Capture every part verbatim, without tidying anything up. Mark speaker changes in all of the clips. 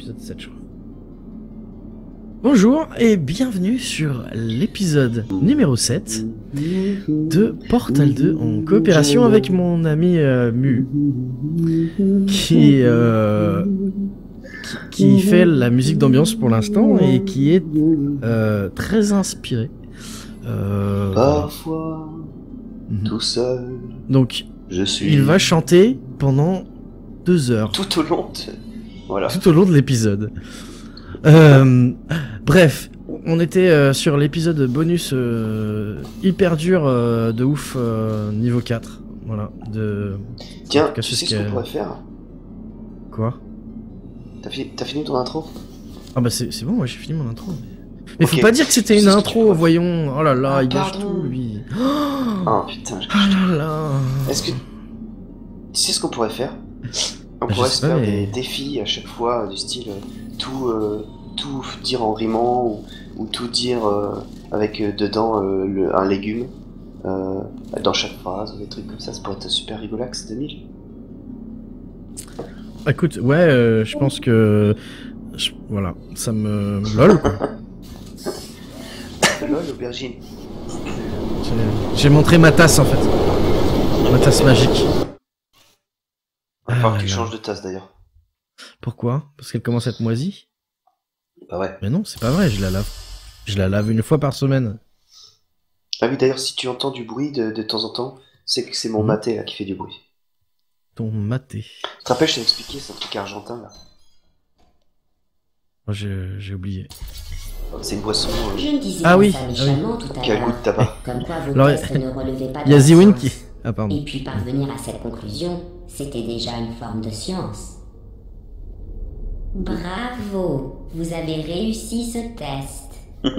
Speaker 1: épisode sept, je crois. Bonjour et bienvenue sur l'épisode numéro sept de Portal deux en coopération avec mon ami euh, Mu qui, euh, qui, qui fait la musique d'ambiance pour l'instant et qui est euh, très inspiré. Euh,
Speaker 2: Parfois,
Speaker 1: mhm.
Speaker 2: tout seul,
Speaker 1: Donc,
Speaker 2: je suis...
Speaker 1: il va chanter pendant deux heures.
Speaker 2: Tout au long de... Voilà.
Speaker 1: Tout au long de l'épisode. Euh, bref, on était euh, sur l'épisode bonus euh, hyper dur euh, de ouf euh, niveau quatre. Voilà. De...
Speaker 2: Tiens,
Speaker 1: tu
Speaker 2: tu sais ce qu'on pourrait faire?
Speaker 1: Quoi?
Speaker 2: T'as fini, t'as fini ton intro?
Speaker 1: Ah bah c'est bon, ouais, j'ai fini mon intro. Mais, mais
Speaker 2: okay.
Speaker 1: Faut pas dire que c'était
Speaker 2: tu
Speaker 1: une
Speaker 2: sais
Speaker 1: intro, voyons. Oh là là,
Speaker 2: ah,
Speaker 1: il gâche
Speaker 2: pardon.
Speaker 1: tout, lui.
Speaker 2: Oh putain, je...
Speaker 1: Oh là là.
Speaker 2: Est-ce que... Tu sais ce qu'on pourrait faire? On
Speaker 1: bah,
Speaker 2: pourrait se
Speaker 1: pas,
Speaker 2: faire
Speaker 1: mais...
Speaker 2: des défis à chaque fois, du style euh, tout, euh, tout dire en rimant ou, ou tout dire euh, avec euh, dedans euh, le, un légume euh, dans chaque phrase, des trucs comme ça, ça pourrait être super rigolax deux mille.
Speaker 1: Écoute, ouais, euh, je pense que... Je... Voilà, ça me... Lol, quoi.
Speaker 2: Lol, aubergine.
Speaker 1: J'ai montré ma tasse, en fait. Ma tasse magique.
Speaker 2: Il va falloir
Speaker 1: Ah,
Speaker 2: que tu
Speaker 1: là.
Speaker 2: changes de tasse d'ailleurs.
Speaker 1: Pourquoi? Parce qu'elle commence à être moisie?
Speaker 2: Bah ouais.
Speaker 1: Mais non, c'est pas vrai, je la lave. Je la lave une fois par semaine.
Speaker 2: Ah oui, d'ailleurs, si tu entends du bruit de, de temps en temps, c'est que c'est mon
Speaker 1: Mmh.
Speaker 2: maté là qui fait du bruit.
Speaker 1: Ton maté.
Speaker 2: Tu te rappelles, je t'ai expliqué, c'est un truc argentin là.
Speaker 1: Moi, j'ai oublié.
Speaker 2: C'est une boisson euh,
Speaker 3: Je ne disais
Speaker 1: Ah
Speaker 3: pas
Speaker 1: oui,
Speaker 3: ça
Speaker 1: ah
Speaker 3: méchamment tout à
Speaker 2: qui a le goût
Speaker 3: l'heure.
Speaker 2: de tabac.
Speaker 3: Comme quoi vos
Speaker 1: Alors,
Speaker 3: tests ne relevaient pas de
Speaker 1: Il y a
Speaker 3: la
Speaker 1: Ziwin
Speaker 3: science.
Speaker 1: qui... Ah, pardon.
Speaker 3: Et puis parvenir à cette conclusion, c'était déjà une forme de science. Bravo, vous avez réussi ce test.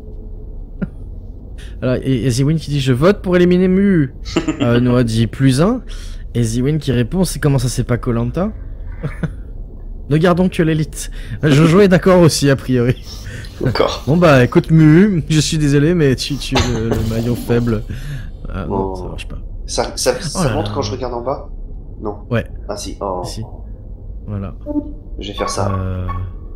Speaker 1: Alors, et, et Ziwin qui dit « Je vote pour éliminer Mu !» euh, Noah dit « Plus un !» Et Ziwin qui répond « C'est comment ça, c'est pas Koh-Lanta ?» Ne gardons que l'élite. Jojo est d'accord aussi, a priori.
Speaker 2: D'accord.
Speaker 1: Bon bah, écoute Mu, je suis désolé, mais tu, tu es le, le maillon faible. Ah non,
Speaker 2: Oh.
Speaker 1: ça marche pas.
Speaker 2: Ça, ça, ça
Speaker 1: Oh là
Speaker 2: monte
Speaker 1: là.
Speaker 2: quand je regarde en bas? Non.
Speaker 1: Ouais,
Speaker 2: Ah si, oh.
Speaker 1: si. Voilà.
Speaker 2: Je vais faire ça.
Speaker 1: Euh...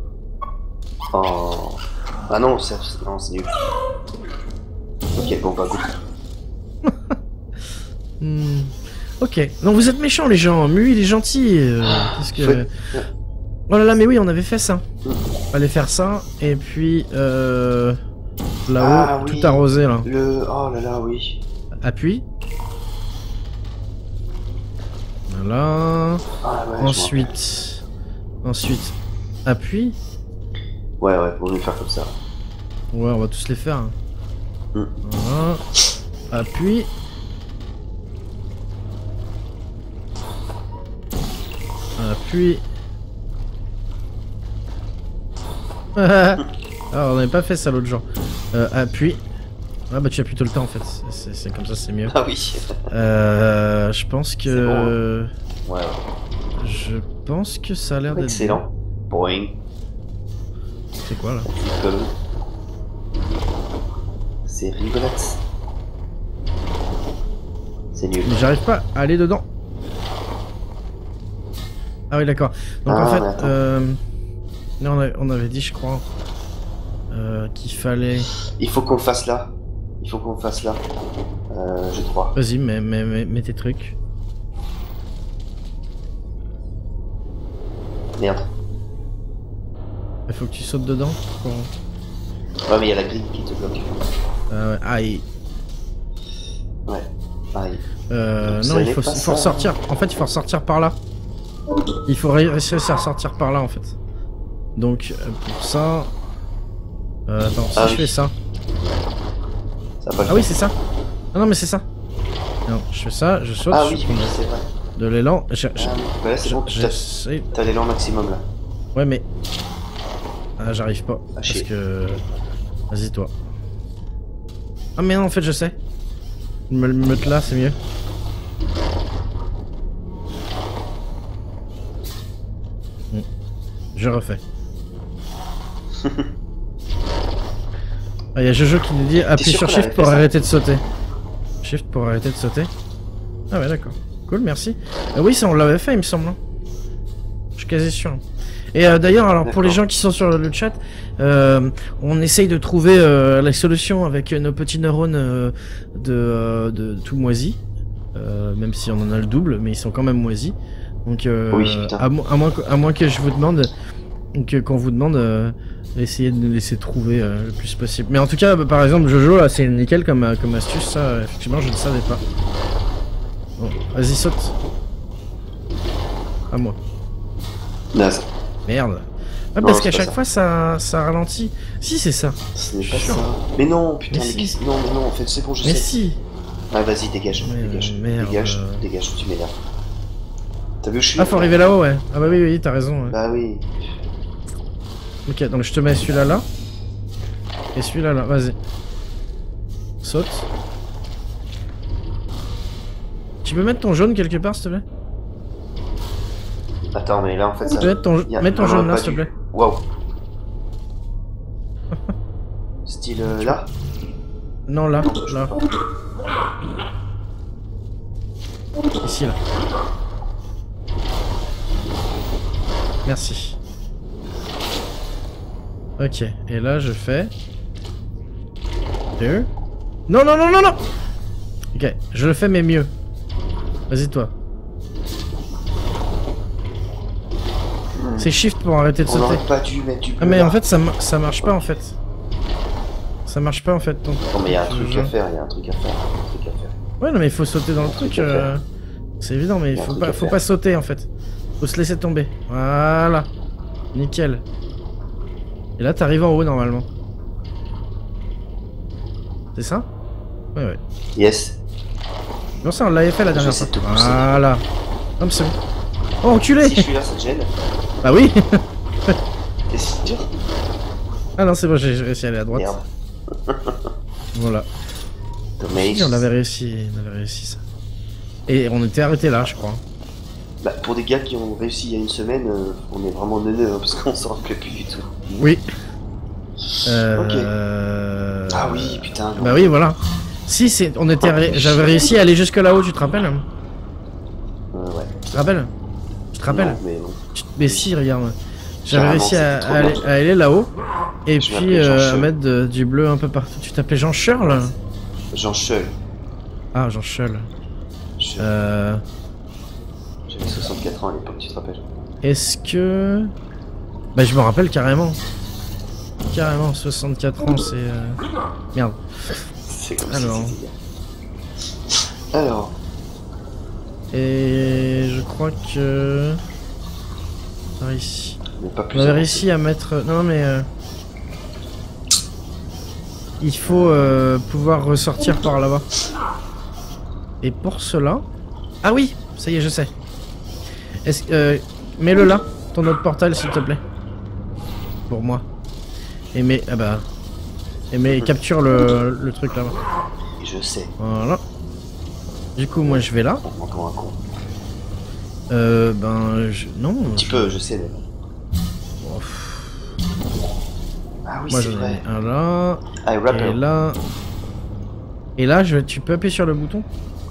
Speaker 2: Oh. Ah non, c'est non, c'est nul. Ok, bon bah goûte.
Speaker 1: Hmm. Ok. Non, vous êtes méchants les gens. Mu, il est gentil. Euh, Qu'est-ce que...
Speaker 2: Ouais.
Speaker 1: Oh là là, mais oui, on avait fait ça. Fallait faire ça, et puis... Euh... Là-haut,
Speaker 2: Ah,
Speaker 1: tout
Speaker 2: oui.
Speaker 1: arrosé, là.
Speaker 2: Le... Oh là là, oui.
Speaker 1: Appuie. Voilà.
Speaker 2: Ah ouais, je
Speaker 1: Ensuite... Ensuite... Appuie.
Speaker 2: m'en rappelle. Ouais, ouais, on va le faire comme ça.
Speaker 1: Ouais, on va tous les faire. hein.
Speaker 2: Mm.
Speaker 1: Voilà. Appuie. Appuie. Ah, on n'avait pas fait ça l'autre jour. Euh, appuie. Ah bah tu appuies tout le temps en fait. C'est comme ça, c'est mieux.
Speaker 2: Ah oui.
Speaker 1: Euh, je pense que...
Speaker 2: Ouais, ouais.
Speaker 1: Je pense que ça a l'air d'être...
Speaker 2: Excellent. Boing.
Speaker 1: C'est quoi là?
Speaker 2: Rigolo. C'est rigolax. C'est nul.
Speaker 1: Mais j'arrive pas à aller dedans. Ah oui d'accord. Donc
Speaker 2: Ah,
Speaker 1: en fait,
Speaker 2: mais attends.
Speaker 1: euh, là, on, a- on avait dit je crois euh, qu'il fallait...
Speaker 2: Il faut qu'on le fasse là. Il faut qu'on le fasse là. Euh, je crois.
Speaker 1: Vas-y, mets, mets, mets, mets tes trucs.
Speaker 2: Merde.
Speaker 1: Il faut que tu sautes dedans. Pour...
Speaker 2: Ouais, mais il y a la grille qui te bloque.
Speaker 1: Euh, aïe.
Speaker 2: Ouais. Aïe.
Speaker 1: Euh,
Speaker 2: Donc,
Speaker 1: non,
Speaker 2: ça
Speaker 1: il
Speaker 2: n'est
Speaker 1: faut,
Speaker 2: pas
Speaker 1: il faut
Speaker 2: ça.
Speaker 1: ressortir. En fait, il faut ressortir par là. Il faut réussir à ressortir par là en fait. Donc euh, pour ça... Euh, attends, si
Speaker 2: Ah
Speaker 1: je
Speaker 2: oui.
Speaker 1: fais ça...
Speaker 2: Ça va pas le
Speaker 1: Ah oui,
Speaker 2: faire.
Speaker 1: c'est ça. Ah non, mais c'est ça. Non, je fais ça, je saute,
Speaker 2: Ah
Speaker 1: je
Speaker 2: oui,
Speaker 1: prends
Speaker 2: oui, c'est vrai.
Speaker 1: de l'élan. Je- je-
Speaker 2: Ah, oui. Bah là, c'est
Speaker 1: je-
Speaker 2: bon, tu t'as-
Speaker 1: j'essaie-
Speaker 2: t'as l'élan maximum là.
Speaker 1: Ouais, mais... Ah, j'arrive pas.
Speaker 2: Ah,
Speaker 1: parce
Speaker 2: chier.
Speaker 1: que... Vas-y, toi. Ah, mais non, en fait, je sais. Me le mettre là, c'est mieux. Hmm. Je refais. Ah, il y a Jojo qui nous dit appuie
Speaker 2: sûr
Speaker 1: sur
Speaker 2: qu'on
Speaker 1: Shift
Speaker 2: avait
Speaker 1: pour
Speaker 2: fait ça
Speaker 1: arrêter de sauter. Shift pour arrêter de sauter. Ah ouais, d'accord. Cool, merci. Euh, oui, ça on l'avait fait, il me semble. hein. Je suis quasi sûr. Et euh, d'ailleurs, alors pour les
Speaker 2: D'accord.
Speaker 1: gens qui sont sur le chat, euh, on essaye de trouver euh, la solution avec nos petits neurones euh, de, euh, de tout moisis, euh, même si on en a le double, mais ils sont quand même moisis. Donc, euh,
Speaker 2: Oui, putain.
Speaker 1: à, mo- à moins que, à moins que je vous demande, que qu'on vous demande, euh, essayez de nous laisser trouver euh, le plus possible. Mais en tout cas, bah, par exemple, Jojo, là, c'est nickel comme, euh, comme astuce, ça, euh, effectivement, je ne savais pas. Bon, vas-y, saute. À moi.
Speaker 2: Naze.
Speaker 1: Merde. Ouais,
Speaker 2: Non,
Speaker 1: parce
Speaker 2: c'est
Speaker 1: qu'à
Speaker 2: pas
Speaker 1: chaque
Speaker 2: ça.
Speaker 1: fois ça, ça ralentit. Si, c'est ça.
Speaker 2: Ce n'est
Speaker 1: Je
Speaker 2: pas
Speaker 1: suis sûr.
Speaker 2: ça. Mais non, putain,
Speaker 1: Mais
Speaker 2: les
Speaker 1: si.
Speaker 2: gars. Non, mais non, en fait, c'est bon, je
Speaker 1: Mais
Speaker 2: sais.
Speaker 1: si.
Speaker 2: Ah, vas-y, dégage,
Speaker 1: Mais,
Speaker 2: dégage,
Speaker 1: euh, merde.
Speaker 2: dégage, dégage, tu m'énerves. T'as vu où je suis?
Speaker 1: Ah, faut arriver là-haut, ouais. Ah bah oui, oui, t'as raison. Ouais.
Speaker 2: Bah oui.
Speaker 1: Ok, donc je te mets celui-là là. Et celui-là là, vas-y. Saute. Tu peux mettre ton jaune quelque part, s'il te plaît?
Speaker 2: Attends, mais là, en fait,
Speaker 1: Tu
Speaker 2: ça...
Speaker 1: peux mettre ton,
Speaker 2: y a-
Speaker 1: mets ton
Speaker 2: on
Speaker 1: jaune
Speaker 2: aurait
Speaker 1: là,
Speaker 2: pas
Speaker 1: s'il te
Speaker 2: dû.
Speaker 1: plaît.
Speaker 2: Waouh. Style euh, là?
Speaker 1: Non, là,
Speaker 2: Non, je
Speaker 1: là.
Speaker 2: peux pas.
Speaker 1: Ici, là. Merci. Ok, et là je fais... Deux. Non, non, non, non, non. Ok, je le fais mais mieux. Vas-y toi. C'est shift pour arrêter de
Speaker 2: On
Speaker 1: sauter.
Speaker 2: aurait pas dû mettre du bleu.
Speaker 1: Ah mais
Speaker 2: là.
Speaker 1: en fait ça, ma- ça marche pas en fait. Ça marche pas en fait. Donc...
Speaker 2: Non, mais il y a un
Speaker 1: je-
Speaker 2: truc
Speaker 1: je-
Speaker 2: à faire, il y a un truc à faire, un truc à faire.
Speaker 1: Ouais non mais il faut sauter dans le truc.
Speaker 2: truc à
Speaker 1: euh, C'est évident mais il
Speaker 2: Y a un
Speaker 1: faut
Speaker 2: truc
Speaker 1: pas,
Speaker 2: à
Speaker 1: faut
Speaker 2: faire.
Speaker 1: pas sauter en fait. Faut se laisser tomber. Voilà. Nickel. Et là t'arrives en haut normalement. C'est ça? Ouais ouais.
Speaker 2: Yes.
Speaker 1: Non ça on l'avait fait la
Speaker 2: Je
Speaker 1: dernière
Speaker 2: vais
Speaker 1: fois.
Speaker 2: essayer de te pousser.
Speaker 1: Voilà. Non mais c'est bon. Oh enculé.
Speaker 2: Si je suis là, ça te gêne?
Speaker 1: Bah oui.
Speaker 2: T'es sûr?
Speaker 1: Ah non c'est bon j'ai j'ai réussi à aller à droite.
Speaker 2: Merde.
Speaker 1: Voilà.
Speaker 2: Dommage.
Speaker 1: Si, on avait réussi, on avait réussi ça. Et on était arrêté là je crois.
Speaker 2: Bah, pour des gars qui ont réussi il y a une semaine, euh, on est vraiment neuneux, hein, parce qu'on s'en rappelle plus du tout.
Speaker 1: Oui. Euh...
Speaker 2: Ah oui, putain. non.
Speaker 1: Bah oui voilà. Si c'est, on était, ré- j'avais réussi à aller jusque là-haut, tu te rappelles?
Speaker 2: Euh, ouais.
Speaker 1: Tu te rappelles? Tu te rappelles?
Speaker 2: Non, mais bon.
Speaker 1: Tu- Mais si regarde. J'avais
Speaker 2: Carrément,
Speaker 1: réussi à,
Speaker 2: c'était trop
Speaker 1: à aller,
Speaker 2: bien.
Speaker 1: à aller là-haut. Et
Speaker 2: Je
Speaker 1: puis
Speaker 2: m'appelais Jean
Speaker 1: euh, à
Speaker 2: Chol.
Speaker 1: mettre de- du bleu un peu partout. Tu t'appelais Jean Charles?
Speaker 2: Jean Chol.
Speaker 1: Ah Jean Charles.
Speaker 2: Je-
Speaker 1: Euh...
Speaker 2: J'avais soixante-quatre ans à l'époque, tu te rappelles?
Speaker 1: Est-ce que... Bah je me rappelle carrément. Carrément, soixante-quatre ans, c'est... euh, Merde.
Speaker 2: C'est comme
Speaker 1: Alors.
Speaker 2: si c'était hier. Alors,
Speaker 1: Et je crois que... Par ici.
Speaker 2: mais pas plus
Speaker 1: On avait
Speaker 2: avancé.
Speaker 1: réussi à mettre... Non mais... euh, Il faut euh, pouvoir ressortir par là-bas. Et pour cela... Ah oui, ça y est, je sais. Est-ce euh, mets-le là, ton autre portal, s'il te plaît. Pour moi. Et mets... Ah bah... Et mets... Capture le, le truc là-bas.
Speaker 2: Je sais.
Speaker 1: Voilà. Du coup, moi, je vais là.
Speaker 2: Bon, encore un con.
Speaker 1: Euh... Ben... Je... Non.
Speaker 2: Un petit peu, je sais. Mais...
Speaker 1: Oh, pff,
Speaker 2: Ah oui,
Speaker 1: moi,
Speaker 2: c'est
Speaker 1: j'en ai
Speaker 2: vrai.
Speaker 1: un là.
Speaker 2: Ah,
Speaker 1: Et
Speaker 2: rapper.
Speaker 1: là... Et là, je... tu peux appuyer sur le bouton?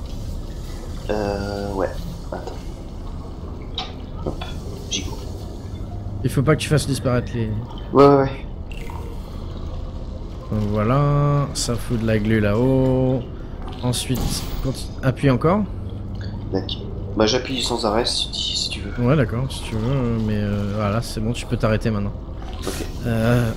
Speaker 2: Euh, ouais. Attends. Hop. Gigot.
Speaker 1: Il faut pas que tu fasses disparaître les...
Speaker 2: Ouais, ouais, ouais.
Speaker 1: Donc voilà, ça fout de la glu là-haut. Ensuite, continue- appuie encore.
Speaker 2: D'accord. Bah, j'appuie sans arrêt si, si tu veux.
Speaker 1: Ouais, d'accord, si tu veux, mais euh, voilà, c'est bon, tu peux t'arrêter maintenant.
Speaker 2: Ok.
Speaker 1: Euh...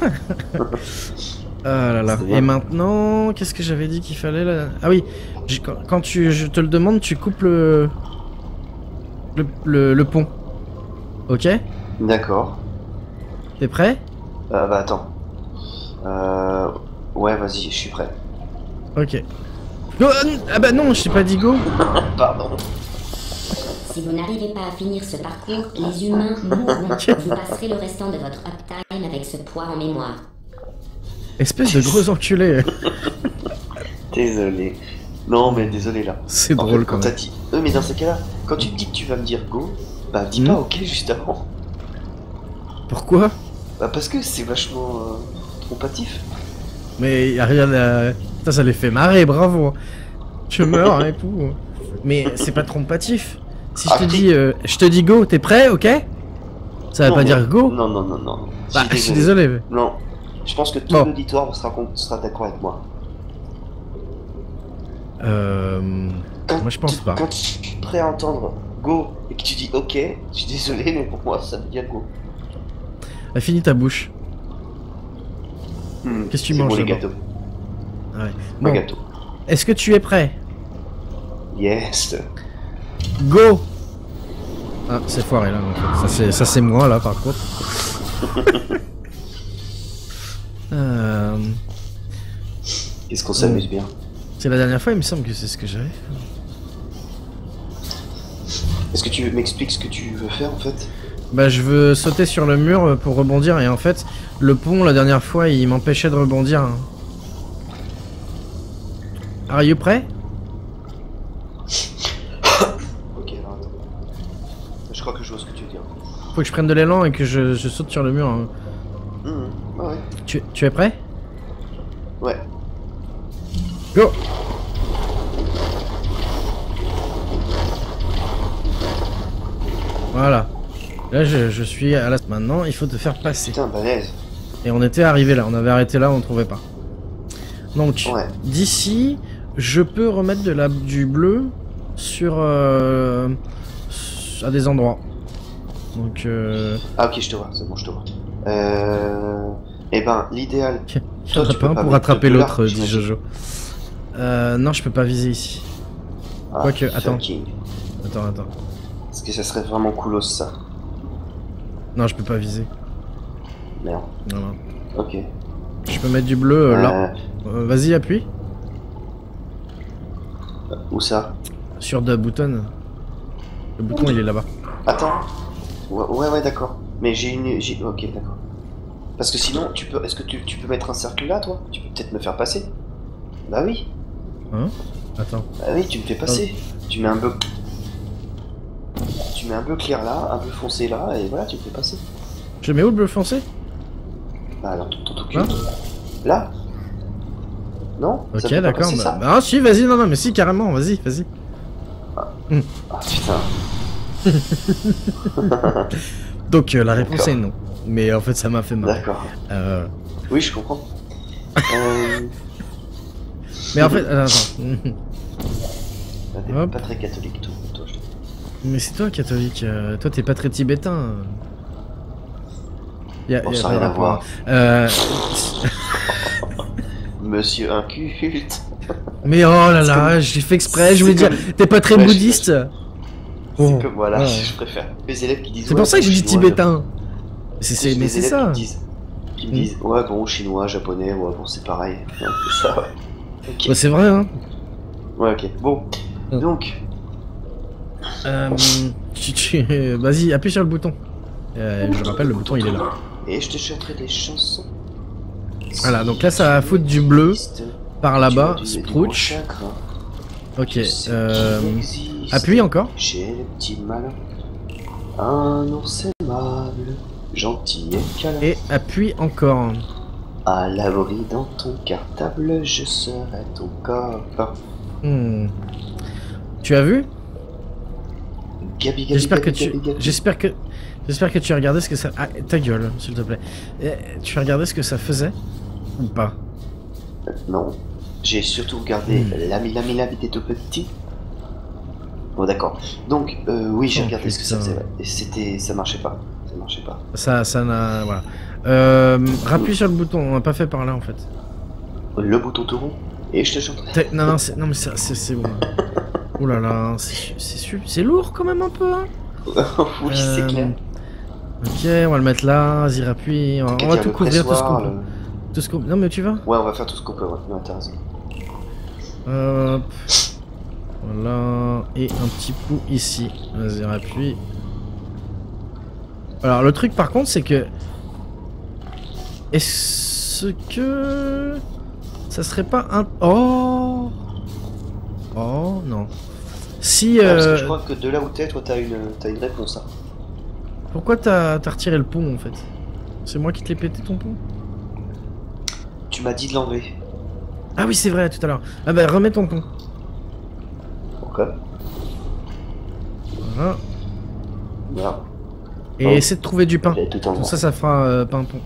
Speaker 1: ah là là.
Speaker 2: C'est bien.
Speaker 1: Et maintenant, qu'est-ce que j'avais dit qu'il fallait là? Ah oui, j'ai- quand, quand tu, je te le demande, tu coupes le... Le, le, le pont. Ok?
Speaker 2: D'accord.
Speaker 1: T'es prêt?
Speaker 2: Euh, bah, attends. Euh... Ouais, vas-y, je suis prêt.
Speaker 1: Ok. Oh, euh, ah bah non, je t'ai pas dit go.
Speaker 2: Pardon.
Speaker 3: Si vous n'arrivez pas à finir ce parcours, les humains mourront. Vous passerez le restant de votre uptime avec ce poids en mémoire.
Speaker 1: Espèce de gros enculé.
Speaker 2: Désolé. Non, mais désolé là.
Speaker 1: C'est
Speaker 2: En
Speaker 1: drôle
Speaker 2: fait,
Speaker 1: quand
Speaker 2: quand t'as
Speaker 1: même.
Speaker 2: dit... Euh, mais dans ces cas-là, quand tu te dis que tu vas me dire go, bah dis
Speaker 1: Hmm.
Speaker 2: pas ok juste avant.
Speaker 1: Pourquoi?
Speaker 2: Bah parce que c'est vachement euh, trompatif.
Speaker 1: Mais y a rien à... Putain, ça les fait marrer, bravo. Je meurs et tout. Mais c'est pas trompatif. Si je te
Speaker 2: Arrêtez.
Speaker 1: dis, euh, je te dis go, t'es prêt, ok? Ça veut
Speaker 2: Non,
Speaker 1: pas
Speaker 2: mais-
Speaker 1: dire go?
Speaker 2: Non, non, non, non.
Speaker 1: Bah, je suis désolé. mais-
Speaker 2: Non. Je pense que tout
Speaker 1: Bon.
Speaker 2: l'auditoire sera, con- sera d'accord avec moi.
Speaker 1: Euh...
Speaker 2: Quand
Speaker 1: Moi, je pense
Speaker 2: tu-
Speaker 1: pas.
Speaker 2: Quand tu es prêt à entendre go et que tu dis ok, je suis désolé, mais pour moi, ça devient go.
Speaker 1: Bah, finis ta bouche.
Speaker 2: Hmm,
Speaker 1: Qu'est-ce que tu
Speaker 2: c'est
Speaker 1: manges
Speaker 2: bon, les
Speaker 1: d'abord?
Speaker 2: gâteaux.
Speaker 1: Ah ouais.
Speaker 2: Un
Speaker 1: Bon,
Speaker 2: gâteau.
Speaker 1: est-ce que tu es prêt?
Speaker 2: Yes.
Speaker 1: Go! Ah, c'est foiré là, en fait. Ça, c'est, ça, c'est moi là, par contre. euh...
Speaker 2: Qu'est-ce qu'on s'amuse bien.
Speaker 1: C'est la dernière fois, il me semble que c'est ce que j'avais.
Speaker 2: Est-ce que tu m'expliques ce que tu veux faire en fait?
Speaker 1: Bah, je veux sauter sur le mur pour rebondir, et en fait, le pont, la dernière fois, il m'empêchait de rebondir. hein. Are you prêt?
Speaker 2: Ok, alors attends. Je crois que je vois ce que tu veux dire.
Speaker 1: Faut que je prenne de l'élan et que je, je saute sur le mur. hein.
Speaker 2: Hmm, ah ouais.
Speaker 1: Tu, tu es prêt?
Speaker 2: Ouais.
Speaker 1: Go! Voilà. Là, je, je suis à la... Maintenant, il faut te faire passer.
Speaker 2: Putain, balèze.
Speaker 1: Et on était arrivé là, on avait arrêté là, on trouvait pas. Donc,
Speaker 2: Ouais.
Speaker 1: d'ici, je peux remettre de la, du bleu sur... euh, à des endroits. Donc, euh...
Speaker 2: Ah ok, je te vois, c'est bon, je te vois. Euh... Eh ben, l'idéal...
Speaker 1: il y en
Speaker 2: Toi,
Speaker 1: a
Speaker 2: tu
Speaker 1: pas
Speaker 2: peux
Speaker 1: un
Speaker 2: pas
Speaker 1: pour
Speaker 2: mettre
Speaker 1: rattraper
Speaker 2: de
Speaker 1: l'autre,
Speaker 2: l'arc,
Speaker 1: dit
Speaker 2: j'imagine.
Speaker 1: Jojo. Euh, non, je peux pas viser ici.
Speaker 2: Ah,
Speaker 1: Quoique, attends.
Speaker 2: fucking.
Speaker 1: Attends, attends.
Speaker 2: Est-ce que ça serait vraiment coolos ça?
Speaker 1: Non, je peux pas viser.
Speaker 2: Merde.
Speaker 1: Non, non.
Speaker 2: Ok.
Speaker 1: Je peux mettre du bleu euh, là.
Speaker 2: Euh,
Speaker 1: Euh, Vas-y, appuie.
Speaker 2: Où ça?
Speaker 1: Sur the button. Le bouton, il est là-bas.
Speaker 2: Attends. Ouais, ouais, ouais, d'accord. Mais j'ai une... j'ai- Ok, d'accord. Parce que sinon, tu peux... Est-ce que tu, tu peux mettre un cercle là, toi? Tu peux peut-être me faire passer? Bah oui.
Speaker 1: Hein? Attends.
Speaker 2: Bah oui, tu me fais passer. Tu mets un bleu... Tu mets un bleu clair là, un bleu foncé là, et voilà, tu me fais passer.
Speaker 1: Je mets où le bleu foncé?
Speaker 2: Bah alors, ton ton cul.
Speaker 1: Hein?
Speaker 2: Là? Non? Ça
Speaker 1: Ok,
Speaker 2: peut pas
Speaker 1: d'accord.
Speaker 2: passer,
Speaker 1: Bah,
Speaker 2: ça
Speaker 1: bah, ah, si, vas-y, non, non, mais si, carrément, vas-y, vas-y.
Speaker 2: Ah putain.
Speaker 1: Donc, euh, la réponse
Speaker 2: D'accord.
Speaker 1: est non. Mais en fait, ça m'a fait mal.
Speaker 2: D'accord.
Speaker 1: Euh...
Speaker 2: Oui, je comprends. euh...
Speaker 1: Mais en fait, euh, attends.
Speaker 2: T'es
Speaker 1: Hop.
Speaker 2: pas très catholique, toi. toi je...
Speaker 1: Mais c'est toi, catholique. euh, Toi, t'es pas très tibétain. Y a,
Speaker 2: Bon,
Speaker 1: y a
Speaker 2: ça
Speaker 1: pas
Speaker 2: n'a
Speaker 1: de
Speaker 2: rien à
Speaker 1: rapport.
Speaker 2: voir.
Speaker 1: Euh...
Speaker 2: Monsieur inculte.
Speaker 1: Mais oh là
Speaker 2: C'est
Speaker 1: là,
Speaker 2: comme-
Speaker 1: j'ai fait exprès, je voulais
Speaker 2: c'est
Speaker 1: dire,
Speaker 2: comme-
Speaker 1: t'es pas très
Speaker 2: Ouais, je-
Speaker 1: bouddhiste.
Speaker 2: C'est
Speaker 1: Oh,
Speaker 2: comme voilà,
Speaker 1: ouais.
Speaker 2: je préfère. Les élèves qui disent.
Speaker 1: C'est
Speaker 2: ouais,
Speaker 1: pour ça que j'ai
Speaker 2: bon,
Speaker 1: dit
Speaker 2: chinois,
Speaker 1: tibétain. C'est,
Speaker 2: japonais.
Speaker 1: c'est, mais
Speaker 2: Les
Speaker 1: c'est
Speaker 2: élèves
Speaker 1: ça.
Speaker 2: Qui me disent, qui me
Speaker 1: Hmm.
Speaker 2: disent ouais, bon, chinois, japonais, ouais, bon, c'est pareil. Ouais, c'est ça, ouais. Ok.
Speaker 1: Bah, c'est vrai, hein.
Speaker 2: Ouais, ok. Bon.
Speaker 1: Hmm.
Speaker 2: Donc,
Speaker 1: Euh, tu, tu- vas-y, appuie sur le bouton. Euh, je rappelle, le bouton il est là.
Speaker 2: et je te chanterai des chansons.
Speaker 1: Voilà, donc là, ça va foutre du bleu par là-bas, Sprouch. Ok, euh, appuie encore.
Speaker 2: Chez le petit malin, un ours aimable, gentil et câlin.
Speaker 1: Et appuie encore.
Speaker 2: À l'abri dans ton cartable, je serai ton copain.
Speaker 1: Hmm. Tu as vu?
Speaker 2: Gabi, gabi,
Speaker 1: J'espère que
Speaker 2: gabi,
Speaker 1: tu,
Speaker 2: gabi, gabi.
Speaker 1: j'espère que, j'espère que tu as regardé ce que ça. Ah, ta gueule, s'il te plaît. Eh, Tu as regardé ce que ça faisait ou pas?
Speaker 2: Non, j'ai surtout regardé
Speaker 1: Hmm.
Speaker 2: l'ami, l'ami, l'ami des tout petits. Bon, d'accord. Donc, euh, oui, j'ai
Speaker 1: Oh,
Speaker 2: regardé ce que ça
Speaker 1: putain.
Speaker 2: faisait. Ouais. Et c'était, ça marchait pas. Ça marchait pas.
Speaker 1: Ça, ça n'a, voilà. Euh, rappuie sur le bouton. On n'a pas fait par là en fait.
Speaker 2: Le bouton tout rond. Et je te chanterai.
Speaker 1: T'as- Non, non, c'est, non mais c'est, c'est, c'est bon. Ouh là là, c'est, c'est, su- c'est lourd quand même un peu. Hein.
Speaker 2: Oui, c'est
Speaker 1: Euh,
Speaker 2: clair.
Speaker 1: Ok, on va le mettre là. Vas-y, rappuie. On, on va tout couvrir, tout ce qu'on peut.
Speaker 2: le...
Speaker 1: Tout ce qu'on- Non mais tu vas.
Speaker 2: Ouais, on va faire tout ce qu'on peut. Ouais, non, t'as raison.
Speaker 1: Hop. Voilà. Et un petit coup ici. Vas-y, rappuie. Alors, le truc par contre, c'est que. Est-ce que. Ça serait pas un. Oh! Oh, non. Si.
Speaker 2: Ouais, parce que
Speaker 1: Euh...
Speaker 2: je crois que de là où t'es, toi, t'as une, t'as une réponse. Hein.
Speaker 1: Pourquoi t'as t'as retiré le pont en fait? C'est moi qui te l'ai pété ton pont?
Speaker 2: Tu m'as dit de l'enlever.
Speaker 1: Ah oui, c'est vrai, tout à l'heure. Ah bah, remets ton pont.
Speaker 2: Ok.
Speaker 1: Voilà.
Speaker 2: Merde.
Speaker 1: Et
Speaker 2: Oh.
Speaker 1: essaie de trouver du pain.
Speaker 2: Il est tout en
Speaker 1: Comme
Speaker 2: bas.
Speaker 1: ça, ça fera euh, pain pont.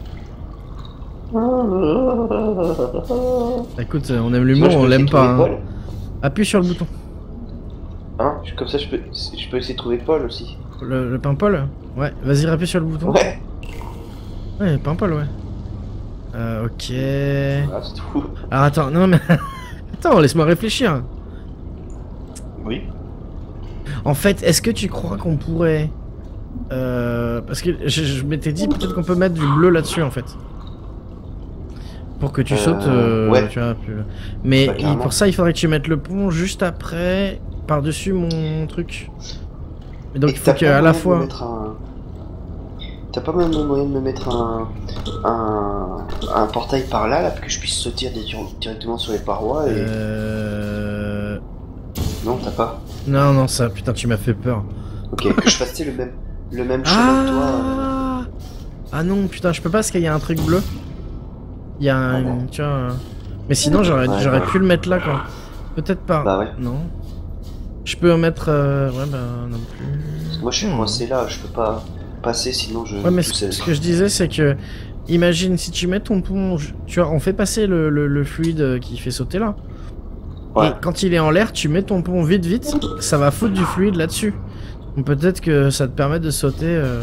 Speaker 1: Écoute, on aime l'humour,
Speaker 2: Moi, je
Speaker 1: on
Speaker 2: peux
Speaker 1: l'aime
Speaker 2: essayer de
Speaker 1: pas.
Speaker 2: trouver
Speaker 1: Hein.
Speaker 2: Paul.
Speaker 1: Appuie sur le bouton.
Speaker 2: Hein, je- comme ça, je peux, je peux essayer de trouver Paul aussi.
Speaker 1: Le, le pain Paul. Ouais, vas-y, appuie sur le bouton.
Speaker 2: Ouais.
Speaker 1: Ouais, pain Paul, ouais. Euh, ok.
Speaker 2: Voilà, c'est tout.
Speaker 1: Alors attends, non mais... attends, laisse-moi réfléchir.
Speaker 2: Oui.
Speaker 1: En fait, est-ce que tu crois qu'on pourrait... Euh, parce que je, je m'étais dit peut-être qu'on peut mettre du bleu là-dessus en fait. Pour que tu
Speaker 2: Euh,
Speaker 1: sautes, euh,
Speaker 2: ouais.
Speaker 1: tu vois. Plus... Mais
Speaker 2: Bah,
Speaker 1: il-
Speaker 2: carrément.
Speaker 1: pour ça, il faudrait que tu mettes le pont juste après, par-dessus mon truc. Et donc
Speaker 2: Et
Speaker 1: il faut
Speaker 2: t'as
Speaker 1: qu'à
Speaker 2: pas
Speaker 1: la
Speaker 2: moyen de me
Speaker 1: fois...
Speaker 2: mettre un- T'as pas même moyen de me mettre un... un... un portail par là, là, pour que je puisse sauter di- directement sur les parois et...
Speaker 1: Euh...
Speaker 2: Non, t'as pas.
Speaker 1: Non, non, ça, putain, tu m'as fait peur.
Speaker 2: Ok, que je fasse tu sais, le même, le même chemin que toi. euh.
Speaker 1: Ah Ah non, putain, je peux pas parce qu'il y a un truc bleu. Il y a un...
Speaker 2: Ah bon.
Speaker 1: Tu vois... euh, Mais sinon, j'aurais
Speaker 2: Ouais,
Speaker 1: j'aurais
Speaker 2: ouais.
Speaker 1: pu le mettre là, quoi. Peut-être pas.
Speaker 2: Bah ouais.
Speaker 1: Non. Je peux en mettre... euh, Ouais, bah non plus.
Speaker 2: Parce que moi, je suis
Speaker 1: Hmm.
Speaker 2: coincé là, je peux pas passer, sinon je...
Speaker 1: Ouais, mais
Speaker 2: je
Speaker 1: ce,
Speaker 2: sais.
Speaker 1: ce que je disais, c'est que... Imagine, si tu mets ton pont... je- Tu vois, on fait passer le, le, le fluide qui fait sauter là.
Speaker 2: Ouais.
Speaker 1: Et quand il est en l'air, tu mets ton pont vite vite, ça va foutre du fluide là-dessus. Donc peut-être que ça te permet de sauter... Euh...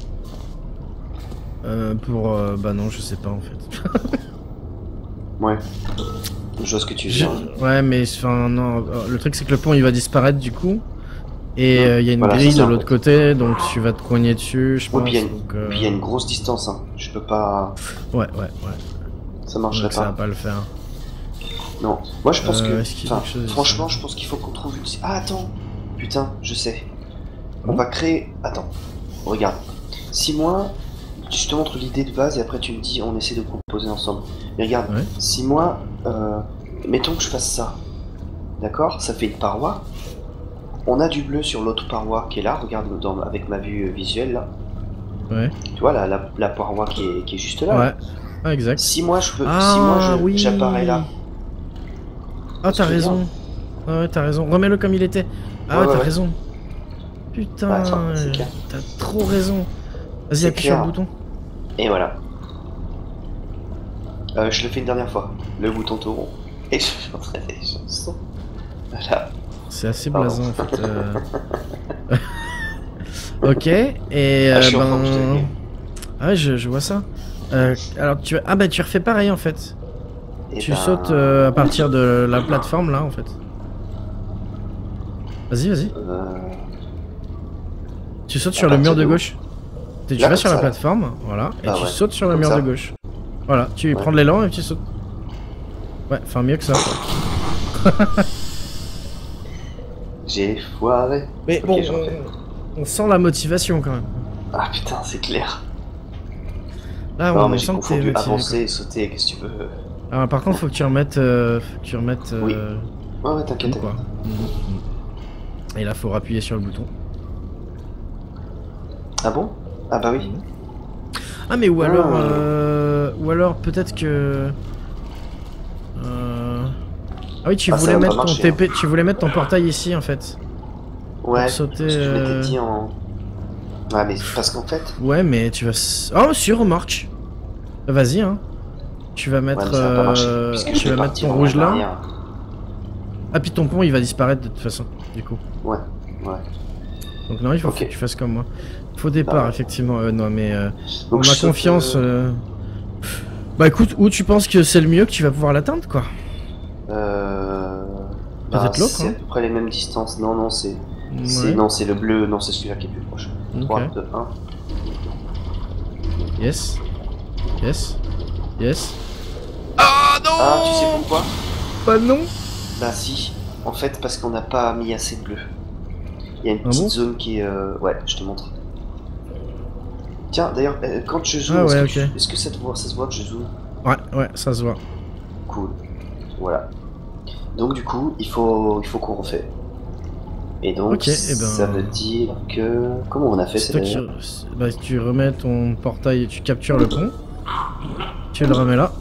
Speaker 1: Euh, pour... euh, Bah non, je sais pas en fait.
Speaker 2: Ouais. Je vois ce que tu veux
Speaker 1: Je-
Speaker 2: dire.
Speaker 1: Ouais, mais enfin, non. euh, Le truc, c'est que le pont il va disparaître du coup. Et euh, il y a une
Speaker 2: Voilà,
Speaker 1: grille
Speaker 2: c'est
Speaker 1: de
Speaker 2: ça, en
Speaker 1: l'autre
Speaker 2: fait.
Speaker 1: côté, donc tu vas te cogner dessus, je
Speaker 2: Oui,
Speaker 1: pense.
Speaker 2: puis il y a une-
Speaker 1: donc, euh,
Speaker 2: Puis il y a une grosse distance, hein. Je peux pas...
Speaker 1: Ouais, ouais, ouais.
Speaker 2: Ça marcherait
Speaker 1: Donc ça va
Speaker 2: pas.
Speaker 1: pas le faire.
Speaker 2: Non. Moi, je pense
Speaker 1: Euh, est-ce
Speaker 2: que...
Speaker 1: qu'il y a
Speaker 2: Enfin,
Speaker 1: quelque chose ici
Speaker 2: franchement, je pense qu'il faut qu'on trouve une... Ah, attends. Putain, je sais. On
Speaker 1: Bon.
Speaker 2: va créer... Attends. Regarde. Si moi... Je te montre l'idée de base et après tu me dis on essaie de composer ensemble. Mais regarde,
Speaker 1: Ouais.
Speaker 2: si moi... Euh... Mettons que je fasse ça. D'accord? Ça fait une paroi. On a du bleu sur l'autre paroi qui est là. Regarde dans, avec ma vue visuelle là.
Speaker 1: Ouais.
Speaker 2: Tu vois la, la, la paroi qui est, qui est juste là.
Speaker 1: Ouais. Ah, exact.
Speaker 2: Si moi je peux...
Speaker 1: Ah,
Speaker 2: si moi je-
Speaker 1: oui.
Speaker 2: j'apparais là.
Speaker 1: Ah, t'as
Speaker 2: C'est
Speaker 1: raison. Ah ouais, t'as raison. Remets-le comme il était. Ah
Speaker 2: Ouais,
Speaker 1: ouais,
Speaker 2: ouais,
Speaker 1: t'as
Speaker 2: ouais.
Speaker 1: raison. Putain,
Speaker 2: Bah, attends, c'est
Speaker 1: euh,
Speaker 2: clair.
Speaker 1: t'as trop raison. Vas-y,
Speaker 2: C'est
Speaker 1: appuie sur le
Speaker 2: clair.
Speaker 1: bouton.
Speaker 2: Et voilà. Euh, je le fais une dernière fois. Le bouton tout rond. Et je chanterai des chansons. Voilà.
Speaker 1: C'est assez
Speaker 2: Pardon.
Speaker 1: blasant en fait. euh. Ok, et
Speaker 2: Ah,
Speaker 1: euh,
Speaker 2: je suis en train de
Speaker 1: ben...
Speaker 2: te
Speaker 1: Ah ouais, je, je vois ça. Euh, alors tu ah bah tu refais pareil en fait.
Speaker 2: Et
Speaker 1: Tu
Speaker 2: ben,
Speaker 1: sautes euh, à partir de la plateforme là en fait. Vas-y, vas-y.
Speaker 2: euh,
Speaker 1: Tu sautes
Speaker 2: À
Speaker 1: sur le mur
Speaker 2: partir
Speaker 1: de
Speaker 2: de où
Speaker 1: gauche. Tu
Speaker 2: Là,
Speaker 1: vas sur
Speaker 2: comme
Speaker 1: la
Speaker 2: ça, là.
Speaker 1: plateforme, voilà, et
Speaker 2: Ah
Speaker 1: tu
Speaker 2: ouais.
Speaker 1: sautes sur le
Speaker 2: Comme
Speaker 1: mur
Speaker 2: ça.
Speaker 1: de gauche. Voilà, tu
Speaker 2: Ouais.
Speaker 1: prends de l'élan et tu sautes. Ouais, enfin mieux que ça.
Speaker 2: J'ai foiré.
Speaker 1: Mais
Speaker 2: Ok,
Speaker 1: bon,
Speaker 2: j'en fais.
Speaker 1: on, on sent la motivation quand même.
Speaker 2: Ah putain, c'est clair.
Speaker 1: Là,
Speaker 2: non,
Speaker 1: on
Speaker 2: mais j'ai
Speaker 1: sent que t'es
Speaker 2: confondu
Speaker 1: motivé.
Speaker 2: avancer et sauter, qu'est-ce que tu veux.
Speaker 1: quoi. Alors par contre, faut que tu remettes, euh, faut que tu remettes. Euh,
Speaker 2: Oui. Ouais, ouais,
Speaker 1: tout,
Speaker 2: t'inquiète.
Speaker 1: quoi. Et là, faut appuyer sur le bouton.
Speaker 2: Ah bon? Ah bah oui.
Speaker 1: Ah mais ou alors,
Speaker 2: Ah.
Speaker 1: euh, ou alors peut-être que. Euh... Ah oui, tu
Speaker 2: Ah, ça
Speaker 1: voulais
Speaker 2: va pas
Speaker 1: mettre ton
Speaker 2: marcher,
Speaker 1: T P, tu voulais mettre ton portail ici en fait.
Speaker 2: Ouais,
Speaker 1: sauter,
Speaker 2: parce que je
Speaker 1: euh,
Speaker 2: m'étais dit en... Ouais, mais parce qu'en fait...
Speaker 1: Ouais, mais tu vas. s- Oh, si, remarque. Vas-y, hein. Tu vas
Speaker 2: Ouais,
Speaker 1: mettre,
Speaker 2: mais ça va pas marcher,
Speaker 1: euh,
Speaker 2: puisque je
Speaker 1: tu
Speaker 2: vais
Speaker 1: vas mettre
Speaker 2: partir
Speaker 1: ton
Speaker 2: en
Speaker 1: rouge là.
Speaker 2: arrière.
Speaker 1: Ah puis ton pont, il va disparaître de toute façon. Du coup.
Speaker 2: Ouais, ouais.
Speaker 1: Donc non, il faut
Speaker 2: Ok.
Speaker 1: que tu fasses comme moi. Faux départ,
Speaker 2: ouais.
Speaker 1: effectivement. Euh, non, mais euh, on
Speaker 2: Donc, je
Speaker 1: a
Speaker 2: saute,
Speaker 1: confiance.
Speaker 2: euh,
Speaker 1: euh. Bah écoute, où tu penses que c'est le mieux que tu vas pouvoir l'atteindre, quoi.
Speaker 2: Euh...
Speaker 1: Peut-être
Speaker 2: bah,
Speaker 1: l'autre,
Speaker 2: c'est
Speaker 1: hein.
Speaker 2: à peu près les mêmes distances. Non, non, c'est... c'est-
Speaker 1: Ouais.
Speaker 2: Non, c'est le bleu. Non, c'est celui-là qui est plus proche.
Speaker 1: Ok.
Speaker 2: trois, deux, un.
Speaker 1: Yes. Yes. Yes. Ah non.
Speaker 2: Ah, tu sais pourquoi?
Speaker 1: Bah non.
Speaker 2: Bah si. En fait, parce qu'on n'a pas mis assez de bleu. Il y a une
Speaker 1: Ah
Speaker 2: petite
Speaker 1: bon
Speaker 2: zone qui est... euh, Ouais, je te montre. Tiens, d'ailleurs, euh, quand je zoome,
Speaker 1: Ah
Speaker 2: est-ce
Speaker 1: ouais,
Speaker 2: que, tu-
Speaker 1: ok.
Speaker 2: est-ce que ça, te voit, ça se voit que je zoome?
Speaker 1: Ouais, ouais, ça se voit.
Speaker 2: Cool. Voilà. Donc du coup, il faut, il faut qu'on refait. Et donc,
Speaker 1: Ok, eh ben-
Speaker 2: ça veut dire que... Comment on a fait
Speaker 1: C'est
Speaker 2: ça
Speaker 1: toi qui...
Speaker 2: d'ailleurs?
Speaker 1: Bah, tu remets ton portail et tu captures le pont. Tu le remets là.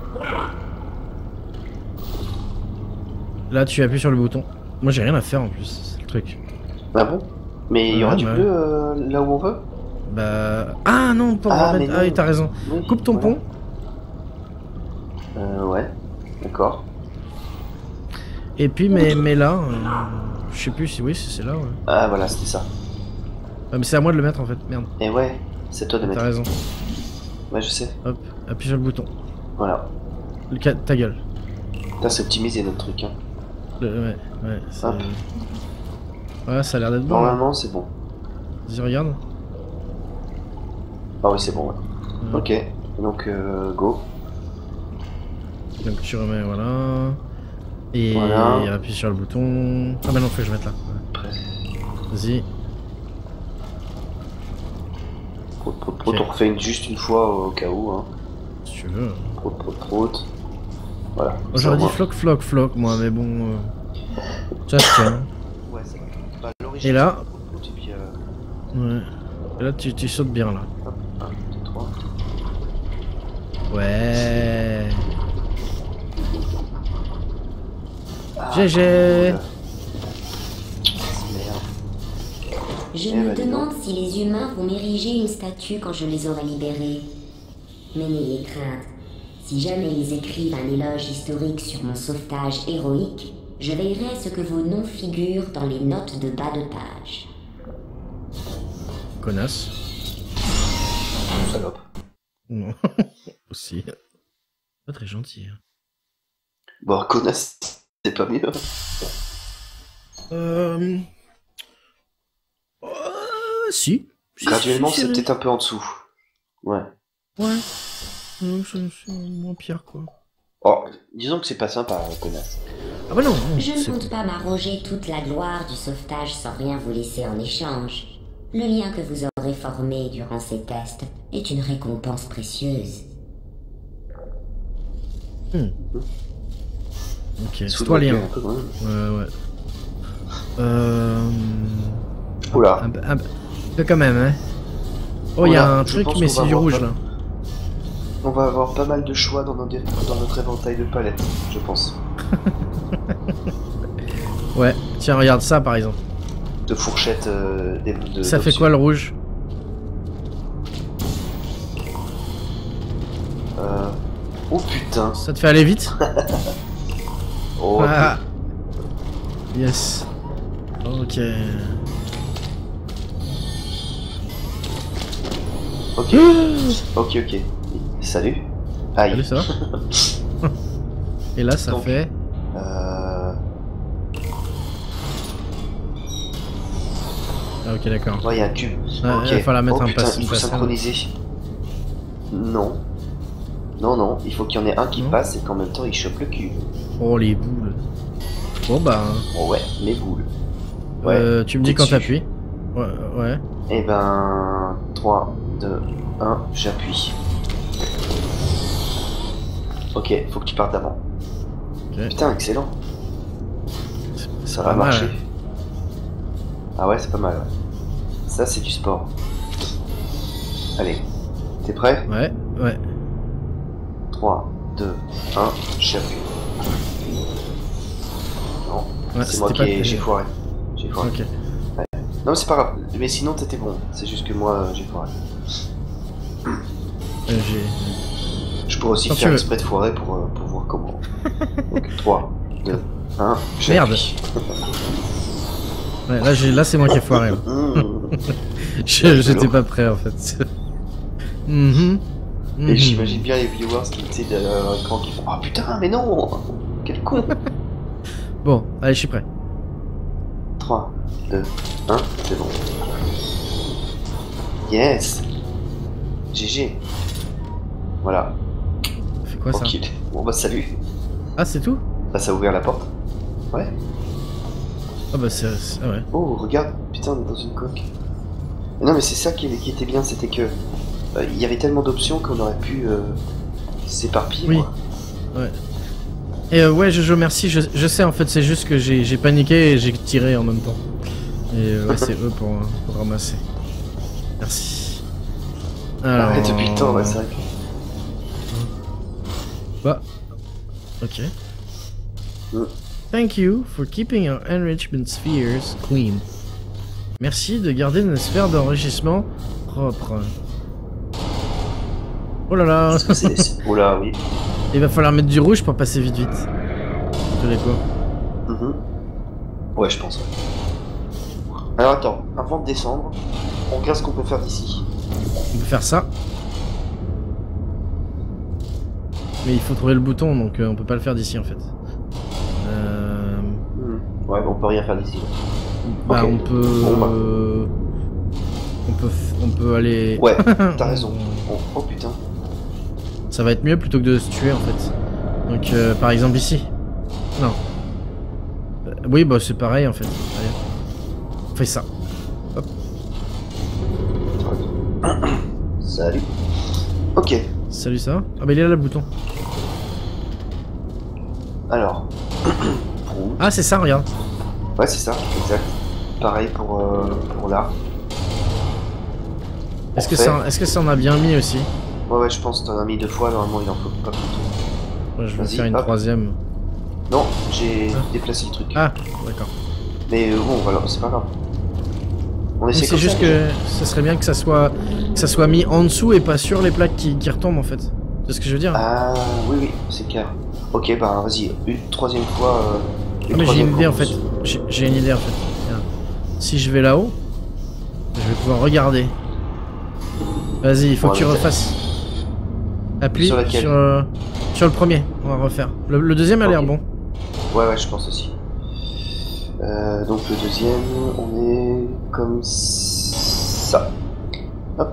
Speaker 1: Là, tu appuies sur le bouton. Moi, j'ai rien à faire en plus, c'est le truc.
Speaker 2: Ah bon? Mais il y aura
Speaker 1: Ouais,
Speaker 2: du
Speaker 1: ouais.
Speaker 2: bleu euh, là où on veut?
Speaker 1: Bah... Ah non, pour
Speaker 2: Ah,
Speaker 1: remettre...
Speaker 2: mais
Speaker 1: Ah oui,
Speaker 2: non.
Speaker 1: t'as raison.
Speaker 2: Oui,
Speaker 1: Coupe ton
Speaker 2: voilà.
Speaker 1: pont.
Speaker 2: Euh, ouais. D'accord.
Speaker 1: Et puis, mais, mais là... euh, je sais plus si... Oui, c'est là, ouais.
Speaker 2: Ah, voilà, c'était ça.
Speaker 1: Ah, mais c'est à moi de le mettre, en fait. Merde.
Speaker 2: Et ouais, c'est toi de
Speaker 1: T'as
Speaker 2: mettre.
Speaker 1: raison.
Speaker 2: Ouais, je sais.
Speaker 1: Hop, appuie sur le bouton.
Speaker 2: Voilà.
Speaker 1: Le ca- Ta gueule.
Speaker 2: Putain, c'est optimisé notre truc, hein.
Speaker 1: Le- ouais, ouais. c'est-
Speaker 2: Hop.
Speaker 1: Ouais, ça a l'air d'être bon. hein.
Speaker 2: Normalement, c'est bon.
Speaker 1: Vas-y, regarde.
Speaker 2: Ah oui, c'est bon, ouais.
Speaker 1: Ouais.
Speaker 2: Ok. Donc, euh, go.
Speaker 1: Donc tu remets, voilà. Et
Speaker 2: Voilà.
Speaker 1: appuie sur le bouton. Ah bah non, faut que je mette là. Ouais.
Speaker 2: Après,
Speaker 1: Vas-y.
Speaker 2: prout, prout, prout.
Speaker 1: Ok.
Speaker 2: On refait une, juste une fois au cas où, hein.
Speaker 1: Si tu veux.
Speaker 2: Prout, prout, prout. Voilà.
Speaker 1: Oh, J'aurais
Speaker 2: Ça,
Speaker 1: dit
Speaker 2: moi.
Speaker 1: floc, floc, floc, moi, mais bon. euh, Ça se tient.
Speaker 2: Ouais, c'est bah, l'origine.
Speaker 1: Et là-
Speaker 2: c'est prout, prout, et puis, euh,
Speaker 1: Ouais. Et là, tu, tu sautes bien là.
Speaker 2: hop, un, deux, trois.
Speaker 1: Ouais.
Speaker 2: Ah,
Speaker 1: G G.
Speaker 2: cool. Merde.
Speaker 3: Je
Speaker 2: Eh
Speaker 3: me
Speaker 2: bah, dis
Speaker 3: demande si les humains vont m'ériger une statue quand je les aurai libérés. Mais n'ayez crainte. Si jamais ils écrivent un éloge historique sur mon sauvetage héroïque, je veillerai à ce que vos noms figurent dans les notes de bas de page.
Speaker 1: Connasse.
Speaker 2: Salope.
Speaker 1: Non. Aussi. Pas très gentil. hein.
Speaker 2: Bon, connasse, c'est pas mieux.
Speaker 1: Euh... euh, si. Si,
Speaker 2: Graduellement,
Speaker 1: si,
Speaker 2: c'est
Speaker 1: si,
Speaker 2: peut-être un peu en dessous. Ouais.
Speaker 1: Ouais. Non, c'est c'est moins pire, quoi.
Speaker 2: Oh, disons que c'est pas sympa, connasse.
Speaker 1: Ah bah non, non,
Speaker 3: Je ne
Speaker 1: c'est-
Speaker 3: compte pas m'arroger toute la gloire du sauvetage sans rien vous laisser en échange. Le lien que vous aurez formé durant ces tests est une récompense précieuse.
Speaker 1: Ok, c'est
Speaker 2: Sous
Speaker 1: toi
Speaker 2: le
Speaker 1: lien.
Speaker 2: un peu, quand même.
Speaker 1: Ouais, ouais. Euh...
Speaker 2: Oula.
Speaker 1: Un, peu- un, peu- un peu quand même, hein. Oh, il y a
Speaker 2: Oula,
Speaker 1: un
Speaker 2: je
Speaker 1: truc,
Speaker 2: pense
Speaker 1: mais
Speaker 2: qu'on
Speaker 1: c'est
Speaker 2: va
Speaker 1: du
Speaker 2: avoir
Speaker 1: rouge,
Speaker 2: pas-
Speaker 1: là.
Speaker 2: On va avoir pas mal de choix dans, nos dé- dans notre éventail de palettes, je pense.
Speaker 1: Ouais, tiens, regarde ça, par exemple.
Speaker 2: De fourchettes euh, des- de,
Speaker 1: Ça fait
Speaker 2: d'options.
Speaker 1: quoi, le rouge?
Speaker 2: euh... Oh putain.
Speaker 1: Ça te fait aller vite?
Speaker 2: Oh,
Speaker 1: Ah. Yes. Ok.
Speaker 2: ok. Ok, ok. Salut. Aïe.
Speaker 1: Salut, ça va? Et là, ça
Speaker 2: Donc,
Speaker 1: fait...
Speaker 2: Euh...
Speaker 1: Ah, ok, d'accord.
Speaker 2: Ouais, il y a un cube.
Speaker 1: Ouais,
Speaker 2: ok.
Speaker 1: il va falloir mettre
Speaker 2: oh,
Speaker 1: un
Speaker 2: putain,
Speaker 1: pass-
Speaker 2: il
Speaker 1: une
Speaker 2: faut
Speaker 1: passerelle.
Speaker 2: synchroniser. Non. Non, non. Il faut qu'il y en ait un qui
Speaker 1: Non.
Speaker 2: passe et qu'en même temps il chope le cube.
Speaker 1: Oh, les boules. Bon, bah...
Speaker 2: Bon, ouais, les boules. Ouais.
Speaker 1: euh, tu me dis
Speaker 2: t'es
Speaker 1: quand
Speaker 2: dessus.
Speaker 1: t'appuies. Ouais, ouais.
Speaker 2: Et ben... trois, deux, un, j'appuie. Ok, faut que tu partes d'avant.
Speaker 1: Ok.
Speaker 2: Putain, excellent. Ça
Speaker 1: pas
Speaker 2: va
Speaker 1: mal.
Speaker 2: marcher. Ah ouais, c'est pas mal. Ouais. Ça, c'est du sport. Allez, t'es prêt?
Speaker 1: Ouais, ouais.
Speaker 2: trois, deux, un, j'appuie. Non,
Speaker 1: Ouais,
Speaker 2: c'est moi
Speaker 1: c'était
Speaker 2: qui
Speaker 1: pas
Speaker 2: ai...
Speaker 1: très-
Speaker 2: j'ai foiré. J'ai foiré.
Speaker 1: Ok.
Speaker 2: Non, mais c'est pas grave. Mais sinon, t'étais bon. C'est juste que moi, euh, j'ai foiré.
Speaker 1: Euh, j'ai...
Speaker 2: Je pourrais aussi
Speaker 1: Quand tu
Speaker 2: faire
Speaker 1: veux.
Speaker 2: exprès de foirer pour, euh, pour voir comment. Donc, trois, deux, un,
Speaker 1: Merde.
Speaker 2: j'appuie.
Speaker 1: Ouais, là, j'ai... là c'est moi qui ai foiré. Là.
Speaker 2: Mmh.
Speaker 1: Je- J'étais pas prêt, en fait. Mhm.
Speaker 2: Et
Speaker 1: Mhm.
Speaker 2: j'imagine bien les viewers qui étaient derrière l'écran qui font ah putain, mais non! Quel con!
Speaker 1: Bon, allez, je suis prêt.
Speaker 2: trois, deux, un, c'est bon. Yes! G G! Voilà,
Speaker 1: Fait quoi, ça?
Speaker 2: tranquille. Bon bah salut!
Speaker 1: Ah, c'est tout?
Speaker 2: Bah ça a ouvert la porte. Ouais.
Speaker 1: Ah bah, c'est... c'est- ah ouais.
Speaker 2: Oh, regarde, putain, on est dans une coque. Non mais c'est ça qui, qui était bien, c'était que euh, il y avait tellement d'options qu'on aurait pu euh, s'éparpiller.
Speaker 1: Oui.
Speaker 2: quoi.
Speaker 1: Ouais. Et euh, ouais, Jojo, merci. Je, je sais, en fait, c'est juste que j'ai j'ai paniqué et j'ai tiré en même temps. Et euh, ouais, c'est eux pour, pour ramasser. Merci. Alors...
Speaker 2: Ah ouais, depuis le temps, ouais, c'est vrai que...
Speaker 1: Bah. Ok.
Speaker 2: Mm.
Speaker 1: Thank you for keeping our enrichment spheres clean. Merci de garder nos sphères d'enrichissement propre. Oh là là.
Speaker 2: Est-ce que c'est... c'est- Oh là, oui.
Speaker 1: Il va falloir mettre du rouge pour passer vite vite. Tous les coups.
Speaker 2: Mhm. Ouais, je pense. Ouais. Alors attends, avant de descendre, on regarde ce qu'on peut faire d'ici.
Speaker 1: On peut faire ça. Mais il faut trouver le bouton, donc euh, on peut pas le faire d'ici en fait. Euh...
Speaker 2: Mhm. Ouais, on peut rien faire d'ici.
Speaker 1: Bah
Speaker 2: Ok.
Speaker 1: on peut...
Speaker 2: Bon, bah.
Speaker 1: euh, On peut... f- On peut aller...
Speaker 2: Ouais, t'as raison. Oh, oh putain.
Speaker 1: Ça va être mieux plutôt que de se tuer en fait. Donc euh, par exemple ici. Non. Euh, oui bah c'est pareil en fait. Allez. On fait ça. Hop.
Speaker 2: Salut. Ok,
Speaker 1: Salut ça va. Ah bah il est là le bouton.
Speaker 2: alors. Pour où?
Speaker 1: Ah c'est ça regarde.
Speaker 2: Ouais, c'est ça, exact. Pareil pour, euh, pour là.
Speaker 1: Est-ce
Speaker 2: On
Speaker 1: que,
Speaker 2: fait-
Speaker 1: ça, est-ce que ça en a bien mis aussi?
Speaker 2: Ouais, ouais, je pense que t'en as mis deux fois, normalement il en faut pas plus.
Speaker 1: Ouais, je vais
Speaker 2: Vas-y,
Speaker 1: faire une
Speaker 2: hop.
Speaker 1: troisième.
Speaker 2: Non, j'ai
Speaker 1: Ah.
Speaker 2: déplacé le truc.
Speaker 1: Ah d'accord.
Speaker 2: Mais euh, bon, voilà, c'est pas grave. On
Speaker 1: Mais
Speaker 2: essaie
Speaker 1: c'est
Speaker 2: comme
Speaker 1: juste
Speaker 2: ça,
Speaker 1: que ce serait bien que ça soit que ça soit mis en dessous et pas sur les plaques qui, qui retombent en fait. C'est ce que je veux dire. Ah,
Speaker 2: Ah, oui, oui, c'est clair. Ok, bah vas-y, une troisième fois. Euh, une
Speaker 1: mais j'ai
Speaker 2: troisième
Speaker 1: une idée en fait.
Speaker 2: fois.
Speaker 1: J'ai j'ai une idée en fait. Regarde. Si je vais là-haut, je vais pouvoir regarder. Vas-y, il faut
Speaker 2: Bon,
Speaker 1: que tu
Speaker 2: allez,
Speaker 1: refasses. Appuie
Speaker 2: Sur
Speaker 1: sur,
Speaker 2: laquelle
Speaker 1: euh, sur le premier. On va refaire. Le, le deuxième a l'air
Speaker 2: Ok.
Speaker 1: bon.
Speaker 2: Ouais, ouais, je pense aussi. Euh, donc le deuxième, on est comme ça. Hop.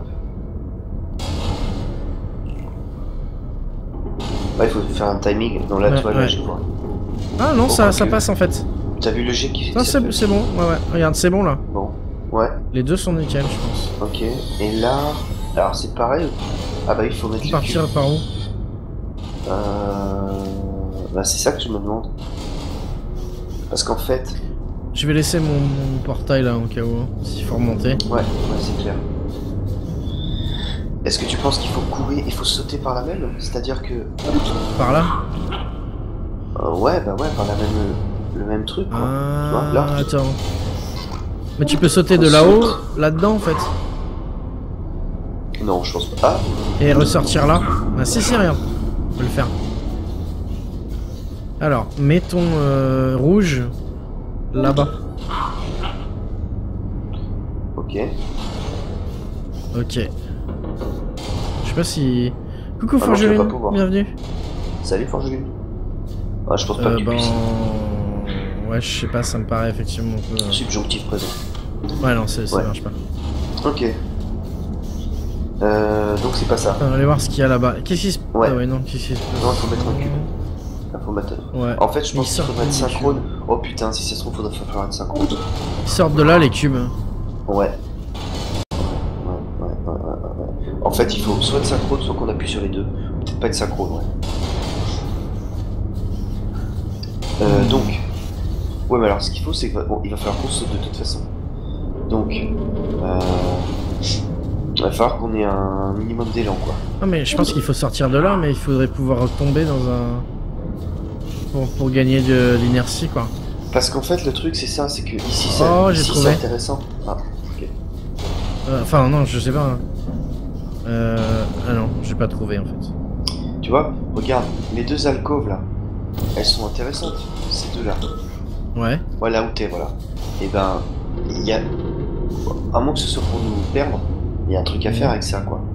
Speaker 2: Ouais, il faut faire un timing. Non, là,
Speaker 1: Ouais,
Speaker 2: toi, là,
Speaker 1: ouais.
Speaker 2: j'ai quoi.
Speaker 1: Ah non,
Speaker 2: Bon,
Speaker 1: ça,
Speaker 2: ok.
Speaker 1: ça passe en fait.
Speaker 2: T'as vu le jet qui fait
Speaker 1: Ça
Speaker 2: que ça
Speaker 1: c'est
Speaker 2: fait-
Speaker 1: c'est bon. Ouais ouais. Regarde, c'est bon là.
Speaker 2: Bon, ouais,
Speaker 1: Les deux sont nickel, je pense.
Speaker 2: ok. Et là, alors c'est pareil. Ah bah il faut mettre le
Speaker 1: Partir
Speaker 2: cube.
Speaker 1: par où?
Speaker 2: Euh... Bah c'est ça que je me demande. Parce qu'en fait,
Speaker 1: Je vais laisser mon, mon portail là en cas où, hein, s'il faut remonter.
Speaker 2: ouais, ouais, c'est clair. Est-ce que tu penses qu'il faut courir, il faut sauter par la même? C'est-à-dire que...
Speaker 1: Par là?
Speaker 2: Euh, ouais, bah ouais, par la même... le même truc, quoi. Tu vois,
Speaker 1: Ah,
Speaker 2: là.
Speaker 1: attends. Mais tu peux sauter de
Speaker 2: On
Speaker 1: là-haut,
Speaker 2: saute.
Speaker 1: là-dedans en fait.
Speaker 2: Non, je pense pas. Ah,
Speaker 1: Et ressortir là. Ah si si, regarde. On peut le faire. Alors, mettons euh, rouge là-bas.
Speaker 2: ok.
Speaker 1: Ok. Je sais pas si... Coucou
Speaker 2: Ah non, je vais
Speaker 1: Forgeline,
Speaker 2: pas pouvoir.
Speaker 1: bienvenue.
Speaker 2: Salut, Forgeline. Ah, je pense pas
Speaker 1: Euh,
Speaker 2: que tu
Speaker 1: ben...
Speaker 2: puisses.
Speaker 1: Ouais, je sais pas, ça me paraît effectivement un peu... euh,
Speaker 2: Subjonctif présent.
Speaker 1: Ouais, non, ça ça
Speaker 2: Ouais.
Speaker 1: marche pas.
Speaker 2: Ok. Euh, donc c'est pas ça.
Speaker 1: On va aller voir ce qu'il y a là-bas. Qu'est-ce qui se...
Speaker 2: Ouais.
Speaker 1: Ah ouais, non, qu'est-ce qui se
Speaker 2: Non, il faut mettre un cube. Il faut mettre...
Speaker 1: Ouais.
Speaker 2: En fait, je
Speaker 1: Ils
Speaker 2: pense qu'il
Speaker 1: sortent
Speaker 2: faudrait être
Speaker 1: du
Speaker 2: synchrone. Oh putain, si ça se trouve, faudrait falloir être synchrone.
Speaker 1: Ils sortent de là, les cubes.
Speaker 2: Ouais. Ouais, ouais, ouais, ouais, ouais. En fait, il faut soit être synchrone, soit qu'on appuie sur les deux. Peut-être pas être synchrone, ouais. Euh, donc. Ouais, mais alors ce qu'il faut, c'est que bon, il va falloir qu'on saute de toute façon. Donc. Euh... Il va falloir qu'on ait un minimum d'élan, quoi.
Speaker 1: Non mais je pense qu'il faut sortir de là, mais il faudrait pouvoir retomber dans un... Pour, pour gagner de l'inertie, quoi.
Speaker 2: Parce qu'en fait, le truc, c'est ça, c'est que ici, c'est
Speaker 1: Oh, j'ai
Speaker 2: ici,
Speaker 1: trouvé.
Speaker 2: c'est intéressant. Ah, ok.
Speaker 1: Euh, Enfin, non, je sais pas. hein. Euh... Ah non, j'ai pas trouvé, en fait.
Speaker 2: Tu vois, regarde, les deux alcôves, là, elles sont intéressantes, ces deux-là.
Speaker 1: Ouais.
Speaker 2: Ouais, là où t'es, voilà. Et ben, il y a... À moins que ce soit pour nous perdre, il y a un truc à faire avec ça, quoi.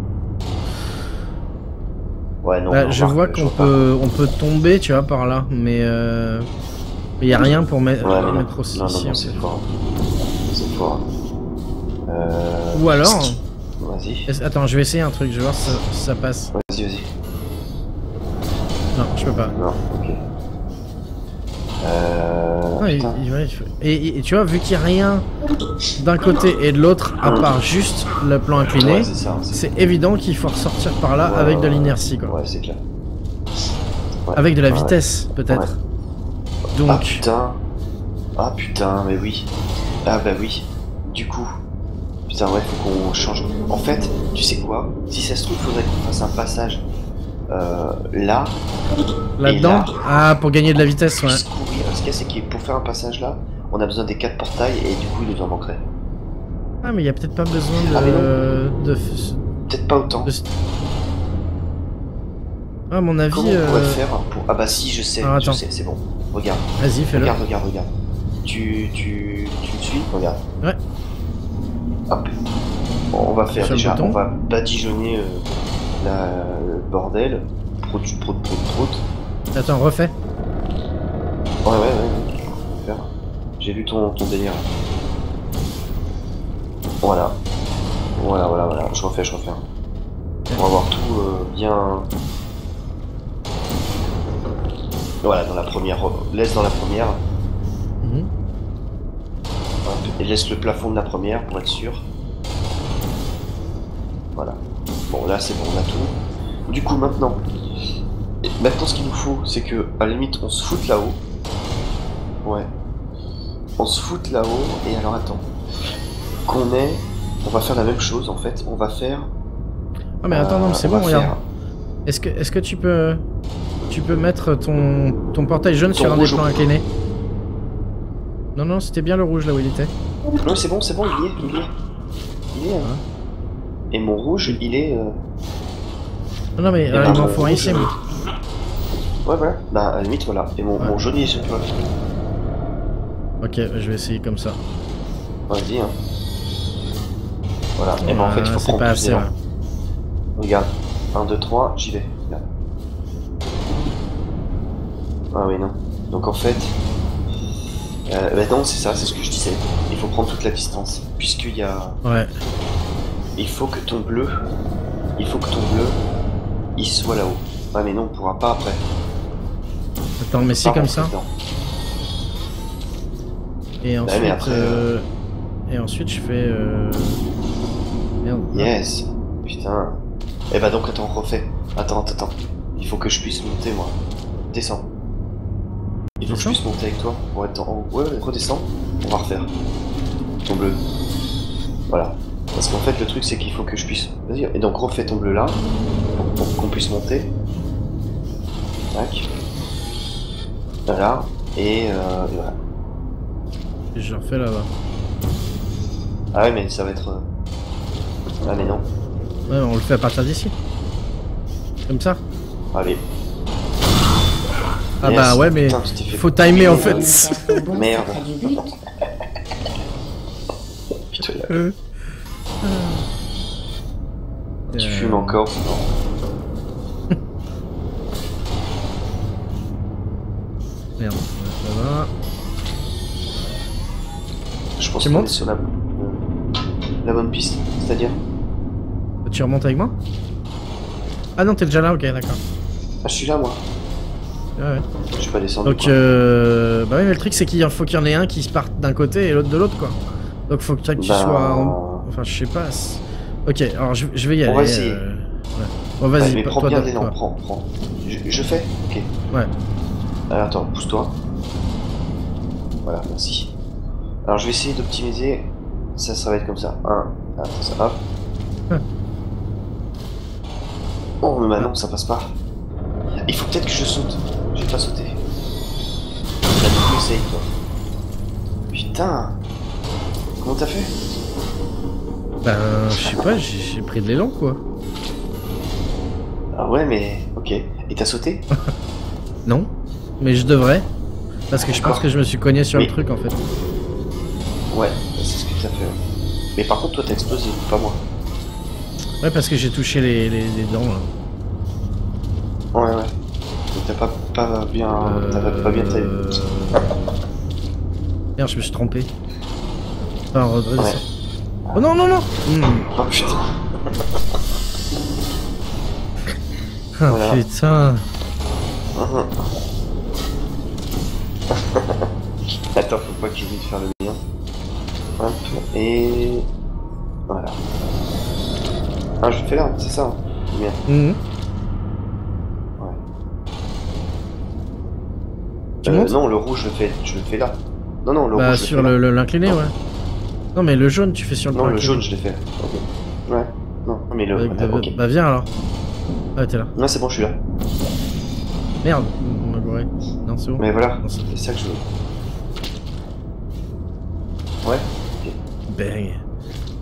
Speaker 2: Ouais, non,
Speaker 1: Bah,
Speaker 2: non,
Speaker 1: je
Speaker 2: remarque,
Speaker 1: vois
Speaker 2: je
Speaker 1: qu'on
Speaker 2: vois pas.
Speaker 1: peut, on peut tomber, tu vois, par là, mais euh... il y a rien pour mettre,
Speaker 2: Ouais, mais non,
Speaker 1: mettre aussi
Speaker 2: non, non,
Speaker 1: ici,
Speaker 2: non,
Speaker 1: en
Speaker 2: c'est
Speaker 1: fait.
Speaker 2: fort. C'est fort. Euh...
Speaker 1: Ou alors...
Speaker 2: Vas-y,
Speaker 1: est-ce- Attends, je vais essayer un truc, je vais voir si ça, si ça passe.
Speaker 2: vas-y, vas-y.
Speaker 1: Non, je peux pas.
Speaker 2: Non, ok. Euh...
Speaker 1: Non, il-
Speaker 2: putain.
Speaker 1: il- ouais, il faut- et, et tu vois, vu qu'il n'y a rien d'un côté et de l'autre, à part juste le plan incliné,
Speaker 2: Ouais, c'est ça. c'est-
Speaker 1: c'est évident qu'il faut ressortir par là
Speaker 2: Ouais,
Speaker 1: avec de
Speaker 2: ouais,
Speaker 1: l'inertie, quoi.
Speaker 2: Ouais, c'est clair. Ouais.
Speaker 1: Avec de la
Speaker 2: Ouais,
Speaker 1: vitesse, peut-être.
Speaker 2: Ah
Speaker 1: Donc,
Speaker 2: putain. Ah putain, mais oui. Ah bah oui. Du coup. Putain, ouais, faut qu'on change. En fait, tu sais quoi? Si ça se trouve, faudrait qu'on fasse un passage euh, là.
Speaker 1: là-dedans,
Speaker 2: là-
Speaker 1: ah, pour gagner de la vitesse, ouais.
Speaker 2: Puisse courir. Ce qu'il y a, c'est que pour faire un passage là, on a besoin des quatre portails et du coup, il nous en manquerait.
Speaker 1: Ah, mais il y a peut-être pas besoin de...
Speaker 2: Ah, mais
Speaker 1: de...
Speaker 2: Peut-être pas autant.
Speaker 1: de... Ah, à mon avis...
Speaker 2: Comment on pourrait
Speaker 1: euh...
Speaker 2: faire pour... Ah bah si, je sais,
Speaker 1: Ah,
Speaker 2: je
Speaker 1: attends.
Speaker 2: sais, c'est bon. Regarde,
Speaker 1: Vas-y, fais-le.
Speaker 2: regarde, regarde, regarde. Tu, tu, tu me suis? Regarde.
Speaker 1: Ouais.
Speaker 2: Hop. Bon, on va faire
Speaker 1: Sur le
Speaker 2: déjà,
Speaker 1: bouton.
Speaker 2: on va badigeonner euh, la, le bordel. Prout, prout, prout, prout.
Speaker 1: Attends, refais.
Speaker 2: Ouais, ouais, ouais, ouais. On va faire. J'ai vu ton, ton délire. Voilà. Voilà, voilà, voilà. Je refais, je refais. On va voir tout euh, bien... Voilà, dans la première... Laisse dans la première.
Speaker 1: Mhm.
Speaker 2: Hop, et laisse le plafond de la première pour être sûr. Voilà. Bon, là, c'est bon, on a tout. Du coup, maintenant... Maintenant, ce qu'il nous faut, c'est que, à la limite, on se foute là-haut. Ouais. On se foute là-haut, et alors, attends. Qu'on ait... On va faire la même chose, en fait. On va faire...
Speaker 1: Ah, mais attends, non, mais c'est
Speaker 2: on
Speaker 1: bon,
Speaker 2: va
Speaker 1: regarde.
Speaker 2: faire-
Speaker 1: Est-ce que, est-ce que tu peux... Tu peux mettre ton, ton portail jaune
Speaker 2: Ton
Speaker 1: sur un des
Speaker 2: rouge
Speaker 1: plans
Speaker 2: au-
Speaker 1: inclinés? Non, non, c'était bien le rouge là où il était.
Speaker 2: Non, c'est bon, c'est bon, il y est, il y est. Il y est. hein. Et mon rouge, il est... euh,
Speaker 1: Non, non, mais
Speaker 2: Et
Speaker 1: euh,
Speaker 2: ben,
Speaker 1: il m'en
Speaker 2: mon
Speaker 1: faut un
Speaker 2: rouge,
Speaker 1: ici, moi.
Speaker 2: Ouais, voilà. Bah, à la limite, voilà. Et mon,
Speaker 1: Ouais.
Speaker 2: mon jaune, il est sur toi.
Speaker 1: Ok, je vais essayer comme ça.
Speaker 2: Vas-y, hein. Voilà. Et ben, en fait, il
Speaker 1: Ah,
Speaker 2: faut
Speaker 1: c'est
Speaker 2: prendre
Speaker 1: pas
Speaker 2: plus
Speaker 1: assez,
Speaker 2: d'élan.
Speaker 1: ouais.
Speaker 2: Regarde. un, deux, trois, j'y vais. Regarde. Ah oui, non. Donc, en fait... Euh, bah non, c'est ça, c'est ce que je disais. Il faut prendre toute la distance. Puisqu'il y a...
Speaker 1: Ouais.
Speaker 2: Il faut que ton bleu... Il faut que ton bleu... Il soit là-haut. Ah mais non, on pourra pas après.
Speaker 1: Attends, mais si
Speaker 2: Pas
Speaker 1: comme
Speaker 2: rentrer
Speaker 1: ça.
Speaker 2: dedans.
Speaker 1: Et
Speaker 2: Bah,
Speaker 1: ensuite...
Speaker 2: mais après,
Speaker 1: euh, Et ensuite, je fais... Euh... Merde.
Speaker 2: Yes. Putain. Eh bah donc, attends, refais. Attends, attends, attends. Il faut que je puisse monter, moi. Descends. Il faut que je
Speaker 1: Descends
Speaker 2: puisse monter avec toi pour être en haut. Ouais, ouais, redescends. On va refaire. Ton bleu. Voilà. Parce qu'en fait, le truc, c'est qu'il faut que je puisse... Vas-y, et donc refais ton bleu là. Pour, pour qu'on puisse monter. Tac. Voilà. Et, euh, et voilà.
Speaker 1: Et je le refais là-bas.
Speaker 2: Ah ouais, mais ça va être... euh, Ah mais non.
Speaker 1: Ouais, on le fait à partir d'ici. Comme ça.
Speaker 2: Allez.
Speaker 1: Ah
Speaker 2: Yes.
Speaker 1: bah ouais, mais...
Speaker 2: Putain, tu t'es fait-
Speaker 1: Faut timer en
Speaker 3: Une
Speaker 1: fait.
Speaker 3: teste au bon
Speaker 2: Merde.
Speaker 3: près du but.
Speaker 2: Putain, là.
Speaker 1: Euh.
Speaker 2: Tu
Speaker 1: Euh,
Speaker 2: fumes encore non.
Speaker 1: Merde, ça va.
Speaker 2: Je pense
Speaker 1: Tu
Speaker 2: qu'on est
Speaker 1: montes
Speaker 2: sur la... euh, la bonne piste, c'est-à-dire...
Speaker 1: Tu remontes avec moi? Ah non, t'es déjà là, ok, d'accord.
Speaker 2: Ah, je suis là, moi.
Speaker 1: Ouais, ouais.
Speaker 2: Je suis pas descendu,
Speaker 1: Donc,
Speaker 2: quoi.
Speaker 1: euh... Bah oui, mais le truc, c'est qu'il faut qu'il y en ait un qui se parte d'un côté et l'autre de l'autre, quoi. Donc, faut que tu
Speaker 2: Bah,
Speaker 1: sois en... Enfin, je sais pas. c'est- Ok, alors je, je vais y aller.
Speaker 2: On va essayer.
Speaker 1: euh, Ouais. Bon,
Speaker 2: Ouais,
Speaker 1: vas-y,
Speaker 2: mais
Speaker 1: toi,
Speaker 2: prends
Speaker 1: toi,
Speaker 2: bien
Speaker 1: toi.
Speaker 2: l'élan, prends, prends. Je, je fais. Ok.
Speaker 1: Ouais.
Speaker 2: Alors, attends, pousse-toi. Voilà, merci. Alors, je vais essayer d'optimiser. Ça, ça va être comme ça. Un, attends, ça, hop.
Speaker 1: Ouais.
Speaker 2: Oh, mais maintenant, ça passe pas. Il faut peut-être que je saute. J'ai pas sauté. Là, du coup, essaye, toi. Putain. Comment t'as fait?
Speaker 1: Bah, je sais pas, j'ai j'ai pris de l'élan, quoi.
Speaker 2: Ah ouais, mais... Ok. Et t'as sauté?
Speaker 1: Non, mais je devrais. Parce que je pense
Speaker 2: D'accord.
Speaker 1: que je me suis cogné sur
Speaker 2: Mais-
Speaker 1: le truc, en fait.
Speaker 2: Ouais, c'est ce que t'as fait. Ouais. Mais par contre, toi, t'as explosé, pas moi.
Speaker 1: Ouais, parce que j'ai touché les, les, les dents, là.
Speaker 2: Ouais, ouais. Donc t'as pas, pas bien... T'as pas bien taillé.
Speaker 1: Euh... Merde, je me suis trompé. Enfin, redresse.
Speaker 2: Ouais.
Speaker 1: Oh non, non, non hmm.
Speaker 2: Oh putain.
Speaker 1: Ah
Speaker 2: Voilà.
Speaker 1: putain.
Speaker 2: Mhm. Attends, faut pas que j'oublie de faire le mien. Hop, et... Voilà. Ah, je le fais là, c'est ça. Bien.
Speaker 1: Mhm.
Speaker 2: Ouais.
Speaker 1: Tu
Speaker 2: Euh,
Speaker 1: montes
Speaker 2: non, le rouge, je le fais, je le fais là. Non, non, le
Speaker 1: Bah,
Speaker 2: rouge, je le
Speaker 1: sur
Speaker 2: fais là.
Speaker 1: le- le- l'incliné,
Speaker 2: Non.
Speaker 1: ouais. Non, mais le jaune, tu fais sur le
Speaker 2: Non,
Speaker 1: plan
Speaker 2: le
Speaker 1: incliné.
Speaker 2: jaune, je l'ai fait. Ok. Ouais. Non, mais le...
Speaker 1: Bah, bah,
Speaker 2: ok.
Speaker 1: bah, viens alors. Ah, t'es là.
Speaker 2: Non, c'est bon, je suis là.
Speaker 1: Merde, on m'a gouré. Non, c'est bon.
Speaker 2: Mais voilà,
Speaker 1: Non, c'est-
Speaker 2: c'est ça que je veux. Ouais.
Speaker 1: Bang.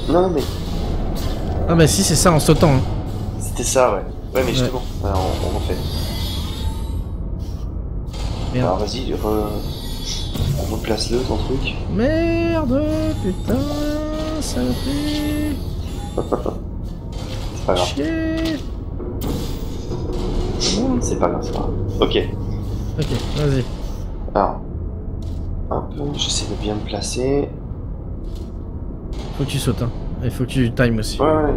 Speaker 2: Non, non, mais
Speaker 1: Ah bah si, c'est ça en sautant. Hein.
Speaker 2: c'était ça, ouais. Ouais, mais justement, ouais, on, on refait.
Speaker 1: Merde.
Speaker 2: Alors vas-y, re... replace-le ton truc.
Speaker 1: Merde, putain, ça me fait
Speaker 2: C'est pas grave.
Speaker 1: chier.
Speaker 2: C'est pas grave, c'est pas grave. Ok.
Speaker 1: Ok, vas-y.
Speaker 2: Alors. Hop, j'essaie de bien me placer.
Speaker 1: Faut que tu sautes, hein. Il faut que tu times aussi.
Speaker 2: Ouais, ouais.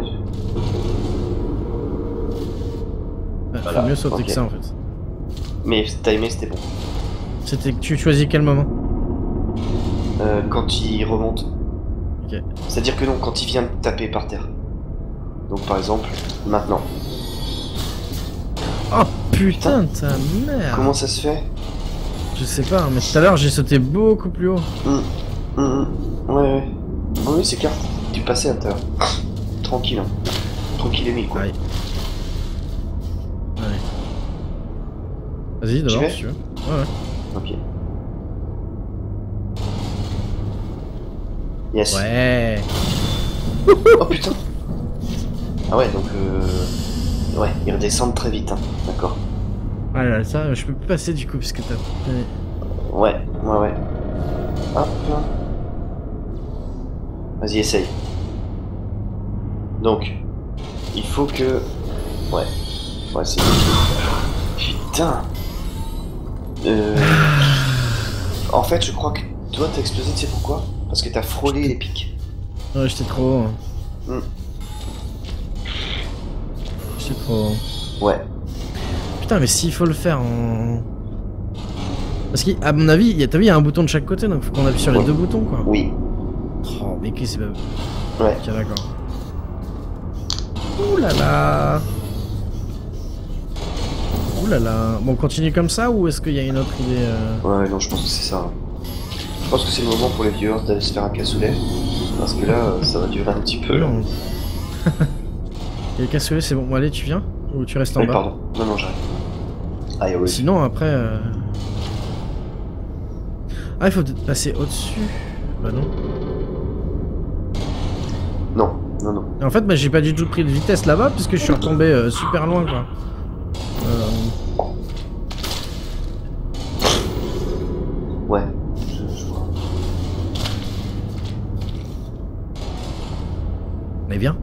Speaker 1: Ouais,
Speaker 2: Voilà,
Speaker 1: faut mieux sauter
Speaker 2: ok.
Speaker 1: que ça en fait.
Speaker 2: Mais timer, c'était bon.
Speaker 1: C'était que tu choisis quel moment?
Speaker 2: Euh, quand il remonte.
Speaker 1: Ok.
Speaker 2: C'est-à-dire que non, quand il vient de taper par terre. Donc par exemple, maintenant.
Speaker 1: Oh putain, ta merde.
Speaker 2: Comment ça se fait?
Speaker 1: Je sais pas, mais tout à l'heure j'ai sauté beaucoup plus haut.
Speaker 2: Hum, hum, hum. Ouais, ouais. Oui, c'est clair. Tu passais à l'intérieur. Tranquille, hein. Tranquille et mis, quoi.
Speaker 1: Aïe. Allez. Vas-y,
Speaker 2: J'y
Speaker 1: d'abord
Speaker 2: vais
Speaker 1: si tu veux. Ouais, ouais.
Speaker 2: Ok. Yes.
Speaker 1: Ouais.
Speaker 2: Oh putain. Ah ouais, donc euh... ouais, ils redescendent très vite, hein. D'accord.
Speaker 1: Ah là, ça, je peux plus passer du coup parce que t'as.
Speaker 2: Ouais, ouais, ouais. Hop. Vas-y, essaye. Donc, il faut que... Ouais. Ouais, c'est... Putain. Euh... En fait, je crois que toi, t'as explosé, tu sais pourquoi? Parce que t'as frôlé les pics.
Speaker 1: Ouais, j'étais trop haut. hein.
Speaker 2: Hmm.
Speaker 1: J'étais trop haut.
Speaker 2: Ouais.
Speaker 1: Putain, mais s'il faut le faire en. Parce qu'à mon avis, y a- t'as vu, il y a un bouton de chaque côté, donc faut qu'on appuie sur les
Speaker 2: Ouais.
Speaker 1: deux boutons quoi.
Speaker 2: Oui.
Speaker 1: Oh, mais qu'est-ce que c'est pas.
Speaker 2: Ouais.
Speaker 1: Ok, d'accord. Ouh là là. Ouh là là. Bon, on continue comme ça ou est-ce qu'il y a une autre idée euh...
Speaker 2: Ouais, non, je pense que c'est ça. Je pense que c'est le moment pour les viewers d'aller se faire un cassoulet. Parce que là, euh, ça va durer un petit peu.
Speaker 1: Non. Et le cassoulet, c'est bon. Bon, allez, tu viens? Ou tu restes en
Speaker 2: Oui,
Speaker 1: bas?
Speaker 2: pardon. Non, non, j'arrive. Aïe, oui.
Speaker 1: Sinon, après. euh, Ah, il faut peut-être passer au-dessus. Bah non.
Speaker 2: Non, non, non.
Speaker 1: En fait, bah, j'ai pas du tout pris de vitesse là-bas puisque je suis retombé euh, super loin quoi. Euh...
Speaker 2: Ouais, je, je vois.
Speaker 1: Mais viens.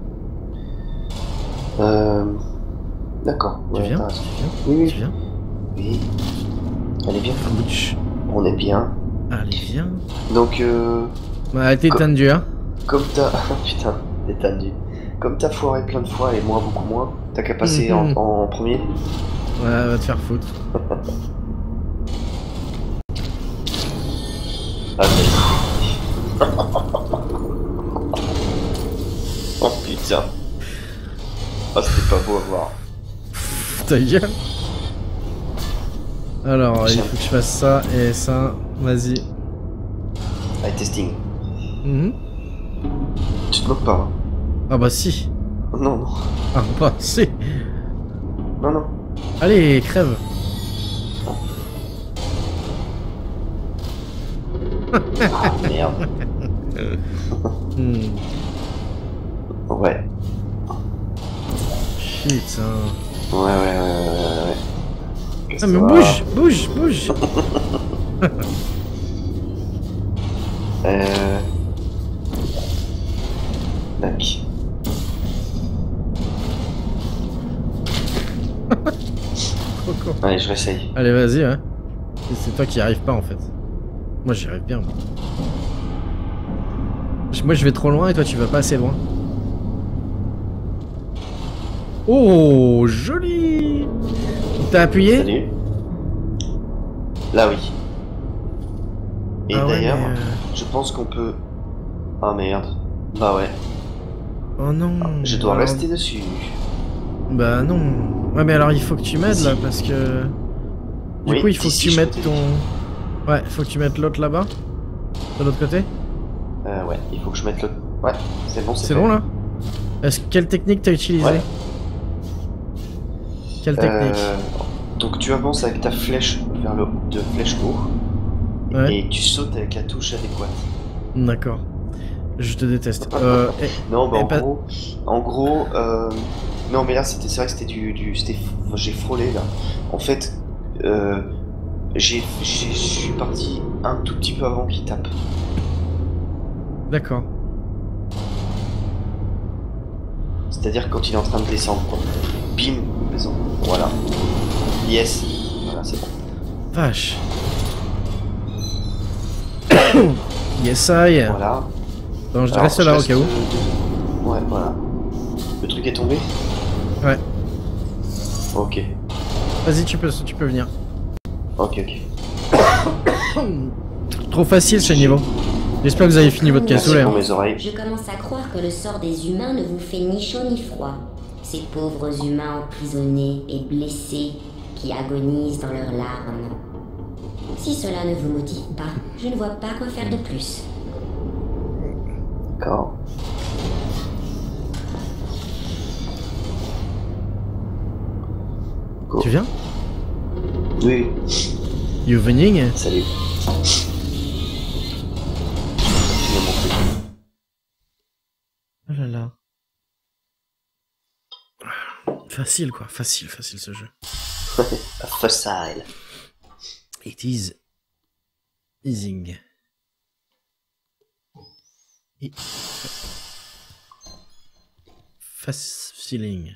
Speaker 2: Euh... D'accord.
Speaker 1: Tu
Speaker 2: Ouais,
Speaker 1: viens?
Speaker 2: t'as raison.
Speaker 1: Tu viens?
Speaker 2: Oui, oui.
Speaker 1: Tu viens?
Speaker 2: Oui. Allez, bien.
Speaker 1: Ouch.
Speaker 2: On est bien.
Speaker 1: Allez, viens.
Speaker 2: Donc, euh...
Speaker 1: Bah, t'es
Speaker 2: Comme-
Speaker 1: tendu, hein.
Speaker 2: comme t'as... Putain, t'es tendu. Comme t'as foiré plein de fois et moi beaucoup moins, t'as qu'à passer
Speaker 1: Mhm.
Speaker 2: en, en premier.
Speaker 1: Ouais, va te faire foutre.
Speaker 2: Ah, mais... Oh putain. Ah, c'était pas beau à voir.
Speaker 1: Ta gueule. Alors, il
Speaker 2: Tiens.
Speaker 1: faut que je fasse ça et ça. Vas-y.
Speaker 2: Allez, testing.
Speaker 1: Mhm.
Speaker 2: Tu te moques pas, hein?
Speaker 1: Ah bah si.
Speaker 2: Non, non.
Speaker 1: Ah bah si.
Speaker 2: Non, non.
Speaker 1: Allez, crève.
Speaker 2: Ah, merde.
Speaker 1: Hmm.
Speaker 2: Ouais.
Speaker 1: Putain.
Speaker 2: Ouais, ouais, ouais, ouais, ouais, ouais.
Speaker 1: Ah mais
Speaker 2: Ça va.
Speaker 1: bouge, bouge, bouge.
Speaker 2: Euh... Tac.
Speaker 1: Trop con.
Speaker 2: Allez, je réessaye.
Speaker 1: Allez, vas-y, hein. Et c'est toi qui y arrives pas en fait. Moi j'y arrive bien. Moi. Je- moi je vais trop loin et toi tu vas pas assez loin. Oh, joli. T'as appuyé?
Speaker 2: Salut. Là, oui. Et
Speaker 1: Ah ouais,
Speaker 2: d'ailleurs,
Speaker 1: mais, euh,
Speaker 2: je pense qu'on peut... Ah merde. Bah ouais.
Speaker 1: Oh non.
Speaker 2: Je dois
Speaker 1: Alors-
Speaker 2: rester dessus.
Speaker 1: Bah non. Ouais mais alors il faut que tu m'aides
Speaker 2: Si.
Speaker 1: là parce que... Du
Speaker 2: Oui,
Speaker 1: coup il faut que
Speaker 2: d'ici,
Speaker 1: tu
Speaker 2: je
Speaker 1: mettes
Speaker 2: peux
Speaker 1: ton... Ouais, il faut que tu mettes l'autre là-bas. De l'autre côté.
Speaker 2: Euh, ouais, il faut que je mette le... Ouais, c'est bon, c'est
Speaker 1: C'est
Speaker 2: fait.
Speaker 1: bon là? Est-ce quelle technique t'as utilisé?
Speaker 2: Ouais.
Speaker 1: Quelle technique?
Speaker 2: Euh, donc tu avances avec ta flèche vers le haut, de flèche haut,
Speaker 1: Ouais.
Speaker 2: et tu sautes avec la touche adéquate.
Speaker 1: D'accord. Je te déteste. Euh, et-
Speaker 2: Non, bah
Speaker 1: et
Speaker 2: en
Speaker 1: pas-
Speaker 2: gros, en gros, euh, non mais là c'était, c'est vrai que c'était du, du c'était, j'ai frôlé là. En fait, euh, j'ai, j'ai, je suis parti un tout petit peu avant qu'il tape.
Speaker 1: D'accord.
Speaker 2: C'est-à-dire quand il est en train de descendre, quoi. Bim, il descend. Voilà. Yes. Voilà, c'est bon.
Speaker 1: Vache. Yes, I.
Speaker 2: Voilà.
Speaker 1: Bon, je
Speaker 2: Alors,
Speaker 1: reste
Speaker 2: je
Speaker 1: là au
Speaker 2: reste,
Speaker 1: cas où.
Speaker 2: euh, Ouais, voilà. Le truc est tombé?
Speaker 1: Ouais.
Speaker 2: Ok.
Speaker 1: Vas-y, tu peux, tu peux venir.
Speaker 2: Ok, ok.
Speaker 1: Trop facile ce niveau. J'espère que vous avez fini votre
Speaker 2: Merci
Speaker 1: cassoulet.
Speaker 2: pour
Speaker 1: Hein.
Speaker 2: mes oreilles.
Speaker 3: Je commence à croire que le sort des humains ne vous fait ni chaud ni froid. Ces pauvres humains emprisonnés et blessés qui agonisent dans leurs larmes. Si cela ne vous motive pas, je ne vois pas quoi faire de plus.
Speaker 2: D'accord. Go.
Speaker 1: Tu viens?
Speaker 2: Oui.
Speaker 1: You venning?
Speaker 2: Salut. Tu viens mon truc.
Speaker 1: Oh là là. Facile quoi, facile, facile ce jeu.
Speaker 2: Facile.
Speaker 1: It is easing. Et... Faciling.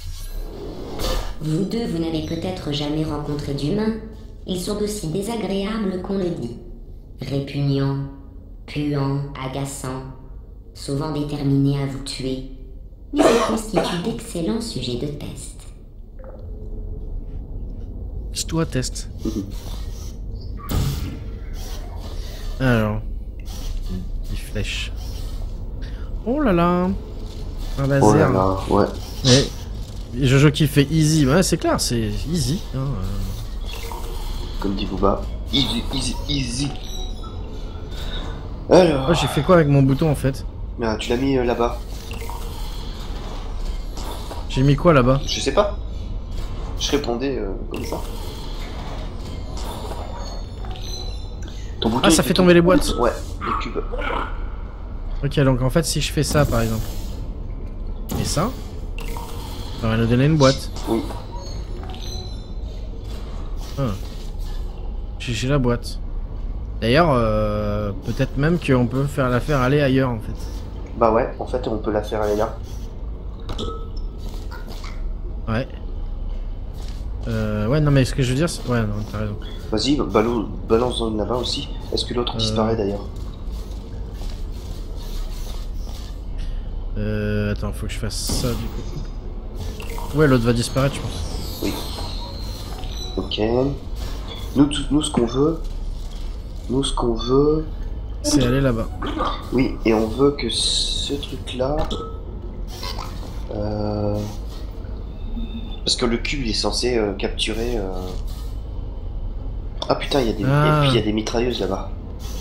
Speaker 3: Vous deux, vous n'avez peut-être jamais rencontré d'humains. Ils sont aussi désagréables qu'on le dit. Répugnants, puants, agaçants, souvent déterminés à vous tuer. Mais ils constituent d'excellents sujets de test.
Speaker 1: C'est toi test. Alors. Des flèches. Oh là là. Un laser.
Speaker 2: Oh là là, ouais.
Speaker 1: Mais Jojo qui fait easy, ouais c'est clair, c'est easy. Hein, euh.
Speaker 2: Comme dit Booba. Easy, easy, easy. Alors.
Speaker 1: Oh, j'ai fait quoi avec mon bouton en fait?
Speaker 2: Ah, tu l'as mis euh, là-bas.
Speaker 1: J'ai mis quoi là-bas?
Speaker 2: Je sais pas. Je répondais euh, comme ça. Ton bouton,
Speaker 1: Ah, ça
Speaker 2: il
Speaker 1: fait tomber les boîtes.
Speaker 2: Ouais, les cubes.
Speaker 1: Ok, donc en fait, si je fais ça par exemple, et ça, ça va nous donner une boîte.
Speaker 2: Oui.
Speaker 1: Ah. J'ai j'ai la boîte. D'ailleurs, euh, peut-être même qu'on peut faire la faire aller ailleurs en fait.
Speaker 2: Bah ouais, en fait, on peut la faire aller là.
Speaker 1: Ouais. Euh, ouais, non mais ce que je veux dire, c'est... Ouais, non, t'as raison.
Speaker 2: Vas-y, ballon, balance dans là-bas aussi. Est-ce que l'autre
Speaker 1: Euh.
Speaker 2: disparaît d'ailleurs?
Speaker 1: Euh, attends, faut que je fasse ça du coup. Ouais, l'autre va disparaître, je pense.
Speaker 2: Oui. Ok. Nous, tout- nous ce qu'on veut... Nous, ce qu'on veut...
Speaker 1: C'est aller là-bas.
Speaker 2: Oui, et on veut que ce truc-là... Euh... Parce que le cube, il est censé euh, capturer... euh, Ah putain, il y a des,
Speaker 1: Ah.
Speaker 2: et puis il y a des mitrailleuses là-bas.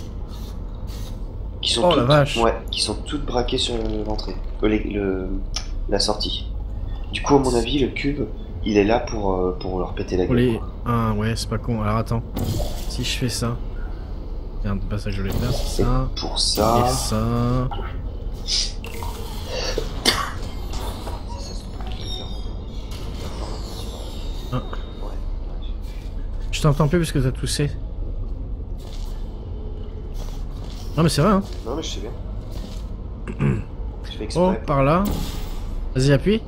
Speaker 2: Qui sont
Speaker 1: Oh, la
Speaker 2: toutes,
Speaker 1: vache.
Speaker 2: ouais, qui sont toutes braquées sur l'entrée, euh, les- le, la sortie. Du coup, à mon avis, le cube, il est là pour, euh, pour leur péter la
Speaker 1: Pour
Speaker 2: gueule.
Speaker 1: les... Ah ouais, c'est pas con. Alors attends. Si je fais ça... Merde, c'est pas ça que je voulais faire, c'est
Speaker 2: Et
Speaker 1: ça.
Speaker 2: pour ça,
Speaker 1: Et ça... Ah. Je t'entends plus parce que t'as toussé. Non mais c'est vrai hein.
Speaker 2: non mais je sais bien. Je fais
Speaker 1: Oh,
Speaker 2: exprès.
Speaker 1: par là. Vas-y, appuie.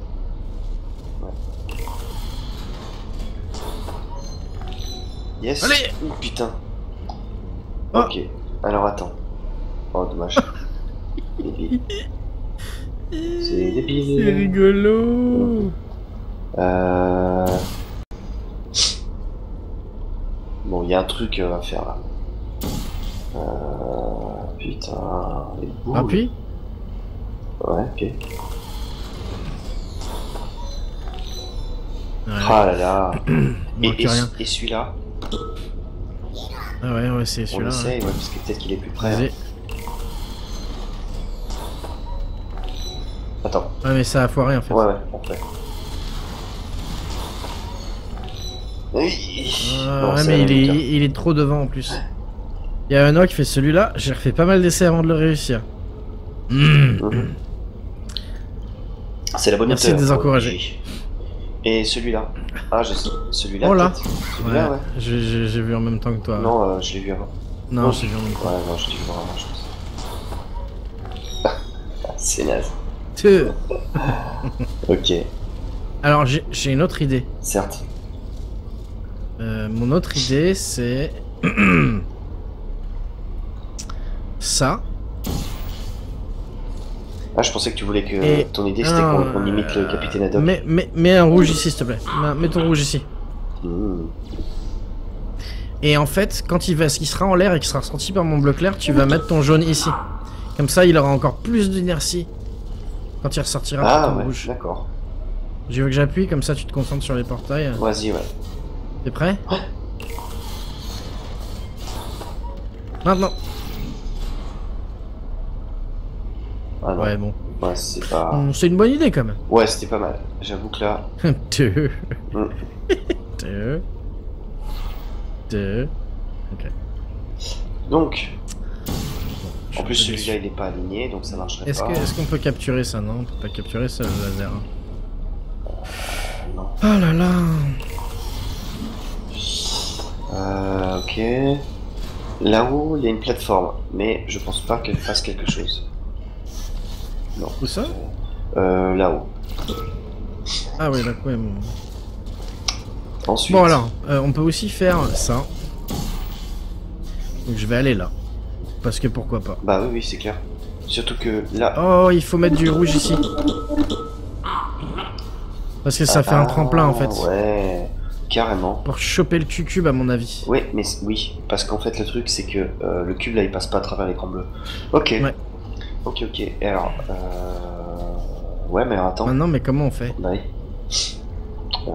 Speaker 2: Yes.
Speaker 1: Allez.
Speaker 2: Oh, putain.
Speaker 1: Oh.
Speaker 2: Ok. Alors attends. Oh dommage. Débile. C'est débile.
Speaker 1: C'est rigolo.
Speaker 2: Euh... Bon, il y a un truc euh, à faire là. Euh... Putain. les boules.
Speaker 1: Appuie.
Speaker 2: Ouais, ok.
Speaker 1: Ouais.
Speaker 2: Ah là là.
Speaker 1: Il
Speaker 2: et
Speaker 1: manque
Speaker 2: et,
Speaker 1: rien.
Speaker 2: et celui-là,
Speaker 1: Ah ouais, ouais, c'est
Speaker 2: on
Speaker 1: celui-là.
Speaker 2: essaye,
Speaker 1: hein.
Speaker 2: ouais, parce que peut-être qu'il est plus près.
Speaker 1: Vas-y.
Speaker 2: hein. Attends.
Speaker 1: Ouais, mais ça a foiré en fait.
Speaker 2: Ouais, ouais, on fait. Oui.
Speaker 1: Euh,
Speaker 2: Non,
Speaker 1: ouais,
Speaker 2: c'est
Speaker 1: mais
Speaker 2: la
Speaker 1: il est,
Speaker 2: même
Speaker 1: il est trop devant en plus. Il y a un autre qui fait celui-là. J'ai refait pas mal d'essais avant de le réussir. Mmh.
Speaker 2: Mmh. C'est la bonne
Speaker 1: Merci
Speaker 2: hauteur.
Speaker 1: de désencourager.
Speaker 2: Et celui-là. Ah, je sais. Celui-là.
Speaker 1: Oh là.
Speaker 2: Celui-là, ouais.
Speaker 1: Ouais, j'ai- j'ai j'ai vu en même temps que toi.
Speaker 2: Non, euh, je l'ai vu avant.
Speaker 1: Non,
Speaker 2: Non.
Speaker 1: j'ai vu en même temps.
Speaker 2: Ouais, non, je l'ai vu avant, je pense. C'est naze.
Speaker 1: Te-
Speaker 2: Ok,
Speaker 1: Alors, j'ai j'ai une autre idée.
Speaker 2: certes.
Speaker 1: Euh, mon autre idée, c'est... ça.
Speaker 2: Ah, je pensais que tu voulais que
Speaker 1: Et-
Speaker 2: ton idée c'était
Speaker 1: Ah,
Speaker 2: qu'on qu'on imite le
Speaker 1: euh,
Speaker 2: capitaine Haddock.
Speaker 1: Mets, mets, mets un rouge ici, s'il te plaît. Mets- Mets ton rouge ici.
Speaker 2: Mmh.
Speaker 1: Et en fait, quand il, va, il sera en l'air et qu'il sera ressenti par mon bleu clair, tu vas mettre ton jaune ici. Comme ça, il aura encore plus d'inertie quand il ressortira par
Speaker 2: Ah,
Speaker 1: ton
Speaker 2: ouais,
Speaker 1: rouge.
Speaker 2: d'accord.
Speaker 1: Je veux que j'appuie, comme ça tu te concentres sur les portails.
Speaker 2: Vas-y, ouais.
Speaker 1: T'es prêt? Maintenant.
Speaker 2: Ah non,
Speaker 1: Ouais, bon.
Speaker 2: ouais, c'est pas...
Speaker 1: Hum, C'est une bonne idée quand même.
Speaker 2: Ouais, c'était pas mal. J'avoue que là...
Speaker 1: Deux.
Speaker 2: Mm.
Speaker 1: Deux. Deux. Ok.
Speaker 2: Donc, en
Speaker 1: Je
Speaker 2: plus
Speaker 1: suis
Speaker 2: celui-là il est pas aligné, donc ça marcherait
Speaker 1: Est-ce
Speaker 2: pas.
Speaker 1: que- est-ce qu'on peut capturer ça? Non, on peut pas capturer ça, le laser.
Speaker 2: Non.
Speaker 1: Oh là là.
Speaker 2: Euh, ok. Là-haut, il y a une plateforme, mais je pense pas qu'elle fasse quelque chose. Non.
Speaker 1: Où ça?
Speaker 2: Euh, là-haut.
Speaker 1: Ah oui, d'accord. Ouais, bon.
Speaker 2: Ensuite.
Speaker 1: Bon alors, euh, on peut aussi faire ça. Donc je vais aller là. Parce que pourquoi pas.
Speaker 2: Bah oui, oui, c'est clair. Surtout que là.
Speaker 1: Oh, il faut mettre du rouge ici. Parce que ça fait un tremplin en fait.
Speaker 2: Ouais, carrément.
Speaker 1: Pour choper le Q-cube à mon avis.
Speaker 2: Oui, mais c- oui, parce qu'en fait le truc c'est que euh, le cube là il passe pas à travers l'écran bleu. Ok.
Speaker 1: Ouais.
Speaker 2: Ok, ok. Et alors, euh... ouais, mais alors, attends.
Speaker 1: Maintenant, mais comment on fait?
Speaker 2: Bah oui. Euh...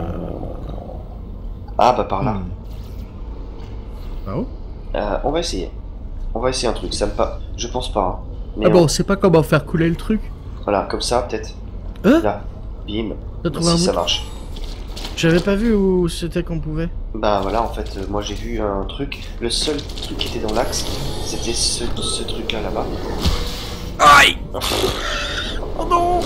Speaker 2: Ah bah par là.
Speaker 1: Hmm. Par où?
Speaker 2: Euh, on va essayer. On va essayer un truc. Ça me pas. Je pense pas. Hein. Mais
Speaker 1: Ah bon,
Speaker 2: on-
Speaker 1: on sait pas comment faire couler le truc.
Speaker 2: Voilà, comme ça peut-être.
Speaker 1: Hein?
Speaker 2: Là. Bim.
Speaker 1: T'as trouvé un
Speaker 2: Si ça
Speaker 1: bouton?
Speaker 2: marche.
Speaker 1: J'avais pas vu où c'était qu'on pouvait.
Speaker 2: Bah voilà, en fait, euh, moi j'ai vu un truc. Le seul truc qui était dans l'axe, c'était ce, ce truc là là-bas.
Speaker 1: Aïe! Oh non!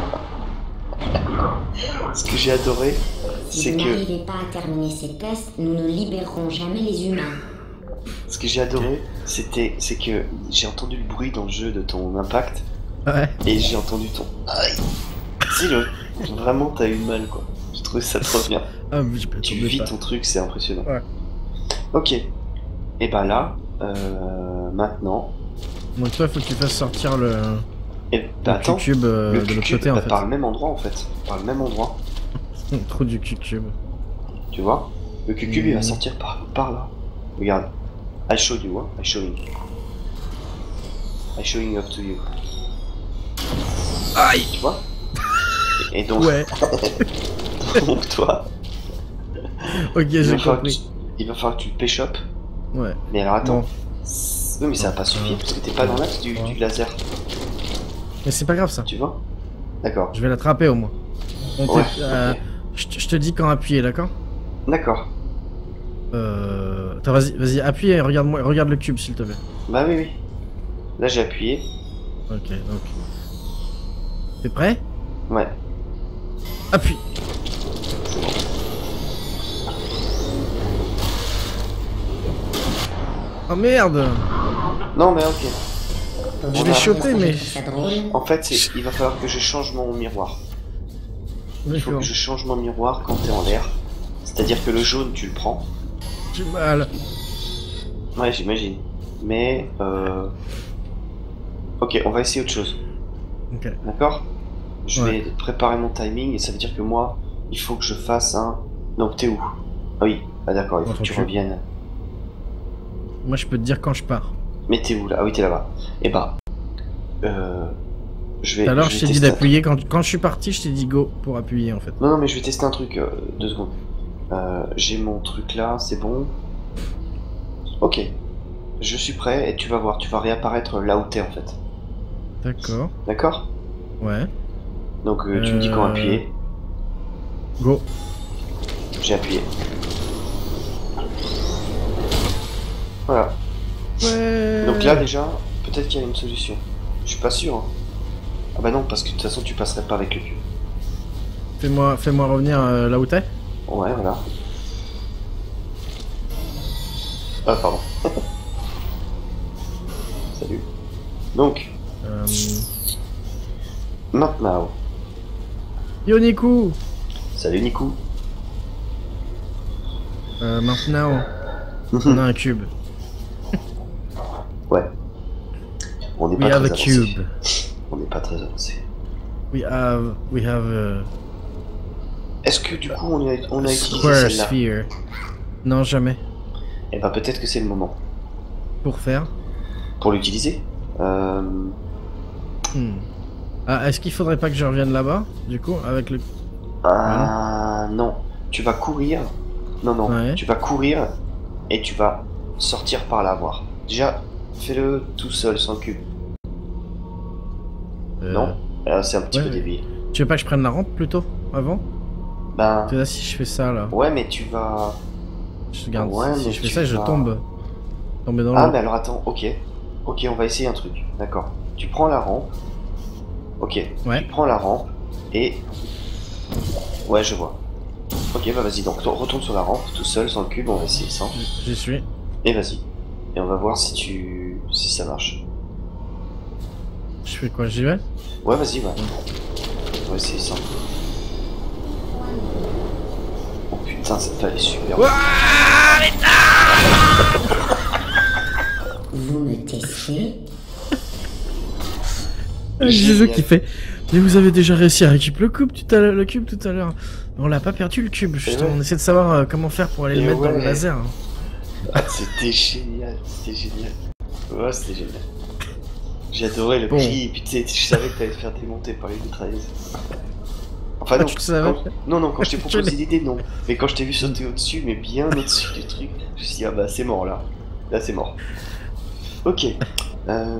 Speaker 2: Ce que j'ai adoré,
Speaker 3: Si
Speaker 2: c'est
Speaker 3: vous
Speaker 2: que.
Speaker 3: n'arrivez pas à terminer ces tests, nous ne libérerons jamais les humains.
Speaker 2: Ce que j'ai adoré, c'était, c'est que j'ai entendu le bruit dans le jeu de ton impact
Speaker 1: Ouais.
Speaker 2: et j'ai entendu ton aïe. Si le, vraiment t'as eu mal quoi. J'ai trouvé ça trop bien.
Speaker 1: Ah, mais je peux
Speaker 2: Tu
Speaker 1: tomber
Speaker 2: vis
Speaker 1: pas.
Speaker 2: ton truc, c'est impressionnant.
Speaker 1: Ouais.
Speaker 2: Ok. Et bah là, euh, maintenant,
Speaker 1: Donc toi, faut que tu fasses sortir le,
Speaker 2: et bah
Speaker 1: le
Speaker 2: attends,
Speaker 1: Q-cube euh,
Speaker 2: le
Speaker 1: de l'autre
Speaker 2: cube
Speaker 1: côté en
Speaker 2: bah,
Speaker 1: fait.
Speaker 2: par le même endroit en fait, par le même endroit,
Speaker 1: Le trou du Q-cube.
Speaker 2: tu vois. Le cube il va
Speaker 1: Mhm.
Speaker 2: sortir par, par là. Regarde. I showed you, hein. I showing. I showing up to you.
Speaker 1: Aïe!
Speaker 2: Tu vois. Et et donc,
Speaker 1: Ouais.
Speaker 2: donc toi,
Speaker 1: Ok,
Speaker 2: il va,
Speaker 1: j'ai
Speaker 2: falloir que
Speaker 1: compris.
Speaker 2: tu, il va falloir que tu le pêchopes.
Speaker 1: Ouais.
Speaker 2: Mais alors attends.
Speaker 1: Bon.
Speaker 2: Oui mais ça va pas suffire parce que t'es pas dans l'axe du, du laser,
Speaker 1: Mais c'est pas grave ça.
Speaker 2: tu vois. D'accord.
Speaker 1: Je vais l'attraper au moins. On
Speaker 2: Ouais,
Speaker 1: t'est- euh,
Speaker 2: ok.
Speaker 1: je te- je te dis quand appuyer, d'accord?
Speaker 2: D'accord.
Speaker 1: Euh... Attends, vas-y, vas-y, appuie et regarde-moi, regarde le cube s'il te plaît.
Speaker 2: Bah oui oui. Là j'ai appuyé.
Speaker 1: Ok, donc. T'es prêt?
Speaker 2: Ouais.
Speaker 1: Appuie. Oh merde!
Speaker 2: Non mais ok.
Speaker 1: Je
Speaker 2: On
Speaker 1: l'ai
Speaker 2: a-
Speaker 1: chopé, mais.
Speaker 3: Ça drôle.
Speaker 2: En fait, c'est- il va falloir que je change mon miroir. Il faut
Speaker 1: D'accord.
Speaker 2: que je change mon miroir quand t'es en l'air. C'est-à-dire que le jaune, tu le prends.
Speaker 1: J'ai mal.
Speaker 2: Ouais, j'imagine. Mais, euh... ok, on va essayer autre chose.
Speaker 1: Ok.
Speaker 2: D'accord? Je
Speaker 1: Ouais.
Speaker 2: vais préparer mon timing et ça veut dire que moi, il faut que je fasse un... Donc, t'es où? Ah oui, ah d'accord, il faut
Speaker 1: On
Speaker 2: que
Speaker 1: s'en
Speaker 2: tu
Speaker 1: fout.
Speaker 2: reviennes.
Speaker 1: Moi, je peux te dire quand je pars.
Speaker 2: Mais t'es où là? Ah oui, t'es là-bas. Et bah... Euh... Je vais...
Speaker 1: Tout à l'heure,
Speaker 2: je
Speaker 1: je
Speaker 2: vais
Speaker 1: t'ai dit
Speaker 2: tester un
Speaker 1: d'appuyer. Quand, quand je suis parti, je t'ai dit go pour appuyer en fait.
Speaker 2: Non, non, mais je vais tester un truc, euh, deux secondes. Euh, j'ai mon truc là, c'est bon. Ok. Je suis prêt et tu vas voir, tu vas réapparaître là où t'es en fait.
Speaker 1: D'accord.
Speaker 2: D'accord?
Speaker 1: Ouais.
Speaker 2: Donc euh, tu me dis quand
Speaker 1: Euh.
Speaker 2: appuyer.
Speaker 1: Go.
Speaker 2: J'ai appuyé. Voilà.
Speaker 1: Ouais.
Speaker 2: Donc là déjà, peut-être qu'il y a une solution. Je suis pas sûr. Hein. Ah bah non, parce que de toute façon, tu passerais pas avec le cube.
Speaker 1: Fais-moi fais-moi revenir euh, là où t'es.
Speaker 2: Ouais, voilà. Ah, pardon. Salut. Donc,
Speaker 1: Euh...
Speaker 2: maintenant.
Speaker 1: Yo Niku.
Speaker 2: Salut Niku.
Speaker 1: Euh, maintenant, on a un cube.
Speaker 2: Ouais. On n'est
Speaker 1: We
Speaker 2: pas
Speaker 1: have a
Speaker 2: très avancé.
Speaker 1: cube.
Speaker 2: On n'est pas très avancé.
Speaker 1: We have, we have a
Speaker 2: Est-ce que du coup on a, on a utilisé
Speaker 1: square
Speaker 2: celle-là?
Speaker 1: sphere. Non, jamais.
Speaker 2: Eh ben peut-être que c'est le moment.
Speaker 1: Pour faire.
Speaker 2: Pour l'utiliser euh...
Speaker 1: Hmm. Ah, est-ce qu'il faudrait pas que je revienne là-bas, du coup, avec le...
Speaker 2: Ah non. Tu vas courir. Non, non.
Speaker 1: Ouais.
Speaker 2: Tu vas courir et tu vas sortir par là voir. Déjà, fais-le tout seul, sans cube.
Speaker 1: Euh,
Speaker 2: Non euh, C'est un petit
Speaker 1: ouais,
Speaker 2: peu
Speaker 1: ouais.
Speaker 2: débile.
Speaker 1: Tu veux pas que je prenne la rampe, plutôt, avant?
Speaker 2: Ben...
Speaker 1: Tu vois, si je fais ça, là.
Speaker 2: Ouais, mais tu vas...
Speaker 1: Je regarde,
Speaker 2: Ouais,
Speaker 1: si
Speaker 2: mais
Speaker 1: je fais
Speaker 2: tu
Speaker 1: ça, je
Speaker 2: vas-
Speaker 1: tombe. Tomber dans
Speaker 2: Ah,
Speaker 1: l'eau.
Speaker 2: mais alors attends, ok. Ok, on va essayer un truc. D'accord. Tu prends la rampe. Ok.
Speaker 1: Ouais.
Speaker 2: Tu prends la rampe et... Ouais, je vois. Ok, bah vas-y, donc retourne sur la rampe, tout seul, sans le cube, on va essayer sans.
Speaker 1: J'y suis.
Speaker 2: Et vas-y. Et on va voir si tu... si ça marche.
Speaker 1: Je fais quoi, j'y vais?
Speaker 2: Ouais, vas-y, ouais. On va essayer sans. Oh putain, cette balle est super.
Speaker 1: Ouah,
Speaker 3: Vous me testez?
Speaker 1: Jésus qui fait. Mais vous avez déjà réussi à récupérer le cube tout à l'heure, le cube tout à l'heure. On l'a pas perdu le cube. Justement,
Speaker 2: ouais.
Speaker 1: on essaie de savoir euh, comment faire pour aller
Speaker 2: Et
Speaker 1: le mettre dans le
Speaker 2: ouais.
Speaker 1: laser. hein.
Speaker 2: Ah, c'était génial, c'était génial. Ouais, c'était génial. J'ai adoré le
Speaker 1: Bon.
Speaker 2: cri, et puis tu sais, je savais que t'allais te faire démonter par les mitrailleuses. Enfin,
Speaker 1: Ah,
Speaker 2: non,
Speaker 1: tu le savais?
Speaker 2: quand- non, non, quand je t'ai
Speaker 1: Je
Speaker 2: proposé
Speaker 1: l'ai.
Speaker 2: l'idée, non. Mais quand je t'ai vu sauter au-dessus, mais bien au-dessus du truc, je me suis dit, ah bah c'est mort là. Là, c'est mort. Ok. Euh...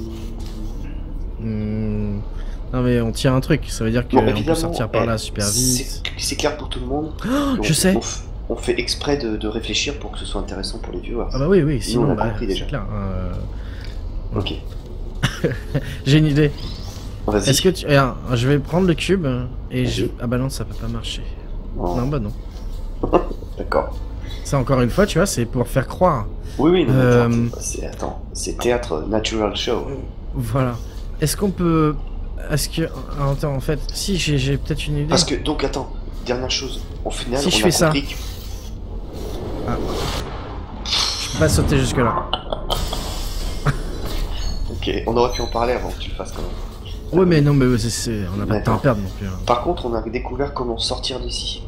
Speaker 1: Hmm. Non mais on tient un truc. Ça veut dire qu'on
Speaker 2: Bon,
Speaker 1: peut
Speaker 2: évidemment,
Speaker 1: sortir par
Speaker 2: eh,
Speaker 1: là super vite.
Speaker 2: C'est c'est clair pour tout le monde.
Speaker 1: Oh,
Speaker 2: Donc,
Speaker 1: je sais.
Speaker 2: On, f- on fait exprès de, de réfléchir pour que ce soit intéressant pour les viewers.
Speaker 1: Ah bah oui oui.
Speaker 2: Nous,
Speaker 1: Sinon
Speaker 2: on a
Speaker 1: bah,
Speaker 2: compris
Speaker 1: c'est
Speaker 2: déjà.
Speaker 1: clair. euh,
Speaker 2: Ok.
Speaker 1: J'ai une idée.
Speaker 2: Vas-y.
Speaker 1: Est-ce que tu... Regarde, je vais prendre le cube et je...
Speaker 2: Vas-y.
Speaker 1: Ah bah non, ça peut pas marcher.
Speaker 2: Oh,
Speaker 1: Non bah non.
Speaker 2: D'accord.
Speaker 1: Ça encore une fois, tu vois, c'est pour faire croire.
Speaker 2: Oui, oui, non, mais
Speaker 1: Euh,
Speaker 2: attends, c'est attends, c'est théâtre natural show.
Speaker 1: Voilà. Est-ce qu'on peut... Est-ce que... ah, attends, en fait, si j'ai j'ai peut-être une idée.
Speaker 2: Parce que, donc, attends, dernière chose, au final,
Speaker 1: Si
Speaker 2: on
Speaker 1: je
Speaker 2: a
Speaker 1: fais ça.
Speaker 2: compris que...
Speaker 1: Je peux pas sauter jusque là.
Speaker 2: Ok, on aurait pu en parler avant que tu le fasses quand même.
Speaker 1: Ouais mais non mais c'est- c'est... on a pas de temps à
Speaker 2: D'accord.
Speaker 1: perdre non plus. hein.
Speaker 2: Par contre, on a découvert comment sortir d'ici.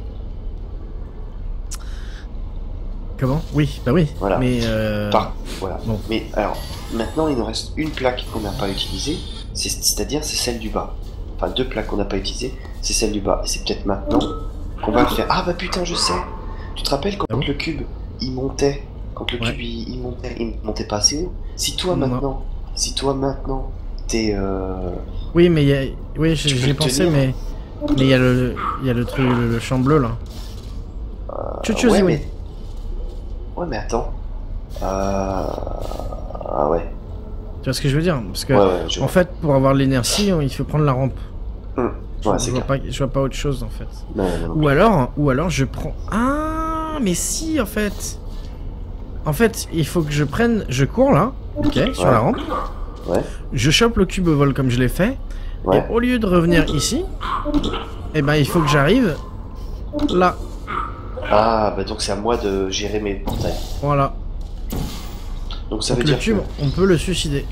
Speaker 1: Comment? Oui, bah oui.
Speaker 2: Voilà.
Speaker 1: Mais euh...
Speaker 2: Par... Voilà.
Speaker 1: bon.
Speaker 2: Mais alors, maintenant, il nous reste une plaque qu'on n'a pas utilisée, c'est- c'est-à-dire c'est celle du bas. Enfin, deux plaques qu'on n'a pas utilisées, c'est celle du bas. Et c'est peut-être maintenant qu'on va le faire. Ah bah putain, je sais. Tu te rappelles quand
Speaker 1: Ah bon
Speaker 2: le cube, il montait, quand le
Speaker 1: Ouais.
Speaker 2: cube, il, il montait, il montait pas assez haut. Si toi
Speaker 1: Non.
Speaker 2: maintenant, si toi maintenant, t'es... Euh...
Speaker 1: Oui mais il y a... Oui
Speaker 2: Tu
Speaker 1: j'y
Speaker 2: peux
Speaker 1: ai
Speaker 2: le
Speaker 1: pensé
Speaker 2: tenir.
Speaker 1: mais... Mais il y a le... Il y a le truc, le, le champ bleu là. Tu
Speaker 2: ouais,
Speaker 1: choisis oui.
Speaker 2: mais... Ouais, mais attends. Euh... Ah ouais.
Speaker 1: Tu vois ce que je veux dire? Parce que...
Speaker 2: Ouais, ouais, je
Speaker 1: En fait, pour avoir l'énergie, il faut prendre la rampe.
Speaker 2: Hum.
Speaker 1: Je,
Speaker 2: Ouais,
Speaker 1: je
Speaker 2: c'est
Speaker 1: vois
Speaker 2: clair.
Speaker 1: pas, je vois pas autre chose en fait.
Speaker 2: Non, non, non.
Speaker 1: Ou alors, ou alors je prends. Ah, mais si en fait. En fait, il faut que je prenne. Je cours là, ok, sur
Speaker 2: Ouais.
Speaker 1: la rampe.
Speaker 2: Ouais.
Speaker 1: Je chope le cube au vol comme je l'ai fait.
Speaker 2: Ouais.
Speaker 1: Et au lieu de revenir ici, eh ben il faut que j'arrive là.
Speaker 2: Ah, bah donc c'est à moi de gérer mes portails.
Speaker 1: Voilà.
Speaker 2: Donc ça
Speaker 1: Donc
Speaker 2: veut
Speaker 1: le
Speaker 2: dire
Speaker 1: cube,
Speaker 2: que...
Speaker 1: on peut le suicider.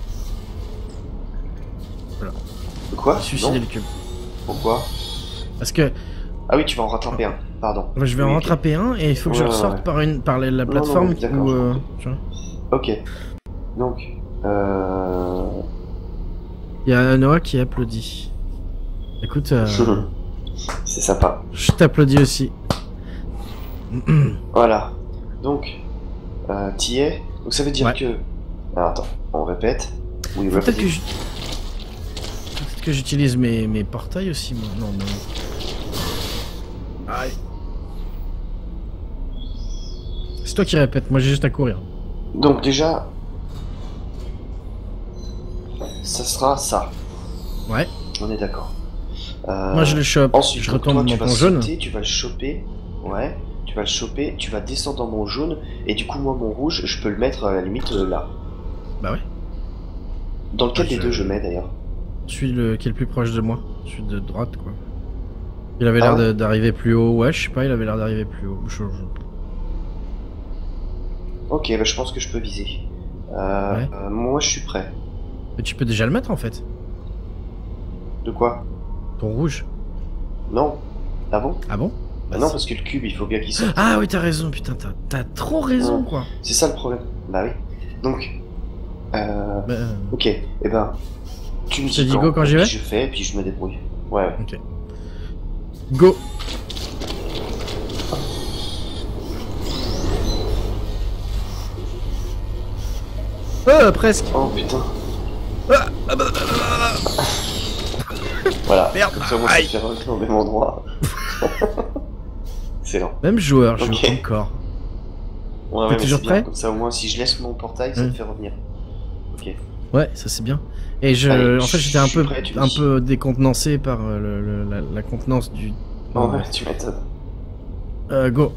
Speaker 2: Quoi
Speaker 1: Suicider
Speaker 2: Non.
Speaker 1: le cube.
Speaker 2: Pourquoi?
Speaker 1: Parce que
Speaker 2: Ah oui, tu vas en rattraper un. Pardon.
Speaker 1: je vais en
Speaker 2: Oui, ok.
Speaker 1: rattraper un et il faut que je
Speaker 2: Ouais, ouais,
Speaker 1: ressorte
Speaker 2: ouais.
Speaker 1: par une par la, la
Speaker 2: non,
Speaker 1: plateforme
Speaker 2: oui, d'accord,
Speaker 1: où.
Speaker 2: je
Speaker 1: euh,
Speaker 2: comprends.
Speaker 1: tu vois.
Speaker 2: Ok. Donc, euh...
Speaker 1: Il y a Noah qui applaudit. Écoute, euh,
Speaker 2: c'est sympa.
Speaker 1: je t'applaudis aussi.
Speaker 2: Voilà. Donc, euh, t'y es. Donc ça veut dire
Speaker 1: Ouais.
Speaker 2: que... Alors attends, on répète. Oui,
Speaker 1: Faut Peut-être
Speaker 2: repeat.
Speaker 1: que je... Peut-être que j'utilise mes, mes portails aussi, moi. Non, non. Aïe. C'est toi qui répète, moi j'ai juste à courir.
Speaker 2: Donc déjà... ça sera ça.
Speaker 1: Ouais.
Speaker 2: On est d'accord. Euh,
Speaker 1: Moi je le chope,
Speaker 2: ensuite,
Speaker 1: je
Speaker 2: donc,
Speaker 1: retombe
Speaker 2: toi,
Speaker 1: dans
Speaker 2: tu
Speaker 1: ton
Speaker 2: vas
Speaker 1: jaune.
Speaker 2: sauter, tu vas le choper. Ouais. Tu vas le choper, tu vas descendre dans mon jaune. Et du coup, moi, mon rouge, je peux le mettre à la limite euh, là.
Speaker 1: Bah ouais.
Speaker 2: Dans lequel
Speaker 1: Ah,
Speaker 2: des
Speaker 1: je-
Speaker 2: deux je mets d'ailleurs?
Speaker 1: Celui le... qui est le plus proche de moi. Celui de droite quoi. Il avait
Speaker 2: Ah
Speaker 1: l'air
Speaker 2: ouais
Speaker 1: de- d'arriver plus haut. Ouais, je sais pas, il avait l'air d'arriver plus haut. Je- je-
Speaker 2: Ok, bah je pense que je peux viser. Euh,
Speaker 1: Ouais.
Speaker 2: euh, moi, je suis prêt.
Speaker 1: Mais tu peux déjà le mettre en fait.
Speaker 2: De quoi?
Speaker 1: Ton rouge.
Speaker 2: Non. Ah bon?
Speaker 1: Ah bon?
Speaker 2: Bah non, parce que le cube, il faut bien qu'il sorte.
Speaker 1: Ah oui, t'as raison, putain, t'as t'as trop raison
Speaker 2: Ouais.
Speaker 1: quoi.
Speaker 2: C'est ça le problème. Bah oui. Donc, euh,
Speaker 1: Bah, euh,
Speaker 2: ok, et eh ben, tu me
Speaker 1: Je te
Speaker 2: dis
Speaker 1: dis go quand j'y
Speaker 2: puis
Speaker 1: vais
Speaker 2: je fais, puis je me débrouille. Ouais, ouais.
Speaker 1: ok. Go. Euh, presque.
Speaker 2: Oh putain.
Speaker 1: Ah, ah, bah, bah, bah,
Speaker 2: Voilà,
Speaker 1: Merde.
Speaker 2: comme ça, moi,
Speaker 1: Aïe.
Speaker 2: je vais rentrer au même endroit. Excellent.
Speaker 1: Même joueur, je
Speaker 2: Ok.
Speaker 1: joue encore.
Speaker 2: Ouais, ouais,
Speaker 1: T'es
Speaker 2: mais
Speaker 1: toujours
Speaker 2: c'est bien,
Speaker 1: prêt
Speaker 2: comme ça, au moins, si je laisse mon portail, ça
Speaker 1: Mm.
Speaker 2: me fait revenir. Ok.
Speaker 1: Ouais, ça c'est bien. Et je,
Speaker 2: Allez,
Speaker 1: en fait,
Speaker 2: je
Speaker 1: j'étais un
Speaker 2: suis
Speaker 1: peu,
Speaker 2: prêt, tu me
Speaker 1: un
Speaker 2: dis.
Speaker 1: peu décontenancé par euh, le, le- la, la contenance du.
Speaker 2: Oh, ouais, tu m'étonnes.
Speaker 1: Euh, go.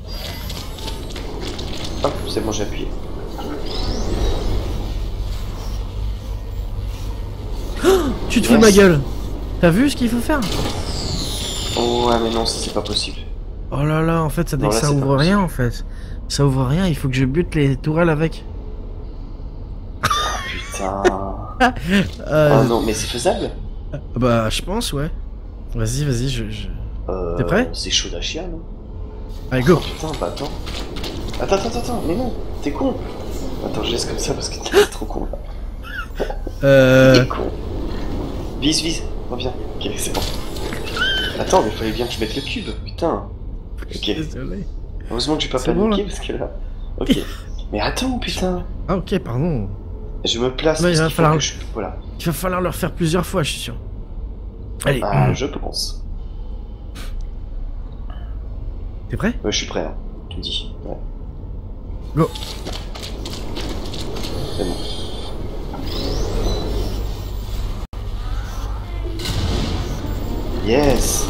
Speaker 2: Hop, c'est bon, j'ai appuyé.
Speaker 1: Tu te fous de
Speaker 2: Yes.
Speaker 1: ma gueule. T'as vu ce qu'il faut faire?
Speaker 2: Oh, ouais, mais non, ça, c'est pas possible.
Speaker 1: Oh là là, en fait, ça,
Speaker 2: Non, là,
Speaker 1: ça
Speaker 2: c'est
Speaker 1: ouvre
Speaker 2: pas
Speaker 1: rien en fait. Ça ouvre rien, il faut que je bute les tourelles avec.
Speaker 2: Putain.
Speaker 1: Euh,
Speaker 2: Oh non, mais c'est faisable?
Speaker 1: Bah, je pense, ouais. Vas-y, vas-y, je. je...
Speaker 2: Euh,
Speaker 1: T'es prêt?
Speaker 2: C'est chaud à chien, non?
Speaker 1: Allez, go.
Speaker 2: Oh putain, bah attends. Attends, attends, attends, mais non, t'es con. Attends, je laisse comme ça parce que t'es trop con là.
Speaker 1: Euh.
Speaker 2: T'es con. Vise, vise, reviens. Ok, c'est bon. Attends, mais fallait bien que je mette le cube, putain. Ok.
Speaker 1: Désolé.
Speaker 2: Heureusement que j'ai pas
Speaker 1: C'est bon,
Speaker 2: paniqué
Speaker 1: là.
Speaker 2: parce que là. Ok. Mais attends, putain.
Speaker 1: Ah, ok, pardon.
Speaker 2: Je me place.
Speaker 1: Ouais, il
Speaker 2: parce
Speaker 1: va
Speaker 2: qu'il faut
Speaker 1: falloir-
Speaker 2: que je- Voilà.
Speaker 1: Il va falloir le refaire plusieurs fois, je suis sûr. Allez,
Speaker 2: Ah, je pense.
Speaker 1: t'es prêt?
Speaker 2: Ouais, je suis prêt, hein. Tu me dis. Ouais.
Speaker 1: Go.
Speaker 2: C'est bon. Yes.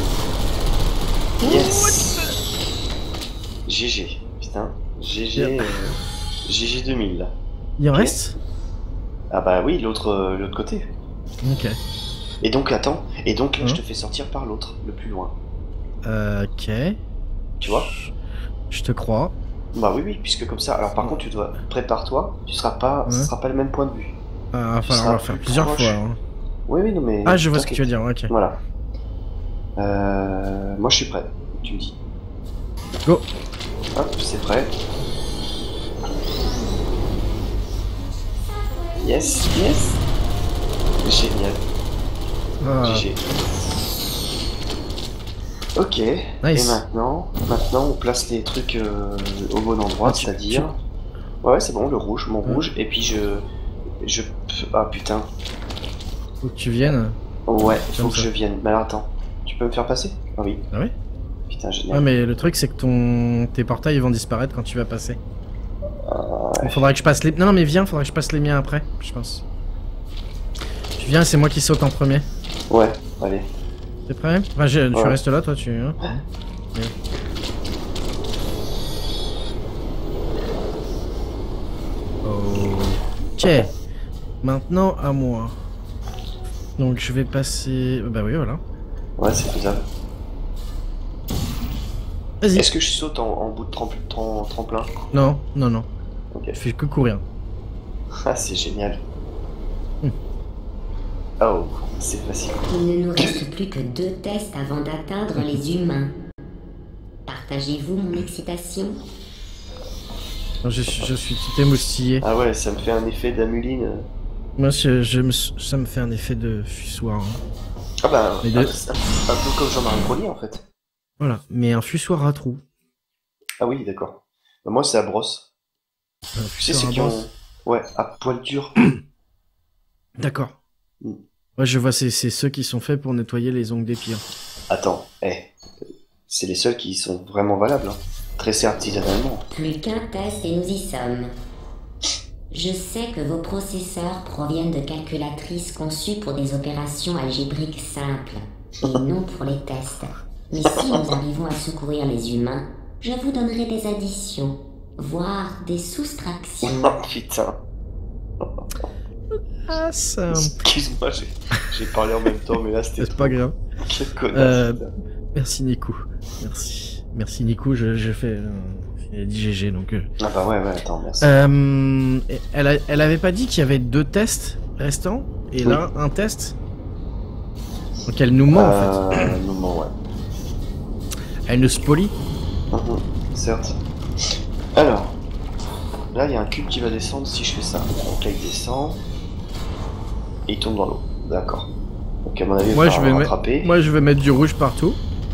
Speaker 2: Yes. G G. Putain. G G.
Speaker 1: Bien.
Speaker 2: euh, G G deux mille là.
Speaker 1: Il en
Speaker 2: Ok.
Speaker 1: reste?
Speaker 2: Ah bah oui, l'autre euh, l'autre côté.
Speaker 1: Ok.
Speaker 2: Et donc attends, et donc là
Speaker 1: Hein
Speaker 2: je te fais sortir par l'autre, le plus loin.
Speaker 1: Euh, ok.
Speaker 2: Tu vois?
Speaker 1: Je te crois.
Speaker 2: Bah oui oui, puisque comme ça. Alors par contre tu dois prépare-toi, tu seras pas, ce
Speaker 1: Ouais.
Speaker 2: sera pas le même point de vue.
Speaker 1: Ah, il va
Speaker 2: Tu
Speaker 1: falloir
Speaker 2: seras
Speaker 1: le faire
Speaker 2: plus
Speaker 1: plusieurs
Speaker 2: proche.
Speaker 1: fois. hein.
Speaker 2: Oui oui non mais.
Speaker 1: Ah, je vois ce que tu veux
Speaker 2: t'inquiète.
Speaker 1: dire, ok.
Speaker 2: Voilà. Euh, moi je suis prêt. Tu me dis.
Speaker 1: Go.
Speaker 2: Hop, c'est prêt. Yes, yes. Génial.
Speaker 1: Ah,
Speaker 2: G G. Ok.
Speaker 1: Nice.
Speaker 2: Et maintenant, maintenant on place les trucs euh, au bon endroit,
Speaker 1: Ah, tu-
Speaker 2: c'est-à-dire. Ouais, c'est bon, le rouge, mon
Speaker 1: Ouais.
Speaker 2: rouge, et puis je, je, ah putain.
Speaker 1: faut que tu viennes.
Speaker 2: Ouais, faut
Speaker 1: Comme
Speaker 2: que
Speaker 1: ça.
Speaker 2: je vienne. Mais alors attends, tu peux me faire passer? Ah oui.
Speaker 1: Ah ouais?
Speaker 2: Putain,
Speaker 1: Ouais,
Speaker 2: génial.
Speaker 1: mais le truc, c'est que ton... tes portails ils vont disparaître quand tu vas passer.
Speaker 2: Ah,
Speaker 1: Il faudra que je passe les... Non, non, mais viens, faudra que je passe les miens après, je pense. Tu viens, c'est moi qui saute en premier.
Speaker 2: ouais, allez.
Speaker 1: T'es prêt? Enfin, je- tu
Speaker 2: Ouais.
Speaker 1: restes là, toi, tu... hein Bien. Ok. Maintenant, à moi. Donc, je vais passer... Bah oui, voilà.
Speaker 2: Ouais, c'est faisable.
Speaker 1: Vas-y.
Speaker 2: Est-ce que je saute en, en bout de trempe- trem- tremplin?
Speaker 1: Non, non, non.
Speaker 2: Ok.
Speaker 1: Je fais que courir.
Speaker 2: Ah, c'est génial.
Speaker 1: Hmm.
Speaker 2: Oh, c'est facile.
Speaker 3: Il ne nous reste plus que deux tests avant d'atteindre les humains. Partagez-vous mon excitation?
Speaker 1: Je, suis- je suis tout émoustillé.
Speaker 2: Ah ouais, ça me fait un effet d'amuline.
Speaker 1: Moi, je, je me, ça me fait un effet de fussoir. hein.
Speaker 2: Ah bah,
Speaker 1: Les
Speaker 2: un,
Speaker 1: deux.
Speaker 2: un- un peu comme Jean-Marie Grolier en fait.
Speaker 1: Voilà, mais un fussoir à trous.
Speaker 2: Ah oui, d'accord. Bah, moi, c'est à brosse.
Speaker 1: Un
Speaker 2: Tu sais,
Speaker 1: fussoir
Speaker 2: c'est
Speaker 1: à
Speaker 2: qui ont...
Speaker 1: brosse.
Speaker 2: Ouais, à poil dur.
Speaker 1: D'accord.
Speaker 2: Mm.
Speaker 1: Ouais, je vois, c'est c'est ceux qui sont faits pour nettoyer les ongles des pieds.
Speaker 2: Attends, eh. C'est les seuls qui sont vraiment valables. Hein. Tressés artisanalement.
Speaker 3: Plus qu'un test et nous y sommes. Je sais que vos processeurs proviennent de calculatrices conçues pour des opérations algébriques simples, et non pour les tests. Mais si nous arrivons à secourir les humains, je vous donnerai des additions, voire des soustractions.
Speaker 2: Oh putain.
Speaker 1: Ah, ça...
Speaker 2: Excuse-moi, j'ai, j'ai parlé en même temps, mais là c'était...
Speaker 1: C'est pas grave.
Speaker 2: Quel connasse.
Speaker 1: Euh, merci Nico. Merci. Merci Nico, je, je fais... Euh, il a dit G G, donc... Euh...
Speaker 2: Ah bah ouais, ouais, attends, merci.
Speaker 1: Euh, elle, a, elle avait pas dit qu'il y avait deux tests restants, et
Speaker 2: oui.
Speaker 1: là, un test. Donc elle nous ment,
Speaker 2: euh,
Speaker 1: en fait.
Speaker 2: Elle nous ment, ouais.
Speaker 1: Elle nous spolie.
Speaker 2: Mmh, certes. Alors, là, il y a un cube qui va descendre si je fais ça. Donc là, il descend, et il tombe dans l'eau. D'accord. Donc à mon avis, il
Speaker 1: Moi
Speaker 2: va
Speaker 1: je,
Speaker 2: falloir
Speaker 1: vais
Speaker 2: le rattraper.
Speaker 1: Moi, je vais mettre du rouge partout.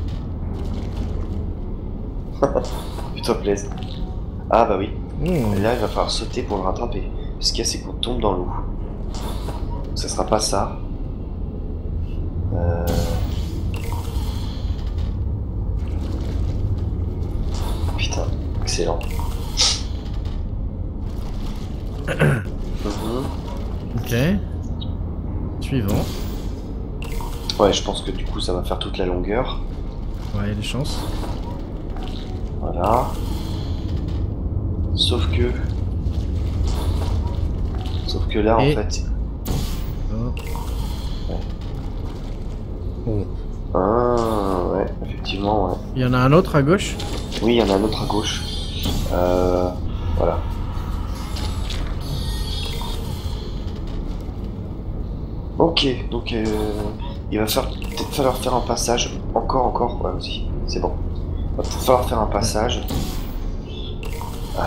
Speaker 2: Putain, plaise. Ah bah oui.
Speaker 1: Mmh.
Speaker 2: Et là, il va falloir sauter pour le rattraper. Ce qu'il y a, c'est qu'on tombe dans l'eau. Ça sera pas ça. Euh... Putain, excellent. Mmh.
Speaker 1: Ok. Suivant.
Speaker 2: Ouais, je pense que du coup, ça va faire toute la longueur.
Speaker 1: Ouais, il y a des chances.
Speaker 2: Voilà. Sauf que... Sauf que là,
Speaker 1: Et...
Speaker 2: en fait...
Speaker 1: Oh.
Speaker 2: Ouais.
Speaker 1: Bon.
Speaker 2: Ah, ouais, effectivement, ouais.
Speaker 1: Il y en a un autre à gauche.
Speaker 2: Oui, il y en a un autre à gauche. Euh... Voilà. Ok, donc euh, il va faire peut-être falloir faire un passage. Encore, encore, ouais aussi, c'est bon. Il va peut-être falloir faire un passage. Euh...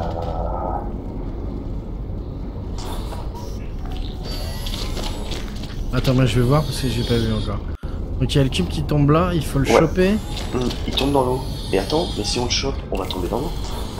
Speaker 1: Attends, moi je vais voir parce que j'ai pas vu encore. Donc il y a le cube qui tombe là, il faut le
Speaker 2: Ouais.
Speaker 1: choper.
Speaker 2: Mmh, il tombe dans l'eau. Et attends, mais si on le chope, on va tomber dans l'eau.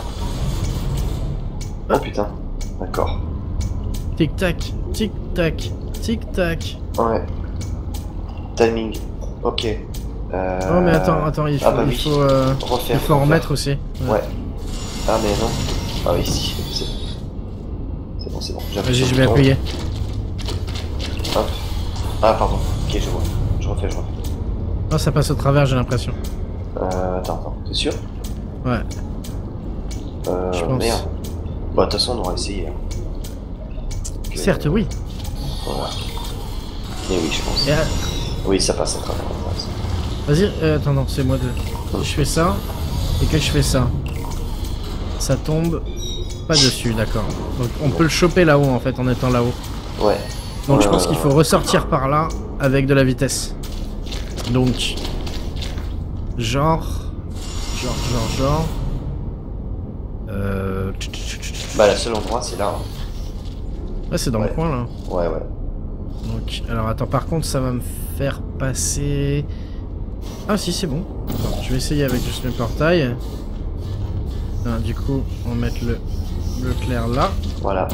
Speaker 2: Oh putain, d'accord.
Speaker 1: Tic tac, tic tac, tic tac.
Speaker 2: Ouais. Timing. Ok. Euh...
Speaker 1: Oh mais attends, attends, il faut,
Speaker 2: Ah bah
Speaker 1: il
Speaker 2: oui.
Speaker 1: faut, euh,
Speaker 2: Refaire,
Speaker 1: il faut en
Speaker 2: refaire.
Speaker 1: remettre aussi. Ouais.
Speaker 2: Ouais. Ah mais non. Ah oui, si, c'est bon. C'est bon, c'est bon. J'appuie
Speaker 1: Vas-y,
Speaker 2: sur
Speaker 1: je
Speaker 2: le
Speaker 1: vais
Speaker 2: bouton.
Speaker 1: appuyer.
Speaker 2: Hop. Ah pardon. Ok, je vois. Je refais, je refais.
Speaker 1: Oh, ça passe au travers, j'ai l'impression.
Speaker 2: Euh, attends, attends. T'es sûr?
Speaker 1: Ouais.
Speaker 2: Euh,
Speaker 1: Je pense.
Speaker 2: merde. Bon, de toute façon, on aura essayé. Hein. Donc, euh,
Speaker 1: Certes, oui.
Speaker 2: Voilà. Et oui, je pense.
Speaker 1: Et, euh,
Speaker 2: Oui, ça passe à travers.
Speaker 1: Vas-y, euh, attends, non, c'est moi de. Je fais ça, et que je fais ça. Ça tombe pas dessus, d'accord. Donc on peut le choper là-haut en fait, en étant là-haut.
Speaker 2: Ouais.
Speaker 1: Donc
Speaker 2: Ouais,
Speaker 1: je pense
Speaker 2: ouais,
Speaker 1: qu'il faut
Speaker 2: ouais.
Speaker 1: ressortir par là avec de la vitesse. Donc. Genre. Genre, genre, genre. Euh.
Speaker 2: Bah, le seul endroit, c'est là. Hein.
Speaker 1: Ouais, c'est dans
Speaker 2: Ouais.
Speaker 1: le coin là.
Speaker 2: Ouais, ouais.
Speaker 1: Donc, alors attends, par contre, ça va me faire passer. Ah, si, c'est bon. Attends, je vais essayer avec juste mes portails. Ah, du coup, on va mettre le, le clair là.
Speaker 2: Voilà.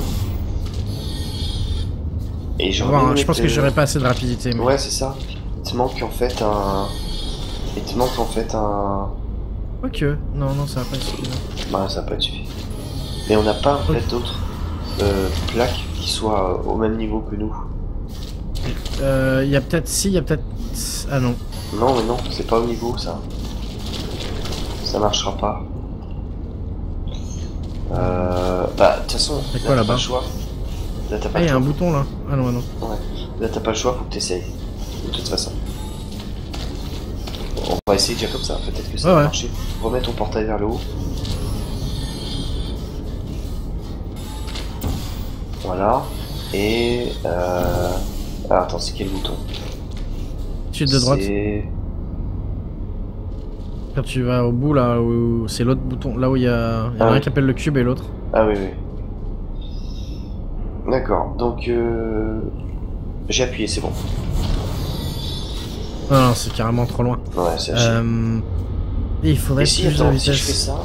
Speaker 2: Et
Speaker 1: On
Speaker 2: j'aurais
Speaker 1: va voir,
Speaker 2: bien
Speaker 1: hein, je
Speaker 2: aimé
Speaker 1: pense que
Speaker 2: te-
Speaker 1: j'aurais pas assez de rapidité. Mais...
Speaker 2: Ouais, c'est ça. Il te manque en fait un. Il te manque en fait un.
Speaker 1: Ok, non, non, ça va pas être suffisant.
Speaker 2: Bah, ça peut être suffisant. Mais on n'a pas en fait d'autres euh, plaques qui soient euh, au même niveau que nous.
Speaker 1: Euh, y a peut-être. Si, y a peut-être. Ah non.
Speaker 2: Non, mais non, c'est pas au niveau ça. Ça marchera pas. Euh. Bah, de toute façon,
Speaker 1: C'est
Speaker 2: là,
Speaker 1: quoi,
Speaker 2: t'as
Speaker 1: là-bas
Speaker 2: pas le choix. Là, t'as pas
Speaker 1: Ah,
Speaker 2: le
Speaker 1: y a
Speaker 2: choix.
Speaker 1: un bouton là. Ah non, ah non.
Speaker 2: Ouais. Là, t'as pas le choix, faut que t'essayes. De toute façon. On va essayer déjà comme ça, peut-être que ça
Speaker 1: Ouais,
Speaker 2: va
Speaker 1: ouais.
Speaker 2: marcher. Remets ton portail vers le haut. Voilà. Et euh... ah, attends, c'est quel bouton?
Speaker 1: Suite de droite.
Speaker 2: C'est...
Speaker 1: Quand tu vas au bout là où c'est l'autre bouton, là où il y a, il y en a
Speaker 2: Ah
Speaker 1: un
Speaker 2: oui.
Speaker 1: qui appelle le cube et l'autre.
Speaker 2: Ah oui, oui. D'accord, donc euh... j'ai appuyé, c'est bon.
Speaker 1: Non, non, c'est carrément trop loin.
Speaker 2: Ouais, c'est haché.
Speaker 1: Euh... Et il faudrait
Speaker 2: Et si,
Speaker 1: plus de
Speaker 2: attends, si
Speaker 1: vitesse.
Speaker 2: je fais ça...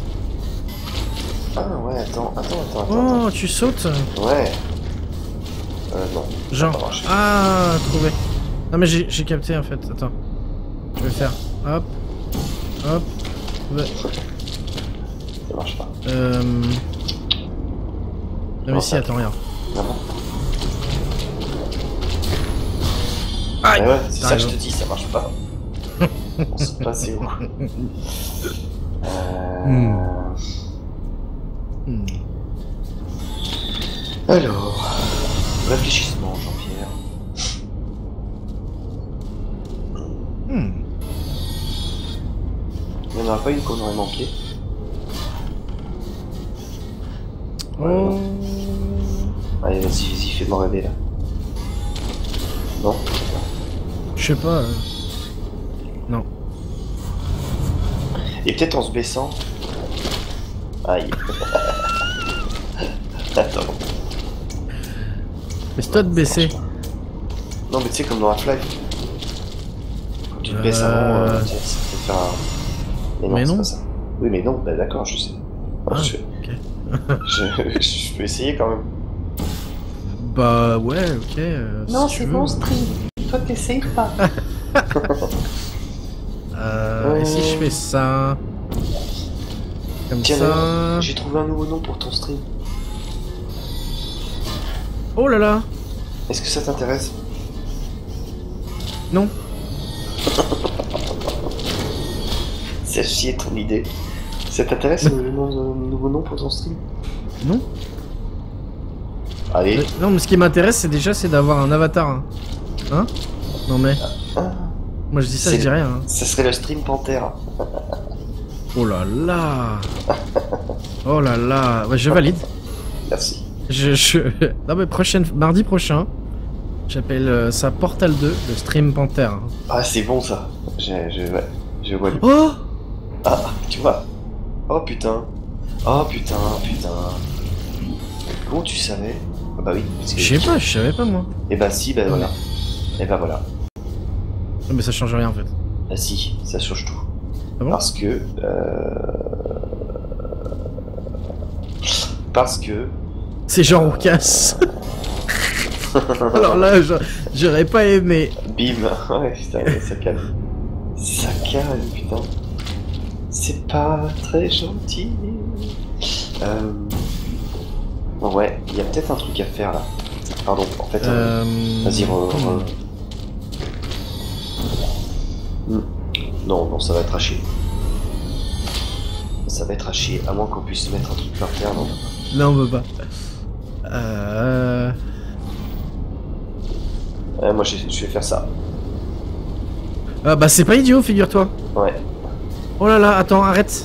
Speaker 2: Ah ouais, attends, attends, attends, attends.
Speaker 1: Oh, tu sautes?
Speaker 2: attends. Ouais. Euh, non.
Speaker 1: Genre.
Speaker 2: Ça marche.
Speaker 1: Ah, trouvé. Non, mais j'ai j'ai capté en fait. Attends. Je vais faire. Hop. Hop. Ouais.
Speaker 2: Ça marche pas.
Speaker 1: Euh... mais
Speaker 2: Non,
Speaker 1: si,
Speaker 2: ça-
Speaker 1: attends, regarde.
Speaker 2: Ah bon?
Speaker 1: Aïe,
Speaker 2: Ouais, ouais, c'est
Speaker 1: t'as
Speaker 2: ça que je
Speaker 1: raison.
Speaker 2: te dis, ça marche pas. On sait pas c'est où. Euh...
Speaker 1: Hmm. Hmm.
Speaker 2: Alors, réfléchissement, Jean-Pierre.
Speaker 1: Hmm.
Speaker 2: Il n'y en aura pas une qu'on aurait manqué.
Speaker 1: Oh.
Speaker 2: Allez, vas-y, vas-y, fais-moi rêver là. Non?
Speaker 1: Je sais pas. euh. Non.
Speaker 2: Et peut-être en se baissant. Aïe. Attends.
Speaker 1: Laisse-toi te baisser.
Speaker 2: Non, mais tu sais, comme dans Half-Life. Quand tu te baisses
Speaker 1: Euh.
Speaker 2: avant, euh, tu sais, ça peut faire un. Mais non,
Speaker 1: Mais
Speaker 2: c'est
Speaker 1: non.
Speaker 2: pas ça. Oui, mais non, bah d'accord, je sais.
Speaker 1: Ah,
Speaker 2: je,
Speaker 1: ok.
Speaker 2: je, je peux essayer quand même.
Speaker 1: Bah ouais, ok. euh, si tu veux.
Speaker 2: stream. Toi, t'essayes pas.
Speaker 1: Euh, et si je fais ça comme
Speaker 2: Tiens,
Speaker 1: ça.
Speaker 2: d'ailleurs, j'ai trouvé un nouveau nom pour ton stream.
Speaker 1: Oh là là.
Speaker 2: Est-ce que ça t'intéresse?
Speaker 1: Non.
Speaker 2: C'est à chier ton idée. Ça t'intéresse le nom de- nouveau nom pour ton stream?
Speaker 1: Non.
Speaker 2: Allez.
Speaker 1: Euh, Non, mais ce qui m'intéresse, c'est déjà c'est d'avoir un avatar. Hein, Hein Non mais.
Speaker 2: Ah,
Speaker 1: Moi je dis ça,
Speaker 2: C'est-
Speaker 1: je dis rien. Hein.
Speaker 2: ça serait le stream Panthère.
Speaker 1: Oh là là. Oh là là. Ouais, je valide.
Speaker 2: Merci.
Speaker 1: Je, je... Non mais prochaine... mardi prochain, j'appelle euh, ça Portal deux, le stream Panther. hein.
Speaker 2: Ah, c'est bon ça. Je, je, ouais, je vois le...
Speaker 1: Oh.
Speaker 2: Ah, tu vois. Oh putain. Oh putain, putain. Comment tu savais? Ah bah oui. parce que-
Speaker 1: Je sais pas, je savais pas moi.
Speaker 2: Eh bah si, bah voilà. Eh bah voilà.
Speaker 1: Non, mais ça change rien en fait.
Speaker 2: Bah si, ça change tout.
Speaker 1: Ah bon
Speaker 2: Parce que... Euh... Parce que...
Speaker 1: C'est Jean Roucas. Alors là, je- j'aurais pas aimé.
Speaker 2: Bim. Ouais, putain, ça calme. Ça calme, putain. C'est pas très gentil. Euh... Bon, ouais, il y a peut-être un truc à faire là. Pardon, en fait... euh,
Speaker 1: Euh...
Speaker 2: Vas-y, re...
Speaker 1: hmm.
Speaker 2: re- Hmm. Non, non, ça va être à chier. Ça va être à chier, à moins qu'on puisse mettre un truc par terre, non?
Speaker 1: Non, on peut pas. Euh...
Speaker 2: Ouais, moi, je je vais faire ça.
Speaker 1: Ah bah c'est pas idiot, figure-toi.
Speaker 2: Ouais.
Speaker 1: Oh là là, attends, arrête.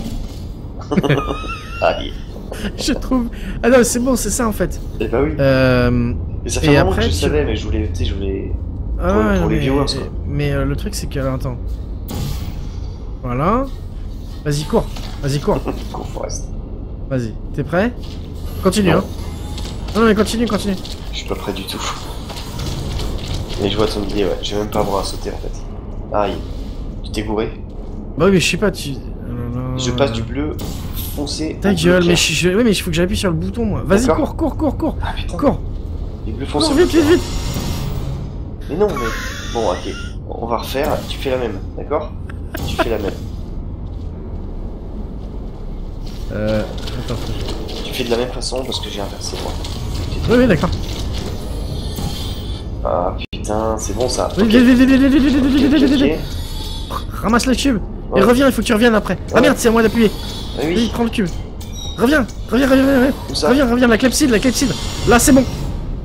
Speaker 2: Aïe.
Speaker 1: Je trouve... Ah non, c'est bon, c'est ça en fait.
Speaker 2: Eh bah oui.
Speaker 1: Euh...
Speaker 2: Mais ça fait
Speaker 1: et
Speaker 2: un moment
Speaker 1: après,
Speaker 2: que je
Speaker 1: tu-
Speaker 2: savais, mais je voulais... Tu sais, je voulais...
Speaker 1: Ah
Speaker 2: Pour-
Speaker 1: ouais,
Speaker 2: pour les
Speaker 1: mais,
Speaker 2: viewers, quoi.
Speaker 1: mais euh, le truc c'est que... Attends. Voilà. Vas-y, cours. Vas-y, cours.
Speaker 2: Cours Forest.
Speaker 1: Vas-y. T'es prêt? Continue,
Speaker 2: Non.
Speaker 1: hein. Non, mais continue, continue.
Speaker 2: Je suis pas prêt du tout. Mais je vois ton idée, ouais. J'ai même pas un bras à sauter, en fait. Aïe. Tu t'es gouré?
Speaker 1: Bah oui, mais je sais pas, tu... Euh,
Speaker 2: Je passe du bleu foncé
Speaker 1: Ta
Speaker 2: au bleu
Speaker 1: gueule, mais
Speaker 2: clair.
Speaker 1: je... je- Oui, mais il faut que j'appuie sur le bouton, moi. Vas-y,
Speaker 2: D'accord.
Speaker 1: cours, cours, cours, cours.
Speaker 2: Ah putain.
Speaker 1: Cours.
Speaker 2: Du bleu foncé
Speaker 1: Cours,
Speaker 2: au bleu
Speaker 1: vite, vite,
Speaker 2: clair.
Speaker 1: vite.
Speaker 2: Mais non, mais... Bon, ok. On va refaire. Tu fais la même, d'accord? Tu fais la même.
Speaker 1: Euh... Attends, faut-
Speaker 2: Tu fais de la même façon parce que j'ai inversé, moi.
Speaker 1: Oui, oui, d'accord.
Speaker 2: Ah putain, c'est bon ça.
Speaker 1: Vite,
Speaker 2: Ok.
Speaker 1: vite, vite, vite, vite, vite, vite, vite,
Speaker 2: Ok,
Speaker 1: vite,
Speaker 2: ok,
Speaker 1: vite, vite,
Speaker 2: ok.
Speaker 1: vite. Ramasse le cube.
Speaker 2: Ouais.
Speaker 1: Et reviens, il faut que tu reviennes après. Ah
Speaker 2: Ouais.
Speaker 1: merde, c'est à moi d'appuyer.
Speaker 2: Ah
Speaker 1: Oui,
Speaker 2: oui,
Speaker 1: prends le cube. Reviens, reviens, reviens, reviens, reviens.
Speaker 2: où ça?
Speaker 1: Reviens, reviens, la clepside, la clepside. Là, c'est bon.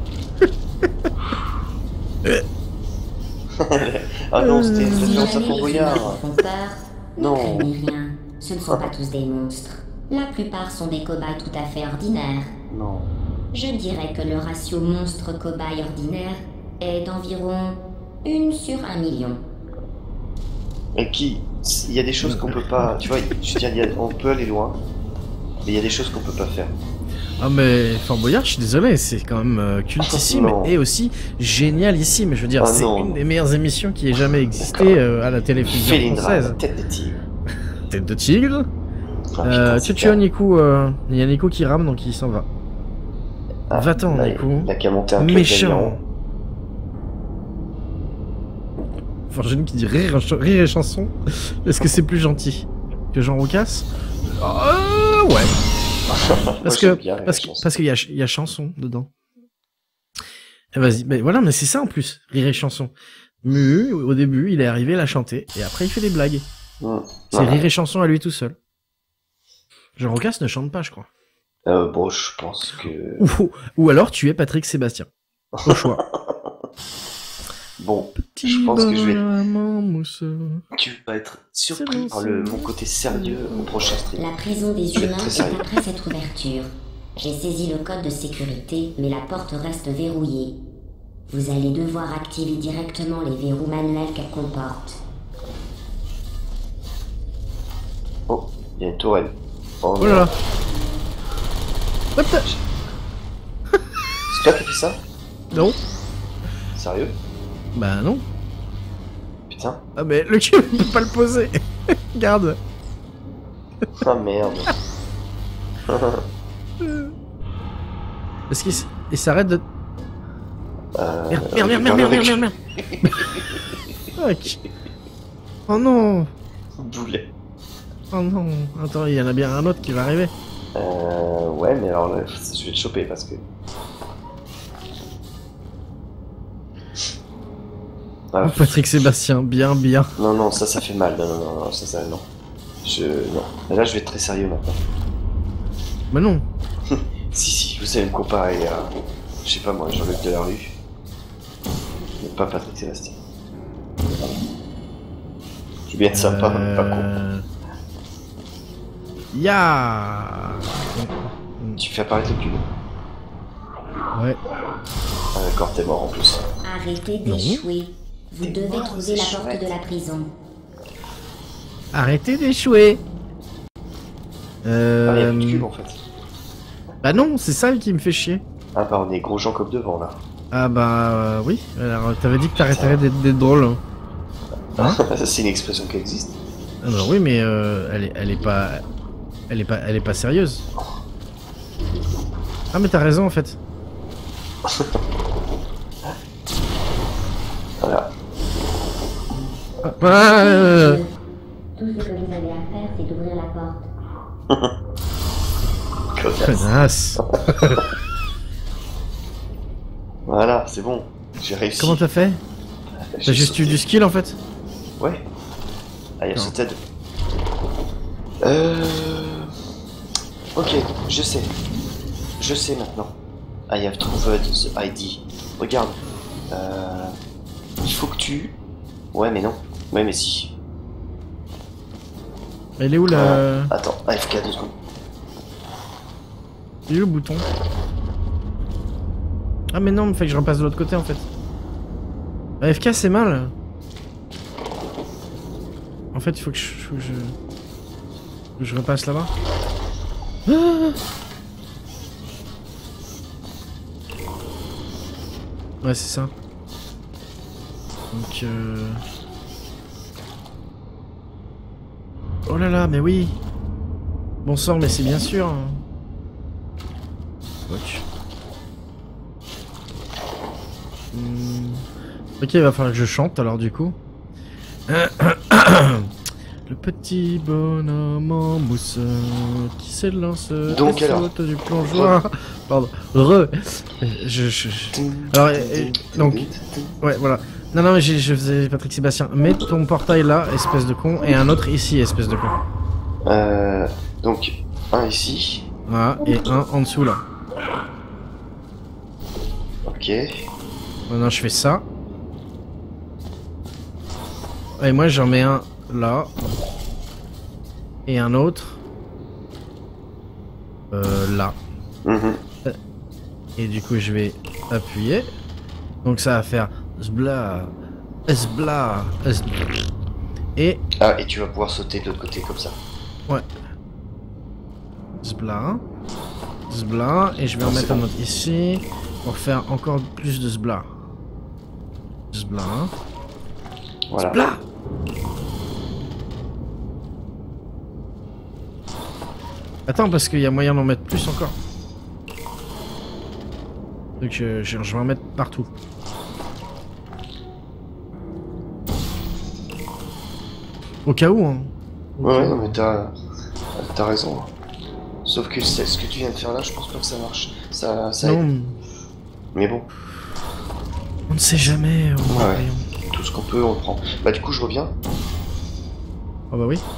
Speaker 2: Ah non, c'était une
Speaker 3: Si
Speaker 2: référence à
Speaker 3: jamais
Speaker 2: Fort
Speaker 3: les
Speaker 2: Boyard.
Speaker 3: humains vous font peur, ne
Speaker 2: Non.
Speaker 3: craignez rien. Ce ne sont pas tous des monstres. La plupart sont des cobayes tout à fait ordinaires.
Speaker 2: Non.
Speaker 3: Je dirais que le ratio monstre-cobaye ordinaire est d'environ une sur un million.
Speaker 2: Et qui... Il y a des choses qu'on peut pas... Tu vois, je veux dire, il y a- on peut aller loin, mais il y a des choses qu'on peut pas faire.
Speaker 1: Ah mais Fort Boyard, je suis désolé, c'est quand même euh, cultissime
Speaker 2: Non.
Speaker 1: et aussi génialissime. Je veux dire,
Speaker 2: Ah
Speaker 1: c'est
Speaker 2: non.
Speaker 1: une des meilleures émissions qui ait jamais existé
Speaker 2: D'accord.
Speaker 1: euh, à la télévision
Speaker 2: Félindra,
Speaker 1: française.
Speaker 2: tête de tigre.
Speaker 1: Tête de tigre.
Speaker 2: Ah,
Speaker 1: Euh,
Speaker 2: putain,
Speaker 1: tu
Speaker 2: c'est
Speaker 1: tu as
Speaker 2: clair.
Speaker 1: Nico, euh, il y a Nico qui rame donc il s'en va.
Speaker 2: Ah,
Speaker 1: Va-t'en,
Speaker 2: là,
Speaker 1: Nico.
Speaker 2: Il a qu'à monter un club
Speaker 1: Méchant.
Speaker 2: d'aviron.
Speaker 1: Forgine qui dit rire, rire et chanson. Est-ce que c'est plus gentil que Jean Roucas? Euh, ouais. Parce
Speaker 2: j'aime
Speaker 1: que,
Speaker 2: bien Rire et
Speaker 1: parce que,
Speaker 2: Chanson.
Speaker 1: parce qu'il y a, il y a chanson dedans. Eh, vas-y, mais voilà, mais c'est ça en plus, Rire et Chanson. Mu, au début, il est arrivé, il a chanté, et après il fait des blagues.
Speaker 2: Mm.
Speaker 1: C'est
Speaker 2: Voilà.
Speaker 1: Rire et Chanson à lui tout seul. Jean Rocasse ne chante pas, je crois.
Speaker 2: Euh, bon, je pense que...
Speaker 1: Ou, ou alors tu es Patrick Sébastien. Au choix.
Speaker 2: Bon,
Speaker 1: Petit
Speaker 2: je pense que je vais...
Speaker 1: bonhomme mousseux.
Speaker 2: Tu vas être surpris
Speaker 1: C'est bon,
Speaker 2: par
Speaker 1: c'est
Speaker 2: le,
Speaker 1: bon.
Speaker 2: mon côté sérieux au prochain stream.
Speaker 3: La prison des
Speaker 2: Je vais être
Speaker 3: humains
Speaker 2: très
Speaker 3: est
Speaker 2: sérieux.
Speaker 3: après cette ouverture. J'ai saisi le code de sécurité, mais la porte reste verrouillée. Vous allez devoir activer directement les verrous manuels qu'elle comporte.
Speaker 2: Oh, il y a une tourelle. Oh,
Speaker 1: Oh là là. What the-
Speaker 2: C'est toi qui as fait ça?
Speaker 1: Non.
Speaker 2: Sérieux?
Speaker 1: Bah non.
Speaker 2: Putain.
Speaker 1: Ah mais le cube ne peut pas le poser. Garde.
Speaker 2: Ah merde.
Speaker 1: Est-ce qu'il s- il s'arrête de...
Speaker 2: Euh,
Speaker 1: Merde, merde, merde,
Speaker 2: dans
Speaker 1: merde,
Speaker 2: le
Speaker 1: merde, merde,
Speaker 2: rec-
Speaker 1: merde. Fuck. Oh non.
Speaker 2: Boulet.
Speaker 1: Oh non. Attends, il y en a bien un autre qui va arriver.
Speaker 2: Euh, ouais, mais alors là, je vais te choper parce que... Ah,
Speaker 1: Patrick Sébastien, bien, bien.
Speaker 2: non, non, ça, ça fait mal. Non, non, non, non, ça, ça, non. Je... Non. Là, je vais être très sérieux maintenant.
Speaker 1: Bah non.
Speaker 2: Si, si, vous allez me comparer à... Je sais pas moi, Jean-Luc Delarue. Mais pas Patrick Sébastien. Je suis bien sympa, mais pas con.
Speaker 1: Euh... Ya.
Speaker 2: Tu fais apparaître le cube.
Speaker 1: Ouais.
Speaker 2: Ah d'accord, t'es mort en plus.
Speaker 3: Arrêtez
Speaker 1: Non.
Speaker 3: d'échouer. Vous
Speaker 2: T'es
Speaker 3: devez
Speaker 2: mort,
Speaker 3: trouver
Speaker 2: c'est
Speaker 3: la
Speaker 2: chouette.
Speaker 3: porte de la prison.
Speaker 1: Arrêtez d'échouer.
Speaker 2: Ah, il y a
Speaker 1: Euh...
Speaker 2: plus de cube en fait.
Speaker 1: Bah non, c'est ça qui me fait chier.
Speaker 2: Ah bah on est gros Jean comme devant là.
Speaker 1: Ah bah euh, oui. Alors t'avais dit que t'arrêterais d'être d'être drôle. Hein. Hein
Speaker 2: C'est une expression qui existe.
Speaker 1: Ah bah oui, mais euh, elle est, elle est pas, elle est pas, elle est pas sérieuse. Ah mais t'as raison en fait.
Speaker 2: Voilà.
Speaker 1: Ah, ah, euh,
Speaker 3: Tout ce que vous avez à faire, c'est d'ouvrir la porte.
Speaker 2: Connasse.
Speaker 1: connasse.
Speaker 2: Voilà, c'est bon. J'ai réussi.
Speaker 1: Comment t'as fait?
Speaker 2: J'ai
Speaker 1: T'as juste eu
Speaker 2: sauté.
Speaker 1: du skill en fait.
Speaker 2: Ouais. Ah, il y a
Speaker 1: Non.
Speaker 2: sauté deux. Euh... Ok, je sais. Je sais maintenant. I have trouvé the I D. Regarde. Euh... Il faut que tu... Ouais, mais non. Ouais, mais si.
Speaker 1: Elle est où la...
Speaker 2: Ah, attends, A F K deux secondes.
Speaker 1: Il est où le bouton? Ah mais non, mais fait que je repasse de l'autre côté en fait. A F K c'est mal. En fait il faut que je, faut que je... que je repasse là-bas. Ah ouais c'est ça. Donc euh... Oh là là mais oui. Bon sang mais c'est bien sûr. Watch. Hmm. Ok, il va falloir que je chante alors du coup. Le petit bonhomme en mousse qui s'élance
Speaker 2: Donc,
Speaker 1: et
Speaker 2: alors.
Speaker 1: saute du plongeoir. Pardon. Re. Je, je, je- Alors, et- et- donc, ouais, voilà. Non, non, mais j'ai- je faisais Patrick Sébastien. Mets ton portail là, espèce de con, et un autre ici, espèce de con.
Speaker 2: Euh... Donc, un ici.
Speaker 1: Voilà, et un en dessous là.
Speaker 2: Ok.
Speaker 1: Maintenant, je fais ça. Et moi, j'en mets un là. Et un autre. Euh, là.
Speaker 2: Mhm.
Speaker 1: Et du coup, je vais appuyer. Donc, ça va faire zbla, zbla, zbla. Et
Speaker 2: Ah, et tu vas pouvoir sauter de l'autre côté comme ça.
Speaker 1: ouais. Zbla. Zbla. Et je vais en
Speaker 2: Ah, c'est
Speaker 1: mettre un
Speaker 2: bon.
Speaker 1: autre ici. Pour faire encore plus de zbla. Zbla.
Speaker 2: Voilà.
Speaker 1: Zbla. Attends, parce qu'il y a moyen d'en mettre plus encore. Donc je, je, je vais en mettre partout. Au cas où, hein. Au
Speaker 2: Ouais,
Speaker 1: cas
Speaker 2: ouais,
Speaker 1: où.
Speaker 2: non, mais t'as... T'as raison. Sauf que c'est ce que tu viens de faire là, je pense pas que ça marche. Ça, ça
Speaker 1: Non,
Speaker 2: aide. Mais bon,
Speaker 1: on ne sait jamais. On
Speaker 2: Ouais.
Speaker 1: voyons.
Speaker 2: tout ce qu'on peut, on le prend. Bah du coup, je reviens.
Speaker 1: Ah bah oui.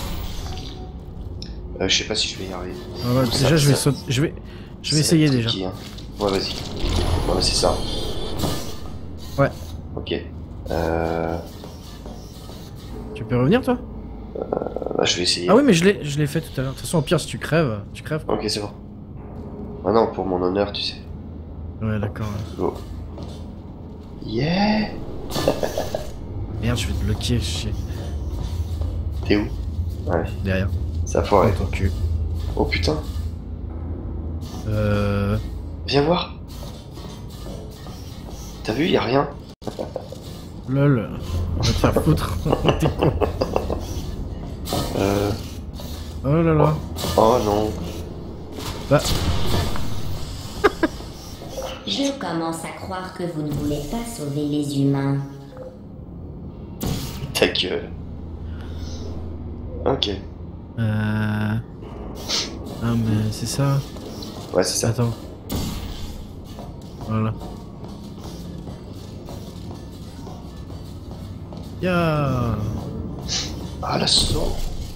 Speaker 2: Euh, je sais pas si je vais y arriver.
Speaker 1: Ah bah,
Speaker 2: Ça-
Speaker 1: déjà, je vais
Speaker 2: ça-
Speaker 1: sauter. Je vais, je vais
Speaker 2: ça va
Speaker 1: essayer
Speaker 2: être
Speaker 1: déjà.
Speaker 2: tricky, hein. Ouais, vas-y. Ouais, bah, c'est ça.
Speaker 1: Ouais.
Speaker 2: Ok. Euh...
Speaker 1: Tu peux revenir toi?
Speaker 2: Bah, je vais essayer.
Speaker 1: Ah oui, mais je l'ai, je l'ai fait tout à l'heure. De toute façon, au pire, si tu crèves, tu crèves.
Speaker 2: Ok, c'est bon. Ah non, pour mon honneur, tu sais.
Speaker 1: Ouais, d'accord.
Speaker 2: Go. Yeah.
Speaker 1: Merde, je vais te bloquer, chier.
Speaker 2: T'es où? Ouais,
Speaker 1: Derrière.
Speaker 2: ça a foiré.
Speaker 1: Dans ton cul.
Speaker 2: Oh putain.
Speaker 1: Euh.
Speaker 2: Viens voir. T'as vu, y a rien.
Speaker 1: Lol. On va te faire foutre. T'es con.
Speaker 2: Euh...
Speaker 1: Oh là là.
Speaker 2: Oh non.
Speaker 1: Bah.
Speaker 3: Je commence à croire que vous ne voulez pas sauver les humains.
Speaker 2: Ta gueule. Ok.
Speaker 1: Euh. Ah, mais c'est ça.
Speaker 2: Ouais, c'est ça.
Speaker 1: Attends. Voilà. Ya.
Speaker 2: Ah, l'assaut.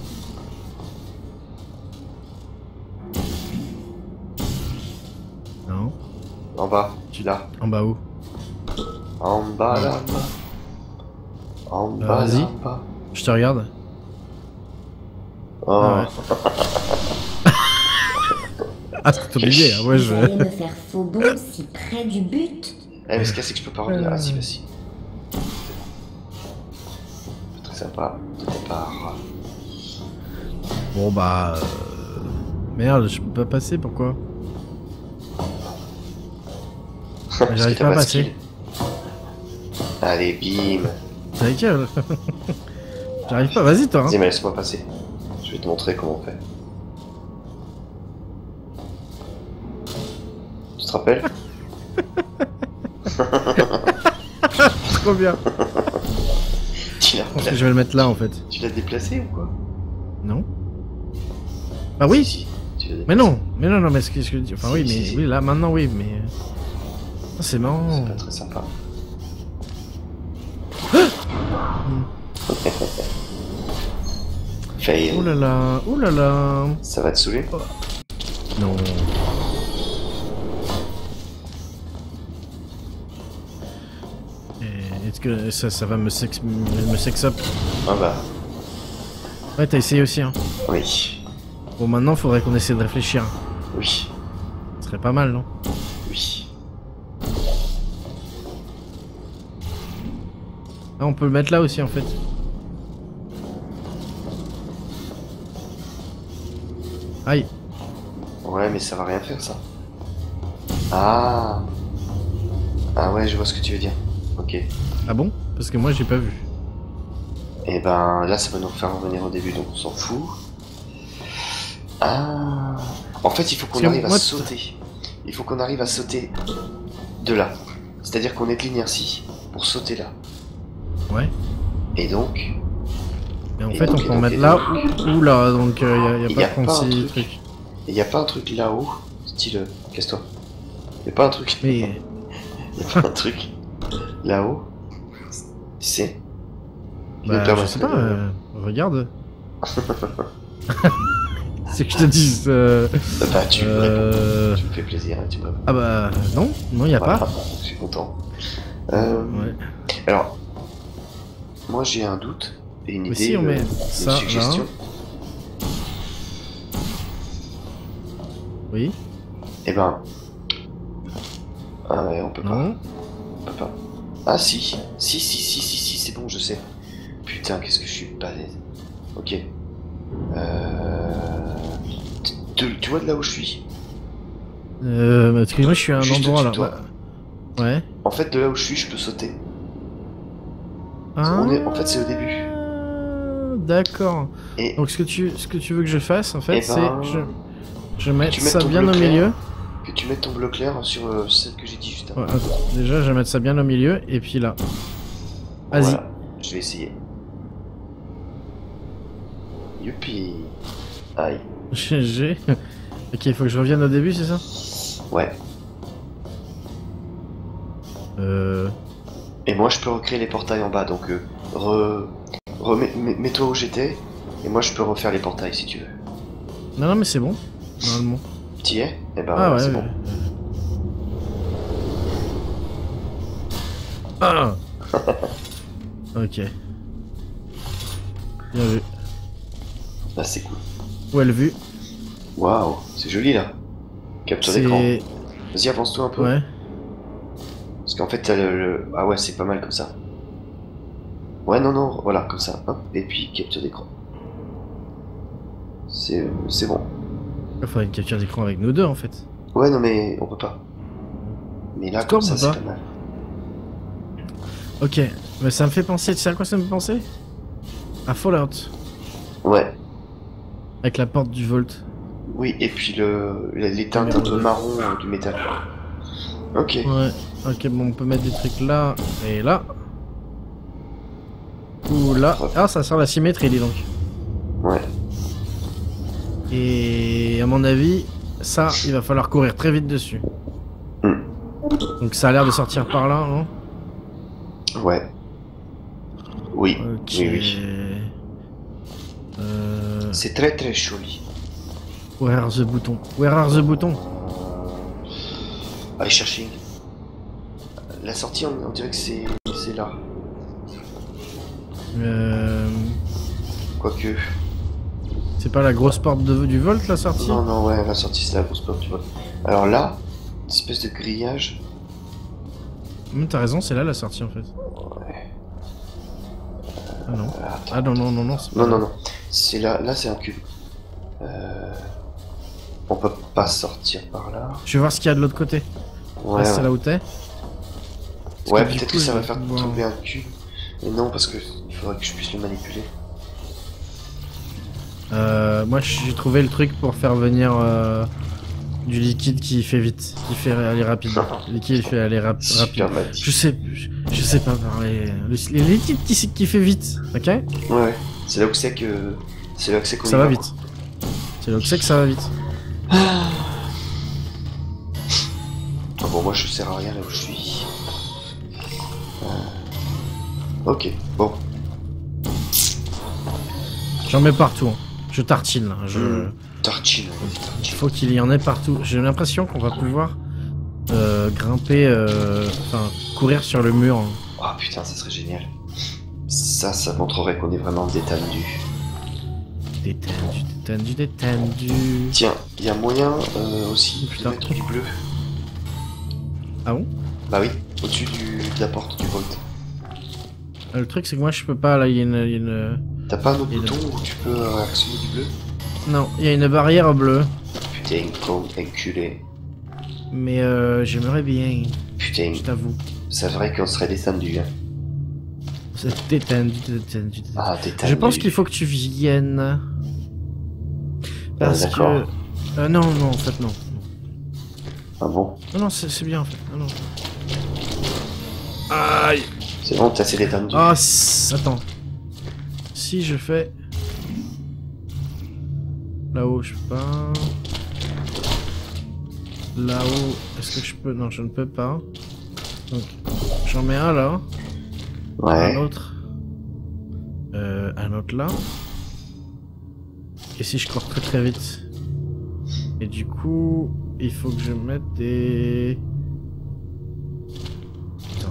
Speaker 1: Non.
Speaker 2: En bas, tu l'as.
Speaker 1: En bas où?
Speaker 2: En bas, là-bas. En
Speaker 1: Euh,
Speaker 2: bas,
Speaker 1: vas-y.
Speaker 2: là-bas.
Speaker 1: Je te regarde.
Speaker 2: Oh.
Speaker 1: Ah Ah, c'est obligé, hein. Ouais,
Speaker 3: Vous
Speaker 1: je.
Speaker 3: allez me faire faux bond si près du but?
Speaker 2: Eh, mais ce qu'il y a, c'est que je peux pas revenir.
Speaker 1: Euh.
Speaker 2: Ah, si, bah si. Très sympa de ta part.
Speaker 1: Bon, bah. euh, Merde, je peux pas passer, pourquoi?
Speaker 2: Parce que
Speaker 1: J'arrive
Speaker 2: t'as
Speaker 1: pas à
Speaker 2: de
Speaker 1: passer.
Speaker 2: skill. Allez, bim.
Speaker 1: T'as avec elle? J'arrive pas, vas-y, toi. Hein.
Speaker 2: Vas-y, mais laisse-moi passer. Je vais te montrer comment on fait. Tu te rappelles?
Speaker 1: Trop bien.
Speaker 2: Tu l'as
Speaker 1: Je pense que je vais le mettre là, en fait.
Speaker 2: tu l'as déplacé ou quoi?
Speaker 1: Non? Ah oui?
Speaker 2: Si, si, tu l'as déplacé.
Speaker 1: Mais non, mais non, non, mais ce que ce que je dis. Enfin, oui,
Speaker 2: Si,
Speaker 1: mais
Speaker 2: si, si.
Speaker 1: oui, là, maintenant, oui, mais. Ah, c'est marrant.
Speaker 2: C'est pas très sympa. Fail.
Speaker 1: Oh là là, oh là là.
Speaker 2: Ça va te saouler?
Speaker 1: Non. Et Est-ce que ça, ça va me sex, me sex up?
Speaker 2: Ah bah,
Speaker 1: Ouais, t'as essayé aussi, hein.
Speaker 2: oui.
Speaker 1: Bon, maintenant, faudrait qu'on essaie de réfléchir.
Speaker 2: Oui.
Speaker 1: Ce serait pas mal, non?
Speaker 2: Oui.
Speaker 1: Ah, on peut le mettre là aussi, en fait. Aïe.
Speaker 2: Ouais, mais ça va rien faire, ça. Ah. Ah ouais, je vois ce que tu veux dire. Ok.
Speaker 1: Ah bon? Parce que moi, j'ai pas vu.
Speaker 2: Et ben là, ça va nous faire revenir au début, donc on s'en fout. Ah. En fait, il faut qu'on
Speaker 1: Si,
Speaker 2: arrive
Speaker 1: moi,
Speaker 2: à
Speaker 1: t-
Speaker 2: sauter. Il faut qu'on arrive à sauter de là. C'est-à-dire qu'on ait de l'inertie pour sauter là.
Speaker 1: Ouais.
Speaker 2: Et donc,
Speaker 1: Et en
Speaker 2: Et
Speaker 1: fait,
Speaker 2: donc,
Speaker 1: on
Speaker 2: et
Speaker 1: peut en
Speaker 2: donc,
Speaker 1: mettre
Speaker 2: et
Speaker 1: là
Speaker 2: donc.
Speaker 1: ou, ou là, donc il euh, y a,
Speaker 2: Y
Speaker 1: y a
Speaker 2: a
Speaker 1: pas
Speaker 2: pas un
Speaker 1: trente-six
Speaker 2: truc.
Speaker 1: trucs.
Speaker 2: il n'y a pas un truc là-haut, style, euh, casse-toi. Il n'y a pas un truc.
Speaker 1: Mais
Speaker 2: Il n'y a pas un truc là-haut. Tu sais. qui nous
Speaker 1: bah, je
Speaker 2: permettrait
Speaker 1: sais pas,
Speaker 2: de-
Speaker 1: euh, regarde. C'est que je te dise. Euh,
Speaker 2: Bah, tu me réponds.
Speaker 1: euh,
Speaker 2: Tu me fais plaisir, hein, tu me réponds.
Speaker 1: Ah bah non, non, y a
Speaker 2: Voilà,
Speaker 1: pas.
Speaker 2: je suis content. Euh,
Speaker 1: Ouais.
Speaker 2: Alors, moi j'ai un doute et une
Speaker 1: Mais
Speaker 2: idée,
Speaker 1: si on
Speaker 2: euh,
Speaker 1: met
Speaker 2: une
Speaker 1: ça là.
Speaker 2: suggestion.
Speaker 1: Oui.
Speaker 2: Eh ben, ah ouais, on peut pas,
Speaker 1: Non.
Speaker 2: on peut pas. Ah si, si, si, si, si, si, c'est bon, je sais. Putain, qu'est-ce que je suis balèze. Ok. Euh... Tu, tu vois de là où je suis?
Speaker 1: Euh, parce que moi je suis à un
Speaker 2: Juste
Speaker 1: endroit là.
Speaker 2: au-dessus de toi.
Speaker 1: Ouais. Ouais.
Speaker 2: En fait, de là où je suis, je peux sauter.
Speaker 1: Ah,
Speaker 2: On est- en fait, c'est au début.
Speaker 1: D'accord.
Speaker 2: Et
Speaker 1: Donc ce que tu, ce que tu veux que je fasse en fait,
Speaker 2: Eh
Speaker 1: c'est
Speaker 2: ben,
Speaker 1: je, je mets
Speaker 2: tu mets
Speaker 1: ça
Speaker 2: ton
Speaker 1: bien
Speaker 2: bleu
Speaker 1: au
Speaker 2: clair.
Speaker 1: milieu.
Speaker 2: que tu mettes ton bleu clair sur euh, celle que j'ai dit juste avant.
Speaker 1: Ouais, attends, déjà, je vais mettre ça bien au milieu et puis là. Vas-y.
Speaker 2: Voilà, je vais essayer. Youpi. Aïe.
Speaker 1: J'ai. Ok, il faut que je revienne au début, c'est ça?
Speaker 2: Ouais.
Speaker 1: Euh...
Speaker 2: Et moi je peux recréer les portails en bas, donc euh, re... remets- mets- mets-toi où j'étais, et moi je peux refaire les portails si tu veux.
Speaker 1: Non, non, mais c'est bon. Normalement.
Speaker 2: T'y es? Eh ben
Speaker 1: Ah
Speaker 2: voilà,
Speaker 1: ouais,
Speaker 2: c'est
Speaker 1: ouais.
Speaker 2: bon.
Speaker 1: Ah ok. Bien vu.
Speaker 2: Là c'est cool.
Speaker 1: Ouais, le vu.
Speaker 2: Waouh, c'est joli là. Capture d'écran.
Speaker 1: C'est...
Speaker 2: Vas-y, avance-toi un peu.
Speaker 1: Ouais.
Speaker 2: Parce qu'en fait, t'as le, le- Ah ouais, c'est pas mal comme ça. Ouais, non, non, voilà, comme ça. Hop, et puis capture d'écran. C'est c'est bon.
Speaker 1: Il faudrait une capture d'écran avec nous deux en fait.
Speaker 2: Ouais, non, mais on peut pas. Mais là,
Speaker 1: Pourquoi
Speaker 2: comme
Speaker 1: on
Speaker 2: ça,
Speaker 1: peut
Speaker 2: c'est pas mal.
Speaker 1: Ok, mais ça me fait penser, tu sais à quoi ça me fait penser? À Fallout.
Speaker 2: Ouais,
Speaker 1: Avec la porte du Vault.
Speaker 2: oui, et puis le, les teintes un peu marron euh, du métal. Ok.
Speaker 1: Ouais, ok, bon, on peut mettre des trucs là et là. Ou là. Ah, ça sert la symétrie, dis donc.
Speaker 2: Ouais.
Speaker 1: Et à mon avis, ça, il va falloir courir très vite dessus.
Speaker 2: Hmm.
Speaker 1: Donc ça a l'air de sortir par là, non?
Speaker 2: Ouais. Oui.
Speaker 1: Ok.
Speaker 2: Oui, oui.
Speaker 1: Euh...
Speaker 2: C'est très très joli.
Speaker 1: Where are the bouton? Where are the bouton?
Speaker 2: Allez chercher. La sortie, on, on dirait que c'est c'est là.
Speaker 1: Euh...
Speaker 2: Quoique.
Speaker 1: C'est pas la grosse porte de, du Vault, la sortie?
Speaker 2: Non, non, ouais, la sortie c'est la grosse porte, tu vois. Alors là, une espèce de grillage.
Speaker 1: Hum, T'as raison, c'est là la sortie en fait.
Speaker 2: Ouais.
Speaker 1: Ah non.
Speaker 2: Euh, attends.
Speaker 1: Ah non, non, non, non. c'est pas
Speaker 2: Non, non,
Speaker 1: là.
Speaker 2: non. C'est là, là c'est un cube. Euh... On peut pas sortir par là.
Speaker 1: Je vais voir ce qu'il y a de l'autre côté.
Speaker 2: Ouais,
Speaker 1: Là, c'est
Speaker 2: ouais.
Speaker 1: là où t'es?
Speaker 2: Ouais,
Speaker 1: que du
Speaker 2: peut-être
Speaker 1: coup,
Speaker 2: que ça
Speaker 1: je
Speaker 2: va
Speaker 1: vais
Speaker 2: faire
Speaker 1: pouvoir-
Speaker 2: tomber un cube. Mais non, parce que il faudrait que je puisse le manipuler.
Speaker 1: Euh, moi, j'ai trouvé le truc pour faire venir euh, du liquide qui fait vite, qui fait aller rapide. Le liquide fait aller rap- rapide.
Speaker 2: Super magique.
Speaker 1: Je sais, je, je sais pas parler. Le, le liquide qui, qui fait vite, ok?
Speaker 2: Ouais, ouais. C'est là où c'est que. C'est là que c'est qu'on
Speaker 1: Ça
Speaker 2: y
Speaker 1: va
Speaker 2: va,
Speaker 1: vite. C'est là où c'est que ça va vite.
Speaker 2: quoi. Ah bon, moi je sers à rien là où je suis. Euh, Ok, bon.
Speaker 1: J'en mets partout. hein. Je tartine là. Je...
Speaker 2: Hmm. Tartine, vas-y,
Speaker 1: Il
Speaker 2: tartine.
Speaker 1: faut qu'il y en ait partout. J'ai l'impression qu'on va pouvoir euh, grimper, euh, enfin courir sur le mur. hein.
Speaker 2: Ah putain, ça serait génial. Ça, ça montrerait qu'on est vraiment détendu.
Speaker 1: Détendu, détendu, détendu.
Speaker 2: Tiens, il y a moyen euh, aussi
Speaker 1: Putain.
Speaker 2: de mettre du bleu.
Speaker 1: Ah bon?
Speaker 2: Bah oui, au-dessus du, de la porte du Vault.
Speaker 1: Euh, Le truc c'est que moi je peux pas là. Il y a une, il y a une...
Speaker 2: T'as pas un autre
Speaker 1: Et
Speaker 2: bouton où tu peux euh, actionner du bleu?
Speaker 1: Non, il y a une barrière bleue.
Speaker 2: Putain, con, enculé.
Speaker 1: Mais euh, j'aimerais bien,
Speaker 2: Putain,
Speaker 1: je t'avoue.
Speaker 2: c'est vrai qu'on serait descendu, hein.
Speaker 1: C'est détendu, détendu, détendu.
Speaker 2: Ah, détendu.
Speaker 1: Je pense qu'il faut que tu viennes. Parce
Speaker 2: Ah, d'accord.
Speaker 1: que... Euh, non, non, en fait, non.
Speaker 2: Ah bon?
Speaker 1: Non, non, c'est c'est bien, en fait. Non, non. Aïe.
Speaker 2: C'est bon, t'es assez détendu.
Speaker 1: Ah, c- attends. Si je fais... Là-haut, je peux pas... Là-haut, est-ce que je peux... Non, je ne peux pas. Donc, j'en mets un là. Un
Speaker 2: Ouais.
Speaker 1: autre. Euh, un autre là. Et si je cours très très vite. Et du coup, il faut que je mette des... Putain.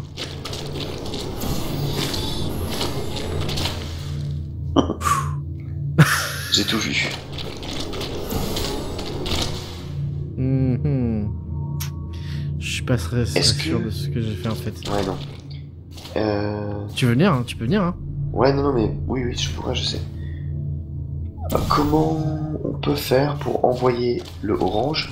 Speaker 2: J'ai tout vu.
Speaker 1: Mhm. Je suis pas très, très
Speaker 2: Est-ce
Speaker 1: sûr
Speaker 2: que-
Speaker 1: de ce que j'ai fait en fait.
Speaker 2: Ouais, non. Euh...
Speaker 1: Tu veux venir, hein? Tu peux venir, hein?
Speaker 2: Ouais, non, non, mais oui, oui, je pourrais, je sais. Euh, Comment on peut faire pour envoyer le orange?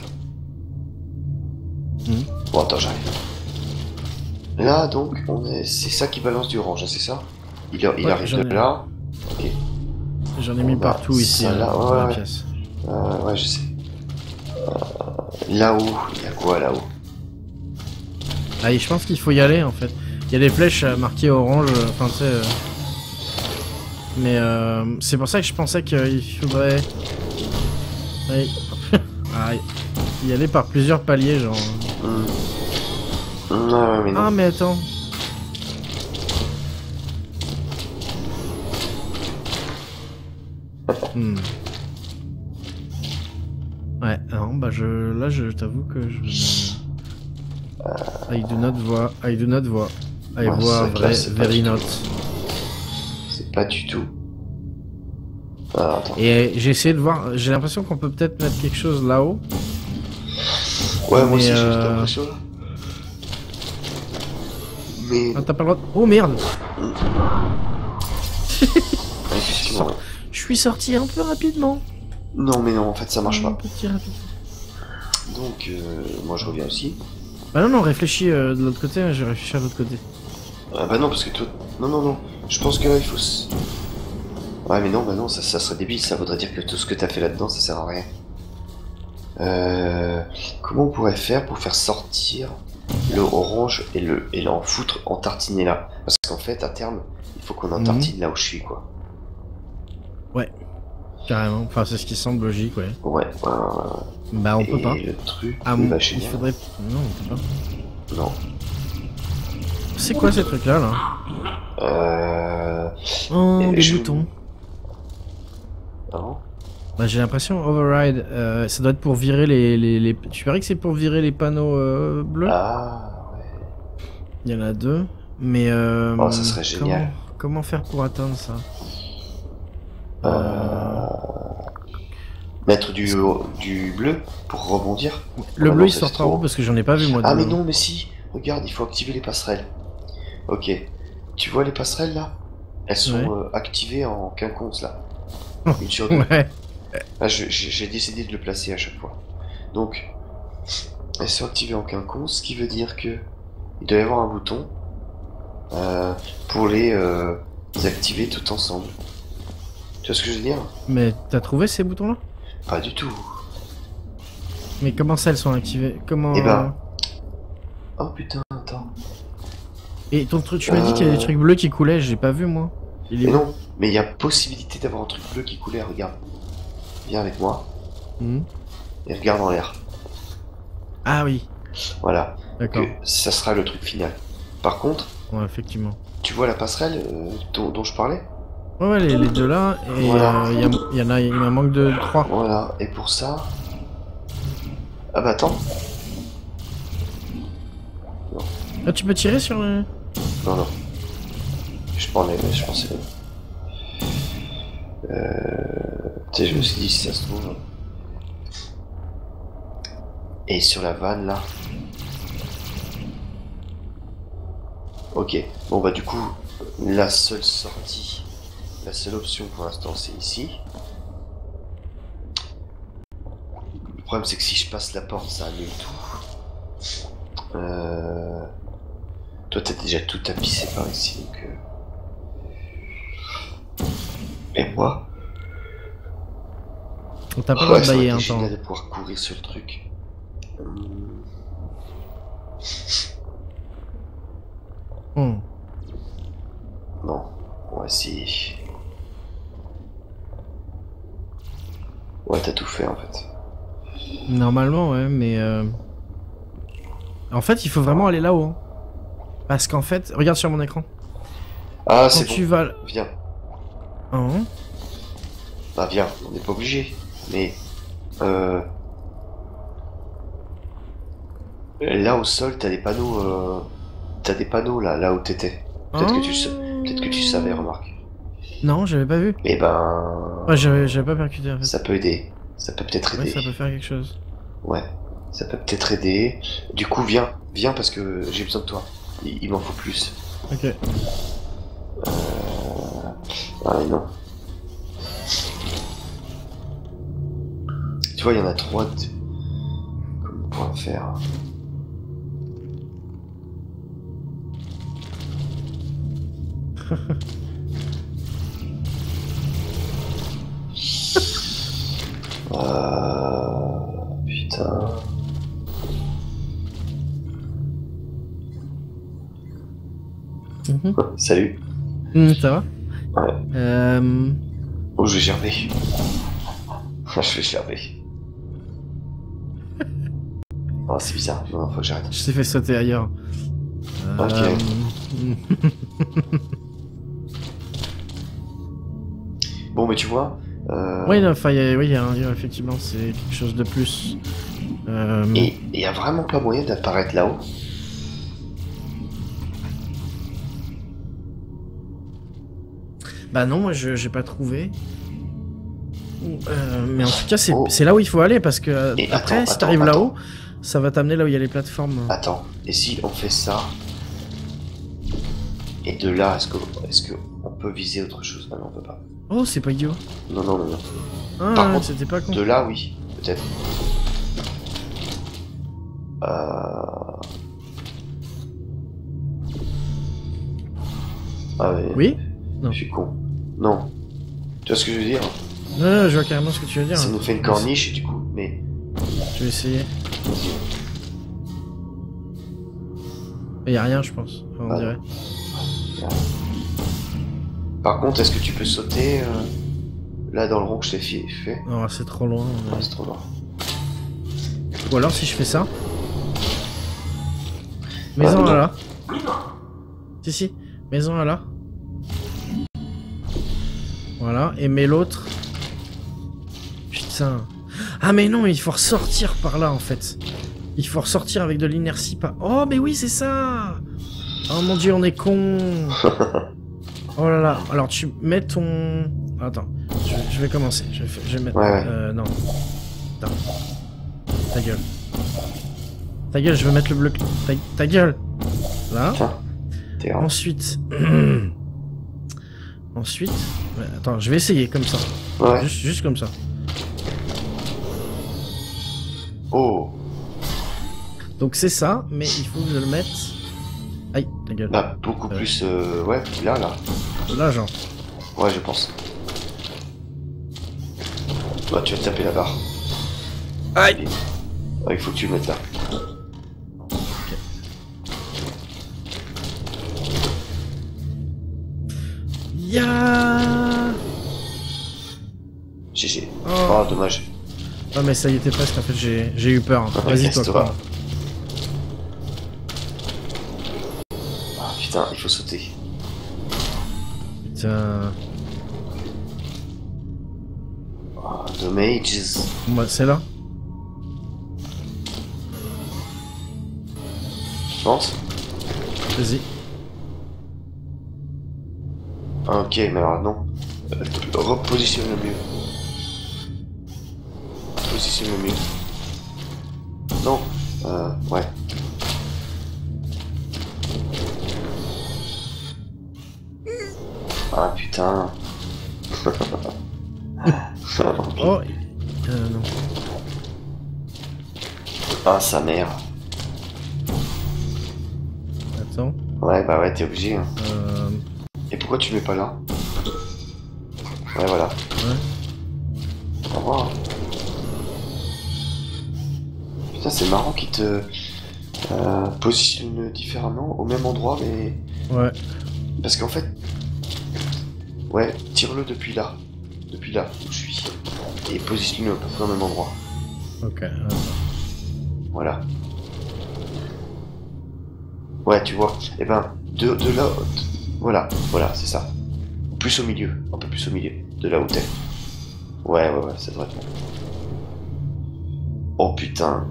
Speaker 1: Mhm.
Speaker 2: Bon, attends, j'arrive. Là, donc, on est... c'est ça qui balance du orange, hein, c'est ça? Il, a- il
Speaker 1: Ouais,
Speaker 2: arrive
Speaker 1: j'en
Speaker 2: de
Speaker 1: ai-
Speaker 2: là. Ok.
Speaker 1: J'en ai mis
Speaker 2: Bah,
Speaker 1: partout ici,
Speaker 2: ça,
Speaker 1: hein,
Speaker 2: là,
Speaker 1: dans
Speaker 2: ouais,
Speaker 1: la
Speaker 2: ouais.
Speaker 1: pièce.
Speaker 2: Euh, ouais, je sais. Euh, là-haut, il y a quoi là-haut?
Speaker 1: Ah, et je pense qu'il faut y aller en fait. Il y a des flèches euh, marquées orange, euh, enfin tu sais. euh, Mais euh, c'est pour ça que je pensais qu'il faudrait. Oui. Ah, y aller par plusieurs paliers, genre.
Speaker 2: Mmh. Mmh, ouais, mais non.
Speaker 1: Ah, mais attends. Hmm. Ouais, non, bah je, là, je t'avoue que je. Euh... I do not voix, I do not voix, I
Speaker 2: Ouais,
Speaker 1: voix
Speaker 2: c'est
Speaker 1: vrai,
Speaker 2: là, c'est
Speaker 1: very
Speaker 2: pas
Speaker 1: not.
Speaker 2: du tout. C'est pas du tout. Ah, attends.
Speaker 1: Et j'ai essayé de voir, j'ai l'impression qu'on peut peut-être mettre quelque chose là-haut.
Speaker 2: Ouais, moi
Speaker 1: mais
Speaker 2: aussi j'ai
Speaker 1: euh...
Speaker 2: cette impression là. Mais.
Speaker 1: Ah, t'as pas le droit de... Oh merde.
Speaker 2: Effectivement, ouais.
Speaker 1: Je suis sorti un peu rapidement.
Speaker 2: Non, mais non, en fait ça marche
Speaker 1: un
Speaker 2: pas.
Speaker 1: Petit rapide.
Speaker 2: Donc, euh, moi je reviens aussi.
Speaker 1: Bah non, non, réfléchis euh, de l'autre côté, je vais réfléchir de l'autre côté.
Speaker 2: Ah bah non, parce que toi... Non, non, non. Je pense que là, il faut... Ouais, mais non, bah non, ça, ça serait débile. Ça voudrait dire que tout ce que t'as fait là-dedans, ça sert à rien. Euh... Comment on pourrait faire pour faire sortir le orange et le et l'en foutre en tartiner là? Parce qu'en fait, à terme, il faut qu'on en tartine mmh. là où je suis, quoi.
Speaker 1: Ouais. Carrément. Enfin, c'est ce qui semble logique, ouais.
Speaker 2: Ouais, ouais, ouais, ouais.
Speaker 1: Bah, on
Speaker 2: et
Speaker 1: peut pas.
Speaker 2: le truc...
Speaker 1: Ah,
Speaker 2: bah,
Speaker 1: il faudrait... Non, on peut pas.
Speaker 2: Non.
Speaker 1: C'est quoi ces trucs-là, là,
Speaker 2: Euh...
Speaker 1: Oh, des
Speaker 2: je...
Speaker 1: boutons.
Speaker 2: Non.
Speaker 1: Bah, j'ai l'impression, override, euh, ça doit être pour virer les... les, les... Tu verrais que c'est pour virer les panneaux euh, bleus?
Speaker 2: Ah, ouais.
Speaker 1: Il y en a deux, mais... Euh,
Speaker 2: oh, ça serait génial.
Speaker 1: Comment, comment faire pour atteindre ça?
Speaker 2: Euh... euh... Mettre du, du bleu pour rebondir.
Speaker 1: Le
Speaker 2: ah,
Speaker 1: bleu
Speaker 2: non,
Speaker 1: il sort par où? Parce que j'en ai pas vu moi.
Speaker 2: Ah
Speaker 1: de
Speaker 2: mais
Speaker 1: bleu.
Speaker 2: non mais si. Regarde, il faut activer les passerelles. Ok. Tu vois les passerelles là? Elles sont ouais. euh, activées en quinconce là. Une sur deux.
Speaker 1: Ouais.
Speaker 2: Là j'ai décidé de le placer à chaque fois. Donc elles sont activées en quinconce, ce qui veut dire que il doit y avoir un bouton euh, pour les, euh, les activer tout ensemble. Tu vois ce que je veux dire?
Speaker 1: Mais t'as trouvé ces boutons là?
Speaker 2: Pas du tout.
Speaker 1: Mais comment ça elles sont activées? Comment...
Speaker 2: Eh ben... Oh putain, attends.
Speaker 1: Et ton truc, tu m'as euh... dit qu'il y avait des trucs bleus qui coulaient, j'ai pas vu moi.
Speaker 2: Il est mais où? Non, mais il y a possibilité d'avoir un truc bleu qui coulait, regarde. Viens avec moi.
Speaker 1: Mmh.
Speaker 2: Et regarde en l'air.
Speaker 1: Ah oui.
Speaker 2: Voilà.
Speaker 1: D'accord.
Speaker 2: Ça sera le truc final. Par contre...
Speaker 1: Ouais, effectivement.
Speaker 2: Tu vois la passerelle euh, dont, dont je parlais?
Speaker 1: Ouais, ouais, les, les deux là, et il voilà. euh, y, y en a, il m'en manque de trois.
Speaker 2: Voilà, et pour ça... Ah bah attends.
Speaker 1: Non. Ah, tu peux tirer sur le...
Speaker 2: Non, non. Je parlais, mais je pensais... Euh... Tu sais, je me suis dit, si ça se trouve... Et sur la vanne, là... Ok, bon bah du coup, la seule sortie... La seule option pour l'instant c'est ici. Le problème c'est que si je passe la porte ça annule tout. Euh... Toi t'as déjà tout tapissé par ici donc... Euh... Et moi
Speaker 1: on t'a pas le droit de bailler un temps.
Speaker 2: C'est génial de pouvoir courir sur le truc.
Speaker 1: Hmm.
Speaker 2: Non, ouais si... Ouais, t'as tout fait en fait.
Speaker 1: Normalement, ouais, mais... Euh... En fait, il faut vraiment aller là-haut. Hein. Parce qu'en fait, regarde sur mon écran.
Speaker 2: Ah, c'est bon.
Speaker 1: Tu vas...
Speaker 2: Viens.
Speaker 1: Hein?
Speaker 2: Bah viens, on n'est pas obligé. Mais... Euh... Là au sol, t'as des panneaux... Euh... T'as des panneaux là, là où t'étais. Peut-être
Speaker 1: hein
Speaker 2: que tu peut-être que tu savais, remarque.
Speaker 1: Non, j'avais pas vu.
Speaker 2: Et ben...
Speaker 1: Ouais, j'avais pas percuté en fait.
Speaker 2: Ça peut aider. Ça peut peut-être aider.
Speaker 1: Ouais, ça peut faire quelque chose.
Speaker 2: Ouais, ça peut peut-être aider. Du coup, viens. Viens parce que j'ai besoin de toi. Il, il m'en faut plus.
Speaker 1: Ok.
Speaker 2: Euh... Ah mais non. Tu vois, il y en a trois. De... Comment on pourrait faire? euh... Putain.
Speaker 1: Mmh.
Speaker 2: Salut.
Speaker 1: Mmh, ça va?
Speaker 2: Ouais.
Speaker 1: Euh...
Speaker 2: Oh, je vais gerber. Je vais gerber. Oh, c'est bizarre. Non, faut que j'arrête.
Speaker 1: Je t'ai fait sauter ailleurs.
Speaker 2: Ok.
Speaker 1: Euh,
Speaker 2: Bon, mais tu vois. Euh...
Speaker 1: Oui, non, enfin, il y a- oui, il y a un- il y a- effectivement, c'est quelque chose de plus. Euh,
Speaker 2: Et il y a vraiment pas moyen d'apparaître là-haut.
Speaker 1: Bah non, moi, je j'ai pas trouvé. Euh, mais en tout cas, c'est
Speaker 2: Oh.
Speaker 1: c'est là où il faut aller parce que euh,
Speaker 2: Et
Speaker 1: après,
Speaker 2: attends,
Speaker 1: si
Speaker 2: attends,
Speaker 1: t'arrives
Speaker 2: attends.
Speaker 1: là-haut, ça va t'amener là où il y a les plateformes.
Speaker 2: Attends, et si on fait ça? Et de là, est-ce que est-ce que on peut viser autre chose? Ah non, on peut pas.
Speaker 1: Oh, c'est pas idiot.
Speaker 2: Non, non, non, non.
Speaker 1: Ah,
Speaker 2: Par contre,
Speaker 1: c'était pas con.
Speaker 2: De là, oui, peut-être. Euh... Ah ouais.
Speaker 1: Oui. Non.
Speaker 2: Je suis con. Non. Tu vois ce que je veux dire?
Speaker 1: Non, non, je vois carrément ce que tu veux dire.
Speaker 2: Ça nous fait une corniche et du coup, mais.
Speaker 1: Je vais essayer. Il y a rien, je pense. Enfin, on
Speaker 2: Ah.
Speaker 1: dirait.
Speaker 2: Par contre, est-ce que tu peux sauter euh, là dans le rond que je t'ai fi- fait?
Speaker 1: Non, c'est trop loin.
Speaker 2: Ouais,
Speaker 1: mais-
Speaker 2: c'est trop loin.
Speaker 1: Ou alors si je fais ça. Maison
Speaker 2: non.
Speaker 1: à là. Si, si. Maison à là. Voilà. Et mets l'autre. Putain. Ah mais non, il faut ressortir par là en fait. Il faut ressortir avec de l'inertie pas. Oh mais oui, c'est ça. Oh mon dieu, on est con. Oh là là. Alors tu mets ton... Attends. Je, je vais commencer. Je vais, fa- je vais mettre...
Speaker 2: Ouais, ouais.
Speaker 1: Euh, non. Attends. Ta gueule. Ta gueule, je vais mettre le bleu. Ta, ta gueule. Là.
Speaker 2: Tiens, t'es grand.
Speaker 1: Ensuite. Ensuite. Ouais, attends, je vais essayer comme ça.
Speaker 2: Ouais.
Speaker 1: Juste, juste comme ça.
Speaker 2: Oh.
Speaker 1: Donc c'est ça, mais il faut que je le mette. Aïe, ta gueule.
Speaker 2: Bah, beaucoup
Speaker 1: Euh.
Speaker 2: plus. Euh, ouais, là, là.
Speaker 1: Là, genre.
Speaker 2: Ouais, je pense. Bah, tu vas te taper la barre.
Speaker 1: Aïe.
Speaker 2: Ouais, il faut que tu le mettes là.
Speaker 1: Ya.
Speaker 2: G G.
Speaker 1: Oh.
Speaker 2: Oh, dommage.
Speaker 1: Ah mais ça y était presque. En fait, j'ai j'ai eu peur. Vas-y toi.
Speaker 2: Casse-toi.
Speaker 1: Quoi.
Speaker 2: Ah, putain, il faut sauter.
Speaker 1: Putain.
Speaker 2: Oh, Domages.
Speaker 1: Moi, c'est là.
Speaker 2: Je pense.
Speaker 1: Vas-y.
Speaker 2: Ah, ok, mais alors non. Euh, repositionne le mieux. Positionne le mieux. Non. Euh, ouais. Ah putain.
Speaker 1: Oh. Euh, non.
Speaker 2: Ah sa mère.
Speaker 1: Attends.
Speaker 2: Ouais bah ouais t'es obligé. Hein.
Speaker 1: Euh...
Speaker 2: Et pourquoi tu mets pas là? Ouais voilà.
Speaker 1: Ouais.
Speaker 2: Au revoir. Putain c'est marrant qu'il te euh, positionne différemment au même endroit mais.
Speaker 1: Ouais.
Speaker 2: Parce qu'en fait. Ouais, tire-le depuis là. Depuis là où je suis. Et positionne-le à peu près au même endroit.
Speaker 1: Ok. Attends.
Speaker 2: Voilà. Ouais, tu vois. Et ben, de, de là. de- voilà, voilà, c'est ça. Plus au milieu. Un peu plus au milieu. De là où t'es. Ouais, ouais, ouais, ça devrait être bon. Oh putain.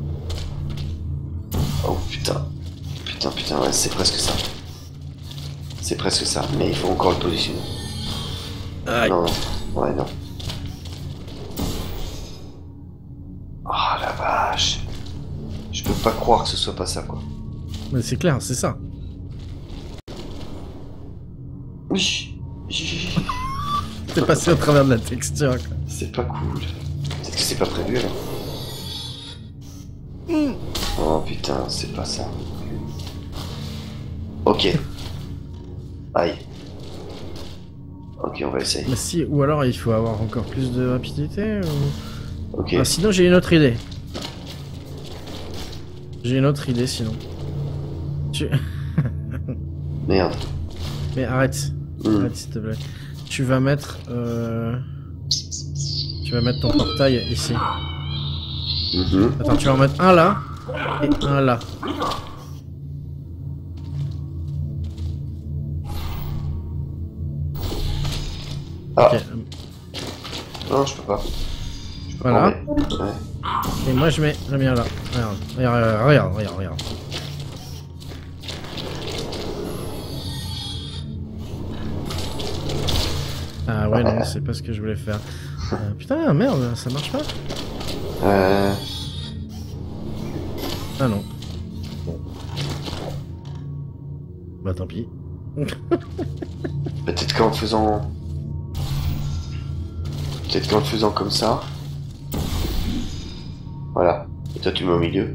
Speaker 2: Oh putain. Putain, putain, ouais, c'est presque ça. C'est presque ça, mais il faut encore le positionner.
Speaker 1: Aïe.
Speaker 2: Non, non. Ouais, non. Ah la vache. Je peux pas croire que ce soit pas ça, quoi.
Speaker 1: Mais c'est clair, c'est ça.
Speaker 2: Oui.
Speaker 1: T'es passé au travers de la texture. Quoi.
Speaker 2: C'est pas cool. Peut-être que c'est pas prévu alors.
Speaker 1: Mm.
Speaker 2: Oh putain, c'est pas ça. Ok. Aïe. Ok, on va essayer.
Speaker 1: Mais si, ou alors il faut avoir encore plus de rapidité. Ou...
Speaker 2: Ok.
Speaker 1: Ah, sinon j'ai une autre idée. J'ai une autre idée sinon. Tu...
Speaker 2: Merde.
Speaker 1: Mais arrête.
Speaker 2: Hmm.
Speaker 1: Arrête s'il te plaît. Tu vas mettre... Euh... Tu vas mettre ton portail ici.
Speaker 2: Mhm.
Speaker 1: Attends, tu vas en mettre un là. Et un là.
Speaker 2: Ah.
Speaker 1: Ok.
Speaker 2: Non, je peux pas. Je peux
Speaker 1: Voilà.
Speaker 2: pas, mais- ouais.
Speaker 1: Et moi je mets le mien là. Regarde, regarde, regarde, regarde, regarde. Ah ouais, non, c'est pas ce que je voulais faire. Euh, putain, merde, ça marche pas?
Speaker 2: Euh...
Speaker 1: Ah non. Bon. Bah tant pis.
Speaker 2: Peut-être qu'en faisant... Peut-être qu'en le faisant comme ça... Voilà. Et toi, tu mets au milieu.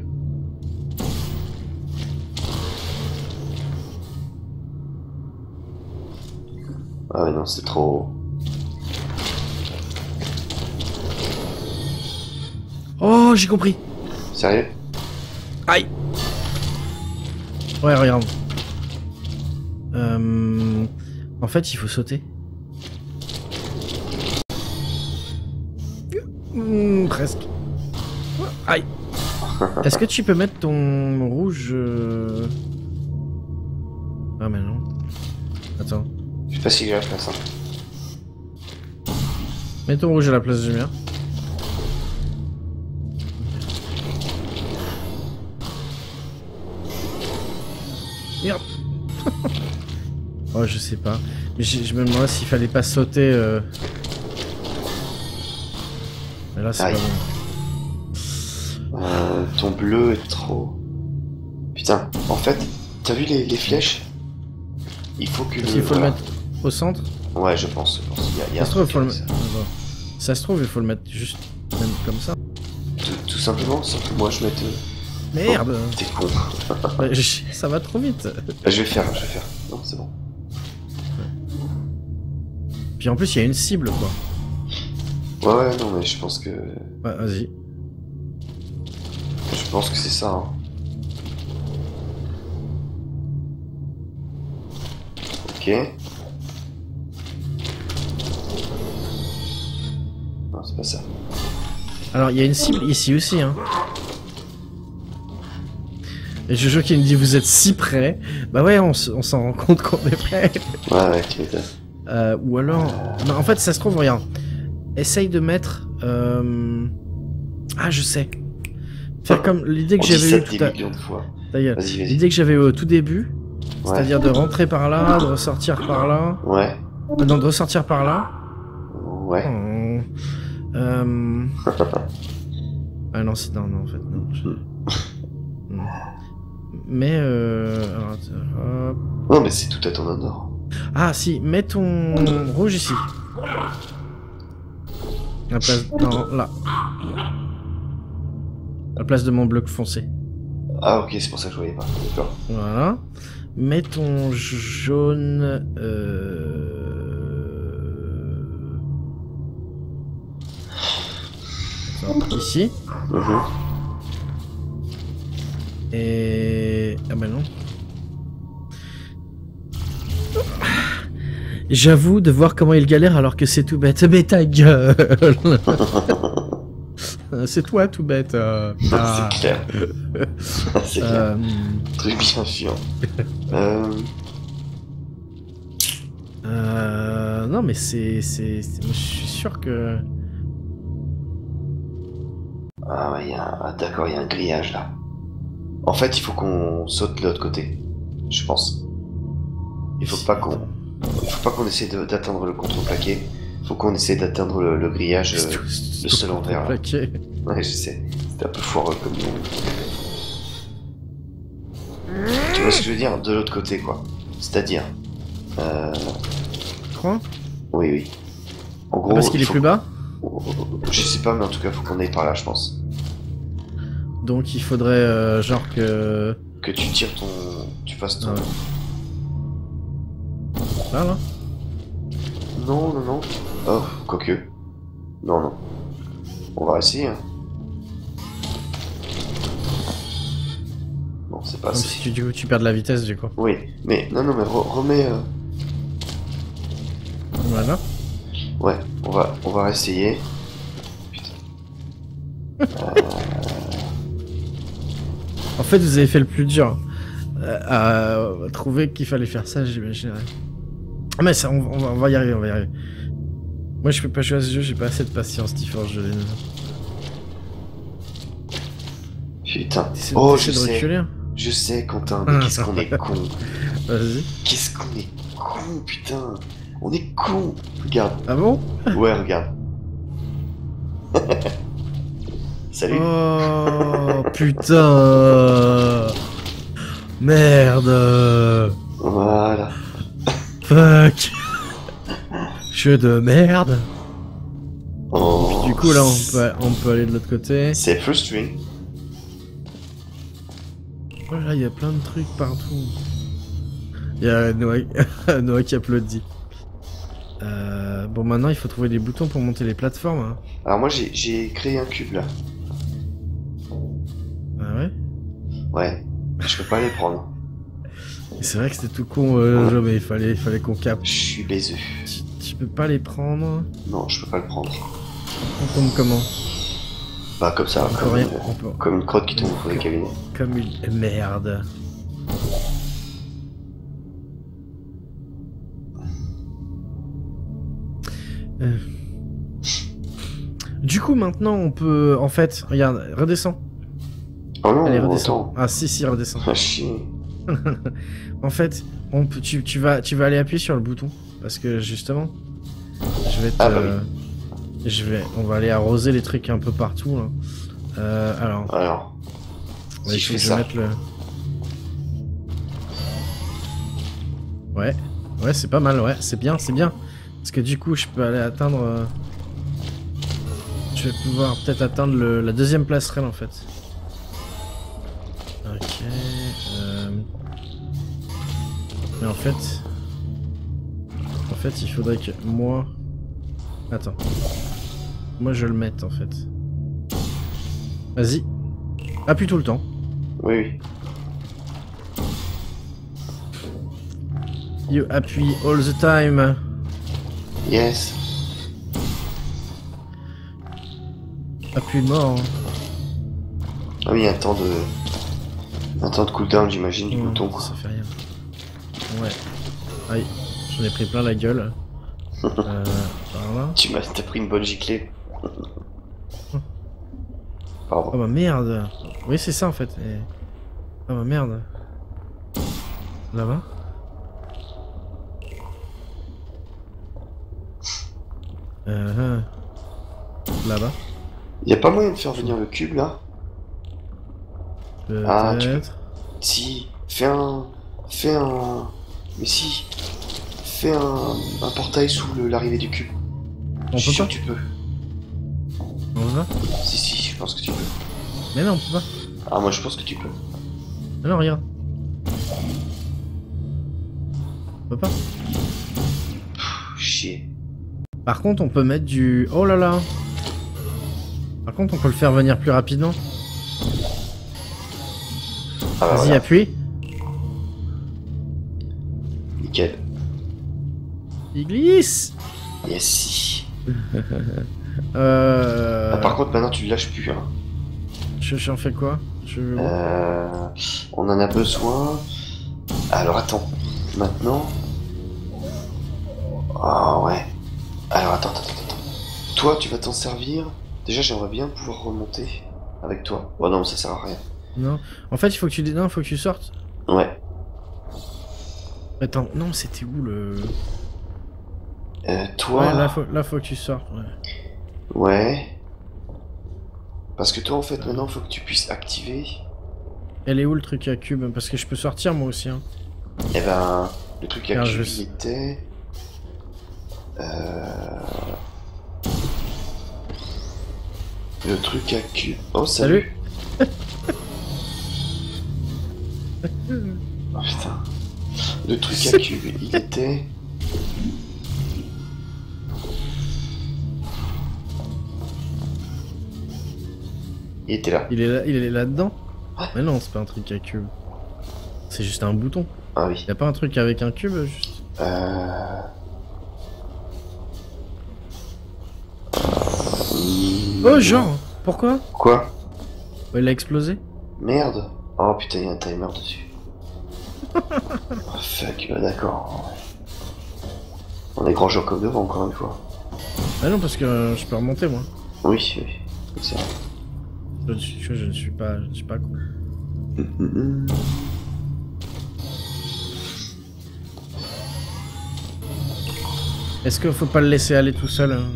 Speaker 2: Ah ouais, non, c'est trop...
Speaker 1: Oh, j'ai compris.
Speaker 2: Sérieux?
Speaker 1: Aïe. Ouais, regarde. Euh... En fait, il faut sauter. Mmh, presque. Aïe. Est-ce que tu peux mettre ton rouge euh... Ah mais non. Attends.
Speaker 2: Je sais pas si j'ai la place, hein.
Speaker 1: Mets ton rouge à la place du mien. Merde. Oh, je sais pas. Mais je, je me demandais s'il fallait pas sauter. Euh... Mais là, c'est pas
Speaker 2: Aïe.
Speaker 1: bon.
Speaker 2: Euh, ton bleu est trop... Putain, en fait, t'as vu les, les flèches? Il faut que...
Speaker 1: Est-ce qu'il faut
Speaker 2: voilà.
Speaker 1: le mettre au centre?
Speaker 2: Ouais, je pense. Je pense. Il y a, il y a
Speaker 1: Ça se trouve, il faut le
Speaker 2: un truc
Speaker 1: mettre.
Speaker 2: comme
Speaker 1: Attends. Ça se trouve, il faut le mettre juste même comme ça.
Speaker 2: ça. Tout, tout simplement, sans que moi je mette... euh,
Speaker 1: Merde.
Speaker 2: Oh, t'es con.
Speaker 1: Ouais, je- Ça va trop vite.
Speaker 2: Bah, je vais faire, je vais faire. Non, c'est bon.
Speaker 1: Puis en plus, il y a une cible, quoi.
Speaker 2: Ouais, ouais, non, mais je pense que...
Speaker 1: Ouais, vas-y.
Speaker 2: Je pense que c'est ça, hein. Ok. Non, c'est pas ça.
Speaker 1: Alors, il y a une cible ici aussi, hein. Et Jojo qui me dit, vous êtes si près. Bah ouais, on, s- on s'en rend compte qu'on est près.
Speaker 2: Ouais, ouais, tu m'étonnes.
Speaker 1: Euh, ou alors... Non, en fait, ça se trouve, regarde. Essaye de mettre... euh, Ah, je sais. Faire comme l'idée que
Speaker 2: On
Speaker 1: j'avais
Speaker 2: dit
Speaker 1: eue
Speaker 2: ça
Speaker 1: tout
Speaker 2: des
Speaker 1: à...
Speaker 2: millions de fois.
Speaker 1: Ta gueule.
Speaker 2: Vas-y, vas-y.
Speaker 1: L'idée que j'avais au tout début,
Speaker 2: Ouais.
Speaker 1: c'est-à-dire de rentrer par là, de ressortir par là...
Speaker 2: Ouais.
Speaker 1: Euh, Non, de ressortir par là.
Speaker 2: Ouais.
Speaker 1: Oh. Euh... Ah non, c'est... Non, non, en fait, non. je- Non. Mais euh... alors, attends, hop.
Speaker 2: Non, mais c'est tout à ton honneur.
Speaker 1: Ah si, mets ton rouge ici. À la place... Non, là. À la place de mon bleu foncé.
Speaker 2: Ah, ok, c'est pour ça que je voyais pas. D'accord.
Speaker 1: Voilà. Mets ton jaune... Euh... Attends, ici.
Speaker 2: Mhm.
Speaker 1: Et... Ah bah non. J'avoue de voir comment il galère alors que c'est tout bête. Mais ta gueule. C'est toi tout bête. euh. Ah.
Speaker 2: C'est clair. C'est clair.
Speaker 1: Euh,
Speaker 2: Truc bien chiant. euh...
Speaker 1: euh, non mais c'est... c'est, c'est- moi, je suis sûr que...
Speaker 2: Ah, ouais, il y a un... ah, d'accord, il y a un grillage là. En fait, il faut qu'on saute de l'autre côté. Je pense. Il faut pas qu'on... Il faut pas qu'on essaie de- d'atteindre le contreplaqué. Il faut qu'on essaie d'atteindre le, le grillage, euh, le seul en verre. là.
Speaker 1: Plaqué.
Speaker 2: Ouais, je sais. C'était un peu foireux comme nom. Tu vois ce que je veux dire? De l'autre côté, quoi. C'est-à-dire... Euh...
Speaker 1: Tu crois?
Speaker 2: Oui, oui. En gros,
Speaker 1: Parce qu'il
Speaker 2: il
Speaker 1: est
Speaker 2: faut-
Speaker 1: plus bas.
Speaker 2: Je sais pas, mais en tout cas, faut qu'on aille par là, je pense.
Speaker 1: Donc il faudrait euh, genre que...
Speaker 2: Que tu tires ton... Tu fasses ton...
Speaker 1: Ah ouais. Là, là.
Speaker 2: Non, non, non. Oh, quoique. Non, non. On va essayer, hein. Bon, c'est pas
Speaker 1: Comme
Speaker 2: assez.
Speaker 1: si tu, du coup, tu perds de la vitesse du coup.
Speaker 2: Oui, mais... Non, non, mais re- remets... euh,
Speaker 1: Voilà.
Speaker 2: Ouais, on va, on va réessayer. Putain. Euh...
Speaker 1: fait, vous avez fait le plus dur. Euh, à trouver qu'il fallait faire ça, j'imaginerais. Ah, mais ça, on, on, va, on va y arriver, on va y arriver. Moi, je peux pas jouer à ce jeu, j'ai pas assez de patience, Tiforge. Je...
Speaker 2: Putain.
Speaker 1: Oh, je sais. Reculer.
Speaker 2: Je sais, Quentin, mais ah, qu'est-ce qu'on est con.
Speaker 1: Vas-y.
Speaker 2: Qu'est-ce qu'on est con, putain. On est con. Regarde.
Speaker 1: Ah bon?
Speaker 2: Ouais, regarde. Salut.
Speaker 1: Oh, putain. Merde.
Speaker 2: Voilà.
Speaker 1: Fuck. Jeu de merde.
Speaker 2: Oh.
Speaker 1: Puis, du coup, là, on peut, on peut aller de l'autre côté.
Speaker 2: C'est frustrant.
Speaker 1: Oh là, il y a plein de trucs partout. Il y a Noah, Noah qui applaudit. Euh, bon, maintenant, il faut trouver des boutons pour monter les plateformes. Hein.
Speaker 2: Alors moi, j'ai créé un cube, là.
Speaker 1: Ah ouais?
Speaker 2: Ouais. Je peux pas les prendre.
Speaker 1: C'est vrai que c'était tout con, euh, le jeu, mais il fallait, il fallait qu'on capte.
Speaker 2: Je suis baiseux.
Speaker 1: Tu, tu peux pas les prendre?
Speaker 2: Non, je peux pas le prendre.
Speaker 1: On tombe comment?
Speaker 2: Bah comme ça, comme,
Speaker 1: rien,
Speaker 2: une,
Speaker 1: peut...
Speaker 2: comme une crotte qui tombe au les cabinets.
Speaker 1: Comme une merde. Euh... Du coup maintenant on peut... En fait, regarde, redescends.
Speaker 2: Oh non,
Speaker 1: allez, redescends. Ah si, si, redescends.
Speaker 2: Ah chier.
Speaker 1: En fait, on peut, tu, tu, vas, tu vas aller appuyer sur le bouton. Parce que justement, je vais te...
Speaker 2: Ah bah oui.
Speaker 1: Je vais, on va aller arroser les trucs un peu partout là. Euh, alors.
Speaker 2: Alors.
Speaker 1: Ouais,
Speaker 2: si je fais ça.
Speaker 1: Le... Ouais, ouais, c'est pas mal, ouais, c'est bien, c'est bien. Parce que du coup, je peux aller atteindre. Euh... Je vais pouvoir peut-être atteindre le, la deuxième passerelle en fait. Ok. Euh... Mais en fait, en fait, il faudrait que moi. Attends. Moi je le mette en fait. Vas-y. Appuie tout le temps.
Speaker 2: Oui, oui.
Speaker 1: You appuie all the time.
Speaker 2: Yes.
Speaker 1: Appuie mort.
Speaker 2: Ah oui, un temps de... Un temps de cooldown, j'imagine, du
Speaker 1: ouais,
Speaker 2: bouton quoi.
Speaker 1: Ça fait rien. Ouais. Aïe. J'en ai pris plein la gueule. euh, par là.
Speaker 2: Tu m'as t'as pris une bonne giclée. Pardon.
Speaker 1: Oh bah merde. Oui c'est ça en fait. Et... Oh bah merde. Là-bas. Euh, Là-bas.
Speaker 2: Y a pas moyen de faire venir le cube là? Ah tu peux... Si. Fais un... Fais un... Mais si. Fais un, un portail sous l'arrivée du cube.
Speaker 1: On
Speaker 2: je suis
Speaker 1: peut
Speaker 2: sûr
Speaker 1: pas
Speaker 2: que tu peux.
Speaker 1: On va?
Speaker 2: Si si, je pense que tu peux.
Speaker 1: Mais non, on peut pas.
Speaker 2: Ah moi je pense que tu peux.
Speaker 1: Ah non, regarde. On peut pas.
Speaker 2: Pff, chier.
Speaker 1: Par contre, on peut mettre du... Oh là là. Par contre, on peut le faire venir plus rapidement.
Speaker 2: Ah, bah,
Speaker 1: vas-y,
Speaker 2: voilà.
Speaker 1: appuie.
Speaker 2: Nickel.
Speaker 1: Il glisse.
Speaker 2: Yes si.
Speaker 1: euh...
Speaker 2: Ah, par contre maintenant tu le lâches plus hein.
Speaker 1: Je j'en fais quoi? Je...
Speaker 2: Euh... On en a besoin. Alors attends. Maintenant. Ah ouais. Alors attends, attends, attends, attends. Toi tu vas t'en servir. Déjà j'aimerais bien pouvoir remonter avec toi. Oh non ça sert à rien.
Speaker 1: Non. En fait il faut que tu... Non, faut que tu sortes.
Speaker 2: Ouais.
Speaker 1: Attends, non c'était où le...
Speaker 2: Euh, toi...
Speaker 1: Ouais, là faut, là faut que tu sortes, ouais.
Speaker 2: Ouais. Parce que toi en fait maintenant faut que tu puisses activer...
Speaker 1: Elle est où le truc à cube? Parce que je peux sortir moi aussi hein.
Speaker 2: Eh ben... Le truc à
Speaker 1: Car
Speaker 2: cube
Speaker 1: je...
Speaker 2: il était... Euh... Le truc à cube... Oh salut, salut. Oh putain. Le truc à cube il était... Il était là.
Speaker 1: Il est là, il est là-dedans? Ouais. Mais non, c'est pas un truc à cube. C'est juste un bouton.
Speaker 2: Ah oui.
Speaker 1: Y'a pas un truc avec un cube juste?
Speaker 2: Euh...
Speaker 1: Oh genre! Pourquoi?
Speaker 2: Quoi?
Speaker 1: Il a explosé?
Speaker 2: Merde. Oh putain, il y a un timer dessus. Oh fuck, bah, d'accord. On est grand joueur comme devant, encore une fois.
Speaker 1: Ah non, parce que euh, je peux remonter, moi.
Speaker 2: Oui, oui. C'est vrai.
Speaker 1: Je ne suis, je, je ne suis pas, je ne suis pas con.
Speaker 2: Hum, hum, hum.
Speaker 1: Est-ce qu'il faut pas le laisser aller tout seul hein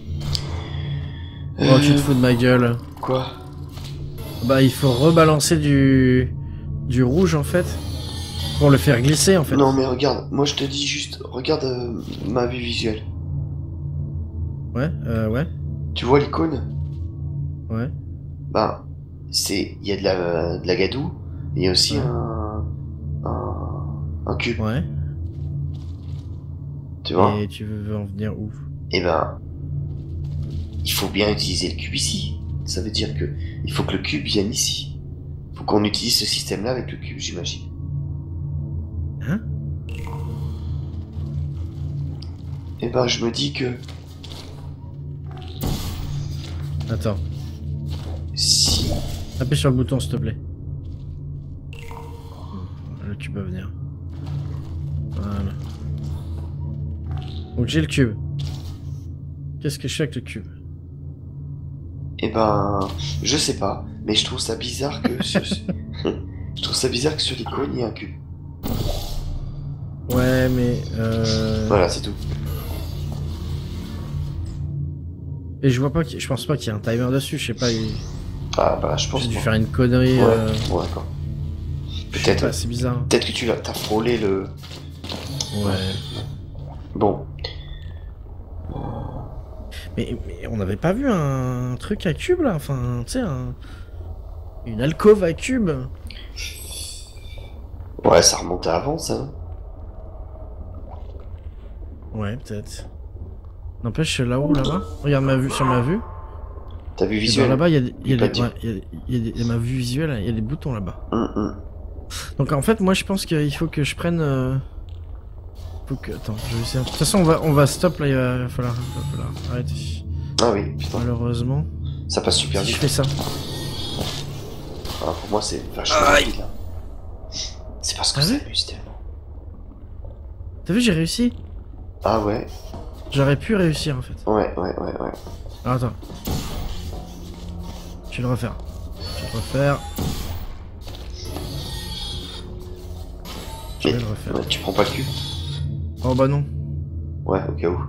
Speaker 2: Euh,
Speaker 1: Oh, tu te fous de ma gueule.
Speaker 2: Quoi?
Speaker 1: Bah, il faut rebalancer du... du rouge, en fait. Pour le faire glisser, en fait.
Speaker 2: Non mais regarde, moi je te dis juste, regarde euh, ma vue visuelle.
Speaker 1: Ouais, euh, ouais,
Speaker 2: Tu vois l'icône?
Speaker 1: ouais.
Speaker 2: Ben, c'est, il y a de la, de la gadoue, et il y a aussi
Speaker 1: Ouais.
Speaker 2: un, un, un cube,
Speaker 1: Ouais.
Speaker 2: tu vois?
Speaker 1: Et tu veux en venir où?
Speaker 2: Et ben, il faut bien utiliser le cube ici. Ça veut dire que il faut que le cube vienne ici. Faut qu'on utilise ce système-là avec le cube, j'imagine.
Speaker 1: Hein?
Speaker 2: Et ben, je me dis que
Speaker 1: Attends.
Speaker 2: si,
Speaker 1: Appuie sur le bouton, s'il te plaît. Le cube va venir. Voilà. Donc j'ai le cube. Qu'est-ce que je fais avec le cube?
Speaker 2: et ben, je sais pas, mais je trouve ça bizarre que sur, je trouve ça bizarre que sur l'icône il y ait un cube.
Speaker 1: Ouais, mais... Euh...
Speaker 2: Voilà, c'est tout.
Speaker 1: Et je vois pas, qu'il- je pense pas qu'il y ait un timer dessus, je sais pas, il...
Speaker 2: Ah bah, je pense
Speaker 1: j'ai dû
Speaker 2: pas.
Speaker 1: faire une connerie.
Speaker 2: Ouais,
Speaker 1: euh...
Speaker 2: bon, d'accord.
Speaker 1: je sais
Speaker 2: Peut-être,
Speaker 1: pas, c'est bizarre.
Speaker 2: peut-être que tu l'as, t'as frôlé le.
Speaker 1: Ouais.
Speaker 2: Bon,
Speaker 1: Mais, mais on n'avait pas vu un truc à cube là, enfin, tu sais, un... une alcôve à cube.
Speaker 2: ouais, ça remontait avant ça.
Speaker 1: Ouais, peut-être. N'empêche, là-haut, là-bas, regarde ma vue, sur ma vue.
Speaker 2: T'as vu
Speaker 1: Et ben
Speaker 2: visuel?
Speaker 1: là-bas, il y a, des- il y a
Speaker 2: Pas
Speaker 1: des-
Speaker 2: dire.
Speaker 1: ouais, il y a- il y a des- il y a ma vue visuelle, il y a des boutons là-bas.
Speaker 2: Hum, hum.
Speaker 1: Donc en fait, moi, je pense qu'il faut que je prenne. Euh... Faut que. Attends, je vais essayer. De toute façon, on va, on va stop là. Il va, il va falloir, il va falloir arrêter.
Speaker 2: Ah oui, putain,
Speaker 1: Malheureusement,
Speaker 2: ça passe super
Speaker 1: si je
Speaker 2: vite.
Speaker 1: fais ça.
Speaker 2: Ah, pour moi, c'est vachement
Speaker 1: Aïe.
Speaker 2: rapide là. C'est parce que
Speaker 1: Ah
Speaker 2: ça
Speaker 1: oui
Speaker 2: amuse tellement.
Speaker 1: T'as vu, j'ai réussi.
Speaker 2: Ah ouais,
Speaker 1: J'aurais pu réussir en fait.
Speaker 2: ouais, ouais, ouais, ouais.
Speaker 1: Alors attends. Je vais le refaire. Je vais le refaire. Je
Speaker 2: Mais
Speaker 1: vais le refaire.
Speaker 2: ouais, tu prends pas le cube?
Speaker 1: Oh bah non.
Speaker 2: Ouais, au cas où.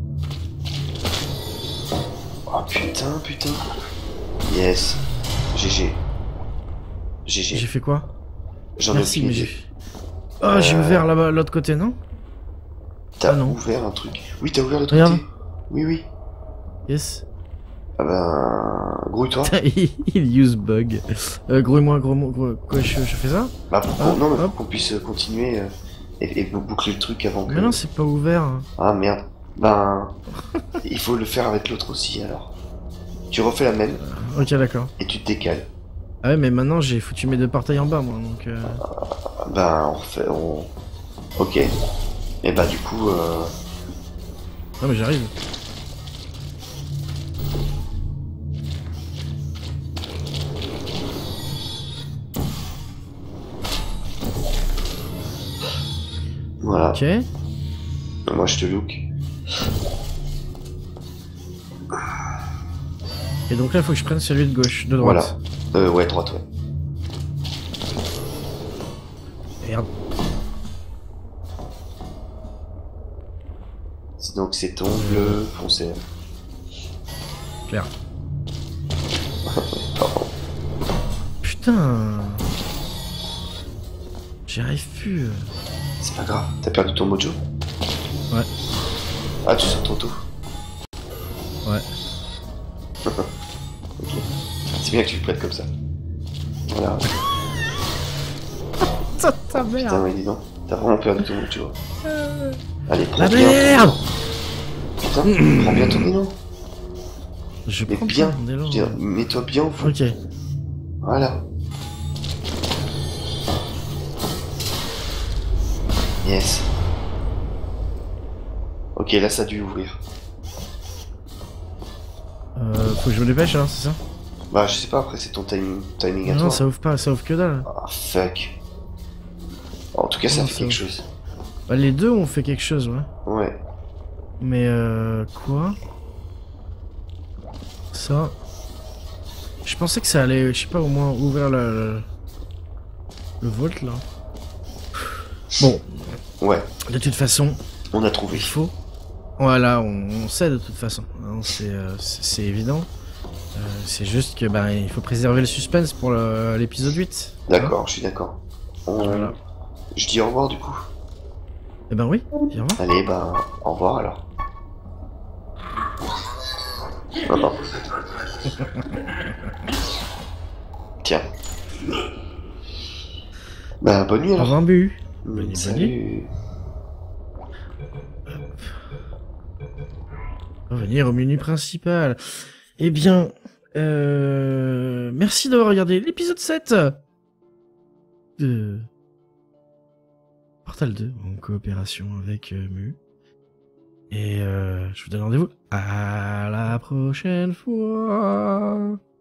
Speaker 2: Oh putain, putain. Yes. G G.
Speaker 1: J'ai
Speaker 2: G G.
Speaker 1: fait quoi?
Speaker 2: J'en ai
Speaker 1: Merci,
Speaker 2: aucune
Speaker 1: mais j'ai.
Speaker 2: idée.
Speaker 1: Oh, j'ai
Speaker 2: Euh,
Speaker 1: ouvert là-bas, l'autre côté, non?
Speaker 2: T'as
Speaker 1: ah non.
Speaker 2: ouvert un truc. Oui, t'as ouvert l'autre
Speaker 1: Regarde.
Speaker 2: côté. Oui, oui.
Speaker 1: Yes.
Speaker 2: Ah ben, grouille-toi.
Speaker 1: Il use bug. Euh, grouille-moi, gros-moi, gros... Quoi, je, je fais ça?
Speaker 2: Bah, pour qu'on,
Speaker 1: Hop,
Speaker 2: non, mais
Speaker 1: hop.
Speaker 2: pour qu'on puisse continuer euh, et, et boucler le truc avant que.
Speaker 1: Mais non, c'est pas ouvert.
Speaker 2: Ah merde. Ben, il faut le faire avec l'autre aussi alors. Tu refais la même
Speaker 1: Ok, d'accord.
Speaker 2: et tu te décales.
Speaker 1: Ah ouais, mais maintenant j'ai foutu mes deux portails en bas, moi, donc... Euh...
Speaker 2: Ben, on refait, on. Ok. Et bah du coup, euh...
Speaker 1: Non, mais j'arrive.
Speaker 2: voilà.
Speaker 1: Ok.
Speaker 2: Moi je te look.
Speaker 1: Et donc là, il faut que je prenne celui de gauche, de droite.
Speaker 2: Voilà. Euh, ouais, droite, ouais.
Speaker 1: Merde.
Speaker 2: Donc c'est ton bleu foncé.
Speaker 1: Clair.
Speaker 2: Pardon.
Speaker 1: Putain. J'y arrive plus.
Speaker 2: C'est pas grave. T'as perdu ton mojo?
Speaker 1: Ouais.
Speaker 2: Ah, tu sors ton tout.
Speaker 1: Ouais.
Speaker 2: Ok. C'est bien que tu le prêtes comme ça. Voilà.
Speaker 1: Ça, ta merde.
Speaker 2: Putain, mais dis donc. T'as vraiment perdu ton mojo. Allez, prends
Speaker 1: La
Speaker 2: bien.
Speaker 1: merde.
Speaker 2: Putain, prends bien ton élan.
Speaker 1: Je
Speaker 2: Mais
Speaker 1: prends
Speaker 2: bien.
Speaker 1: pas mon élan.
Speaker 2: Je veux dire, mets-toi bien au fond.
Speaker 1: Ok.
Speaker 2: Voilà. Yes. Ok, là ça a dû ouvrir.
Speaker 1: Euh, faut que je me dépêche alors, c'est ça?
Speaker 2: Bah, je sais pas, après, c'est ton timing, timing à
Speaker 1: Non,
Speaker 2: toi.
Speaker 1: ça ouvre pas, ça ouvre que dalle.
Speaker 2: Ah, fuck. En tout cas, ça
Speaker 1: Non,
Speaker 2: fait
Speaker 1: ça
Speaker 2: quelque
Speaker 1: ouvre.
Speaker 2: chose.
Speaker 1: Bah, les deux ont fait quelque chose, ouais.
Speaker 2: Ouais.
Speaker 1: Mais euh... quoi? Ça... Je pensais que ça allait, je sais pas, au moins ouvrir le... Le, le vault, là. Bon,
Speaker 2: Ouais,
Speaker 1: de toute façon,
Speaker 2: on a trouvé.
Speaker 1: il faut... Voilà, on, on sait de toute façon. Hein, c'est euh, c'est- c'est évident. Euh, c'est juste que bah, il faut préserver le suspense pour le- l'épisode huit.
Speaker 2: D'accord, je suis d'accord. On-
Speaker 1: Voilà.
Speaker 2: Je dis au revoir, du coup.
Speaker 1: Eh ben oui, viens voir.
Speaker 2: Allez, bah, au revoir, alors. Ah, non. Tiens. Bah, bonne nuit,
Speaker 1: Au
Speaker 2: alors.
Speaker 1: revoir, Bu.
Speaker 2: Mm,
Speaker 1: Bonne nuit,
Speaker 2: Salut.
Speaker 1: Revenir au menu principal. Eh bien, euh... merci d'avoir regardé l'épisode sept de Portal deux en coopération avec euh, Mu. Et euh, je vous donne rendez-vous à la prochaine fois.